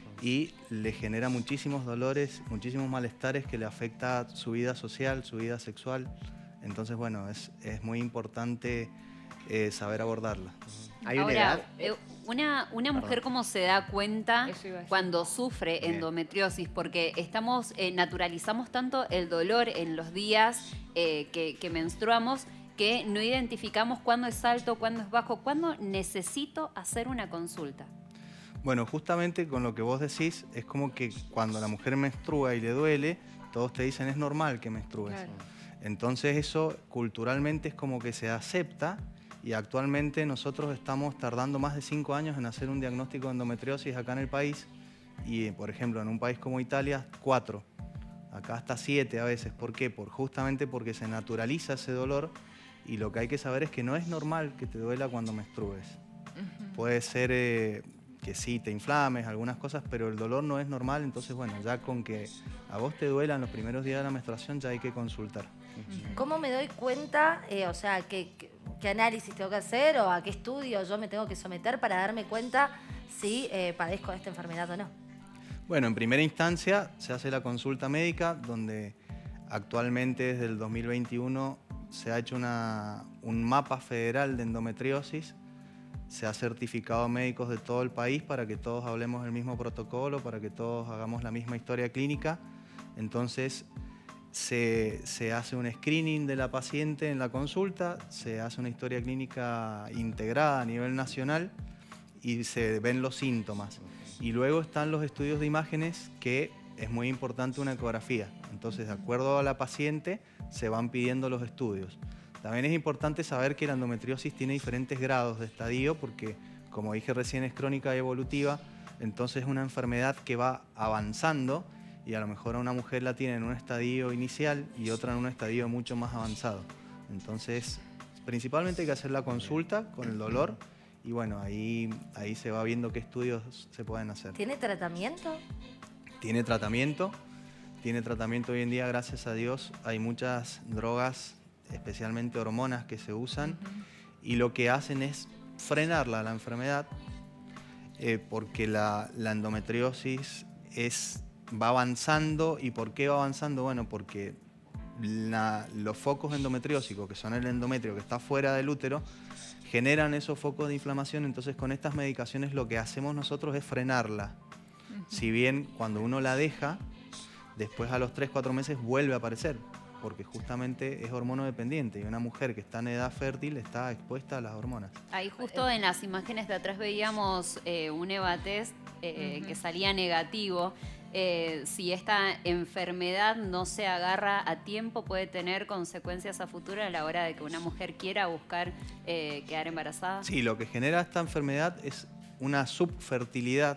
y le genera muchísimos dolores, muchísimos malestares que le afecta su vida social, su vida sexual. Entonces, bueno, es, es muy importante eh, saber abordarla. ¿Hay una Ahora, edad? eh, una, una mujer Perdón. cómo se da cuenta Eso iba a decir. cuando sufre Bien. endometriosis, porque estamos eh, naturalizamos tanto el dolor en los días eh, que, que menstruamos que no identificamos cuándo es alto, cuándo es bajo, cuándo necesito hacer una consulta. Bueno, justamente con lo que vos decís, es como que cuando la mujer menstrua y le duele, todos te dicen es normal que menstrues. Claro. Entonces eso culturalmente es como que se acepta y actualmente nosotros estamos tardando más de cinco años en hacer un diagnóstico de endometriosis acá en el país y, por ejemplo, en un país como Italia, cuatro. Acá hasta siete a veces. ¿Por qué? Por, justamente porque se naturaliza ese dolor y lo que hay que saber es que no es normal que te duela cuando menstrues. Puede ser eh, que sí, te inflames, algunas cosas, pero el dolor no es normal, entonces bueno, ya con que a vos te duelan los primeros días de la menstruación ya hay que consultar. ¿Cómo me doy cuenta, eh, o sea, qué, qué- qué análisis tengo que hacer o a qué estudio yo me tengo que someter para darme cuenta si eh, padezco de esta enfermedad o no? Bueno, en primera instancia se hace la consulta médica, donde actualmente desde el dos mil veintiuno se ha hecho una, un mapa federal de endometriosis, se ha certificado a médicos de todo el país para que todos hablemos el mismo protocolo, para que todos hagamos la misma historia clínica. Entonces se, se hace un screening de la paciente en la consulta, se hace una historia clínica integrada a nivel nacional y se ven los síntomas. Y luego están los estudios de imágenes, que es muy importante una ecografía. Entonces, de acuerdo a la paciente, se van pidiendo los estudios. También es importante saber que la endometriosis tiene diferentes grados de estadio, porque, como dije recién, es crónica y evolutiva. Entonces, es una enfermedad que va avanzando y a lo mejor a una mujer la tiene en un estadio inicial y otra en un estadio mucho más avanzado. Entonces, principalmente hay que hacer la consulta con el dolor y bueno, ahí, ahí se va viendo qué estudios se pueden hacer. ¿Tiene tratamiento? Tiene tratamiento, tiene tratamiento hoy en día, gracias a Dios. Hay muchas drogas, especialmente hormonas, que se usan uh-huh. y lo que hacen es frenarla, la enfermedad, eh, porque la, la endometriosis es... va avanzando. ¿Y por qué va avanzando? Bueno, porque la, los focos endometriósicos, que son el endometrio que está fuera del útero, generan esos focos de inflamación. Entonces, con estas medicaciones lo que hacemos nosotros es frenarla. Uh-huh. Si bien cuando uno la deja, después a los tres, cuatro meses vuelve a aparecer, porque justamente es hormonodependiente y una mujer que está en edad fértil está expuesta a las hormonas. Ahí justo en las imágenes de atrás veíamos eh, un EVA test eh, uh-huh. que salía negativo. Eh, si esta enfermedad no se agarra a tiempo, puede tener consecuencias a futuro a la hora de que una mujer quiera buscar eh, quedar embarazada. Sí, lo que genera esta enfermedad es una subfertilidad.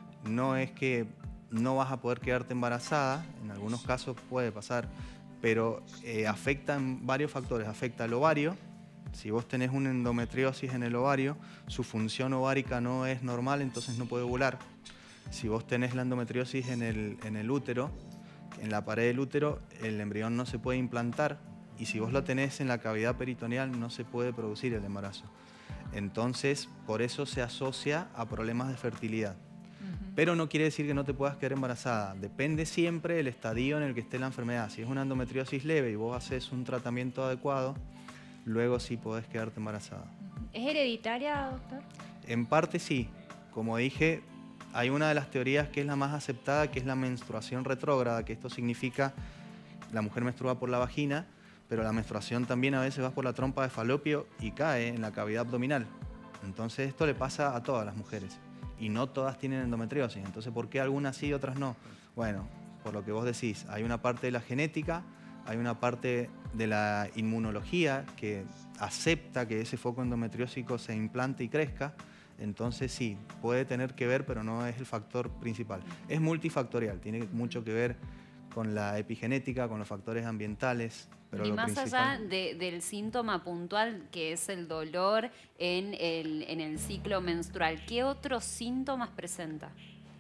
No es que no vas a poder quedarte embarazada, en algunos casos puede pasar, pero eh, afecta en varios factores. Afecta al ovario. Si vos tenés una endometriosis en el ovario, su función ovárica no es normal, entonces no puede ovular. Si vos tenés la endometriosis en el, en el útero, en la pared del útero, el embrión no se puede implantar, y si vos lo tenés en la cavidad peritoneal no se puede producir el embarazo. Entonces, por eso se asocia a problemas de fertilidad. Uh-huh. Pero no quiere decir que no te puedas quedar embarazada. Depende siempre del estadio en el que esté la enfermedad. Si es una endometriosis leve y vos haces un tratamiento adecuado, luego sí podés quedarte embarazada. ¿Es hereditaria, doctor? En parte sí. Como dije, hay una de las teorías que es la más aceptada, que es la menstruación retrógrada, que esto significa la mujer menstrua por la vagina, pero la menstruación también a veces va por la trompa de falopio y cae en la cavidad abdominal. Entonces esto le pasa a todas las mujeres y no todas tienen endometriosis. Entonces, ¿por qué algunas sí y otras no? Bueno, por lo que vos decís, hay una parte de la genética, hay una parte de la inmunología que acepta que ese foco endometriósico se implante y crezca. Entonces sí, puede tener que ver, pero no es el factor principal. Es multifactorial, tiene mucho que ver con la epigenética, con los factores ambientales. Pero y lo más principal... allá de, del síntoma puntual, que es el dolor en el, en el ciclo menstrual, ¿qué otros síntomas presenta?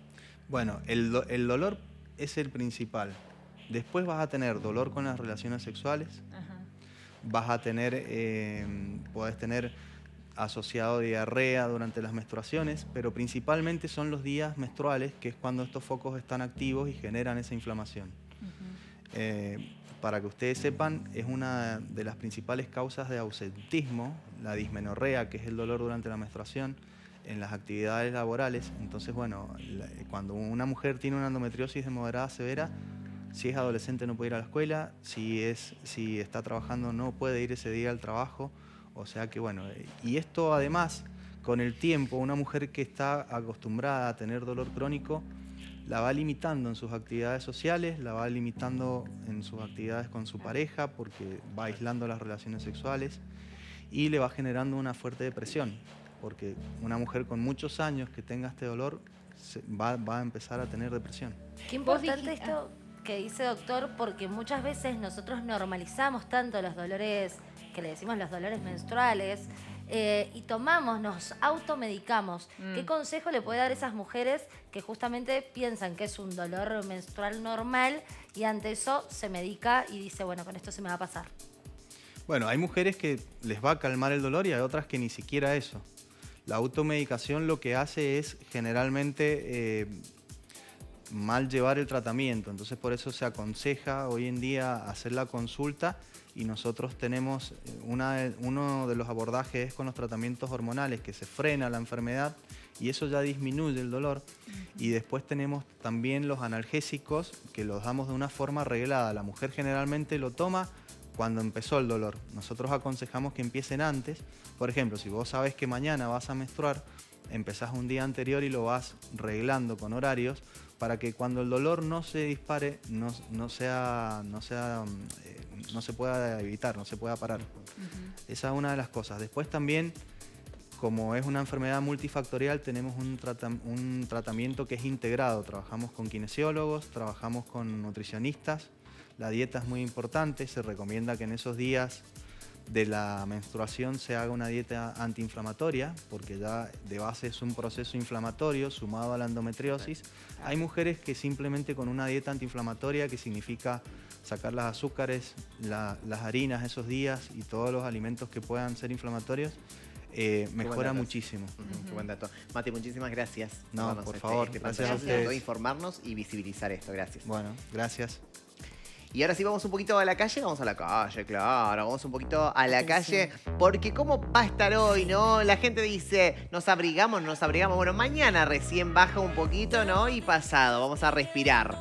Bueno, el, do, el dolor es el principal. Después vas a tener dolor con las relaciones sexuales. Ajá. Vas a tener, eh, podés tener... asociado diarrea durante las menstruaciones, pero principalmente son los días menstruales, que es cuando estos focos están activos y generan esa inflamación. Uh-huh. eh, para que ustedes sepan, es una de las principales causas de ausentismo, la dismenorrea, que es el dolor durante la menstruación, en las actividades laborales. Entonces, bueno, la, cuando una mujer tiene una endometriosis de moderada a severa, si es adolescente no puede ir a la escuela, si, es, si está trabajando no puede ir ese día al trabajo. O sea que bueno, y esto además, con el tiempo, una mujer que está acostumbrada a tener dolor crónico, la va limitando en sus actividades sociales, la va limitando en sus actividades con su pareja, porque va aislando las relaciones sexuales, y le va generando una fuerte depresión, porque una mujer con muchos años que tenga este dolor se, va, va a empezar a tener depresión. Qué importante esto que dice doctor, porque muchas veces nosotros normalizamos tanto los dolores, que le decimos los dolores menstruales, eh, y tomamos, nos automedicamos. Mm. ¿Qué consejo le puede dar a esas mujeres que justamente piensan que es un dolor menstrual normal y ante eso se medica y dice, bueno, con esto se me va a pasar? Bueno, hay mujeres que les va a calmar el dolor y hay otras que ni siquiera eso. La automedicación lo que hace es generalmente eh, mal llevar el tratamiento, entonces por eso se aconseja hoy en día hacer la consulta y nosotros tenemos, una de- uno de los abordajes es con los tratamientos hormonales, que se frena la enfermedad y eso ya disminuye el dolor. Y después tenemos también los analgésicos, que los damos de una forma reglada. La mujer generalmente lo toma cuando empezó el dolor. Nosotros aconsejamos que empiecen antes. Por ejemplo, si vos sabes que mañana vas a menstruar, empezás un día anterior y lo vas reglando con horarios para que cuando el dolor no se dispare, no, no, sea, no, sea, eh, no se pueda evitar, no se pueda parar. Esa es una de las cosas. Después también, como es una enfermedad multifactorial, tenemos un, trata un tratamiento que es integrado. Trabajamos con kinesiólogos, trabajamos con nutricionistas. La dieta es muy importante, se recomienda que en esos días de la menstruación se haga una dieta antiinflamatoria, porque ya de base es un proceso inflamatorio sumado a la endometriosis. Hay mujeres que simplemente con una dieta antiinflamatoria, que significa sacar los azúcares, la, las harinas esos días y todos los alimentos que puedan ser inflamatorios, eh, mejora muchísimo. Uh-huh. Qué buen dato. Mati, muchísimas gracias. No, darnos por este- favor, este gracias a pantallazo, ustedes. informarnos y visibilizar esto. Gracias. Bueno, gracias. Y ahora sí vamos un poquito a la calle, vamos a la calle, claro, vamos un poquito a la calle, porque cómo va a estar hoy, ¿no? La gente dice, nos abrigamos, nos abrigamos. Bueno, mañana recién baja un poquito, ¿no? Y pasado, vamos a respirar.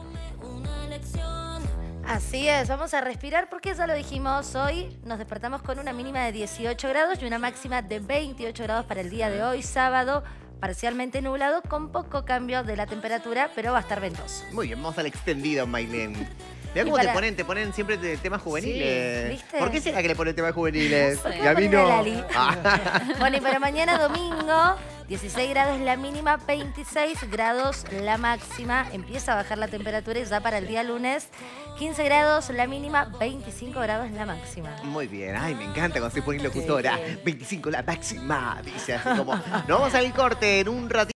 Así es, vamos a respirar porque ya lo dijimos, hoy nos despertamos con una mínima de dieciocho grados y una máxima de veintiocho grados para el día de hoy, sábado, parcialmente nublado, con poco cambio de la temperatura, pero va a estar ventoso. Muy bien, vamos al extendido, Maylene. Mirá Y cómo para- te ponen, te ponen siempre de temas juveniles. Sí, ¿viste? ¿Por qué será que le ponen temas juveniles? ¿Por qué Y a mí le ponen no. a Lali? Ah. Bueno, y para mañana domingo, dieciséis grados la mínima, veintiséis grados la máxima. Empieza a bajar la temperatura y ya para el día lunes, quince grados la mínima, veinticinco grados la máxima. Muy bien, ay, me encanta cuando se pone locutora. Sí, sí. veinticinco la máxima, dice así como. Nos vamos al corte en un ratito.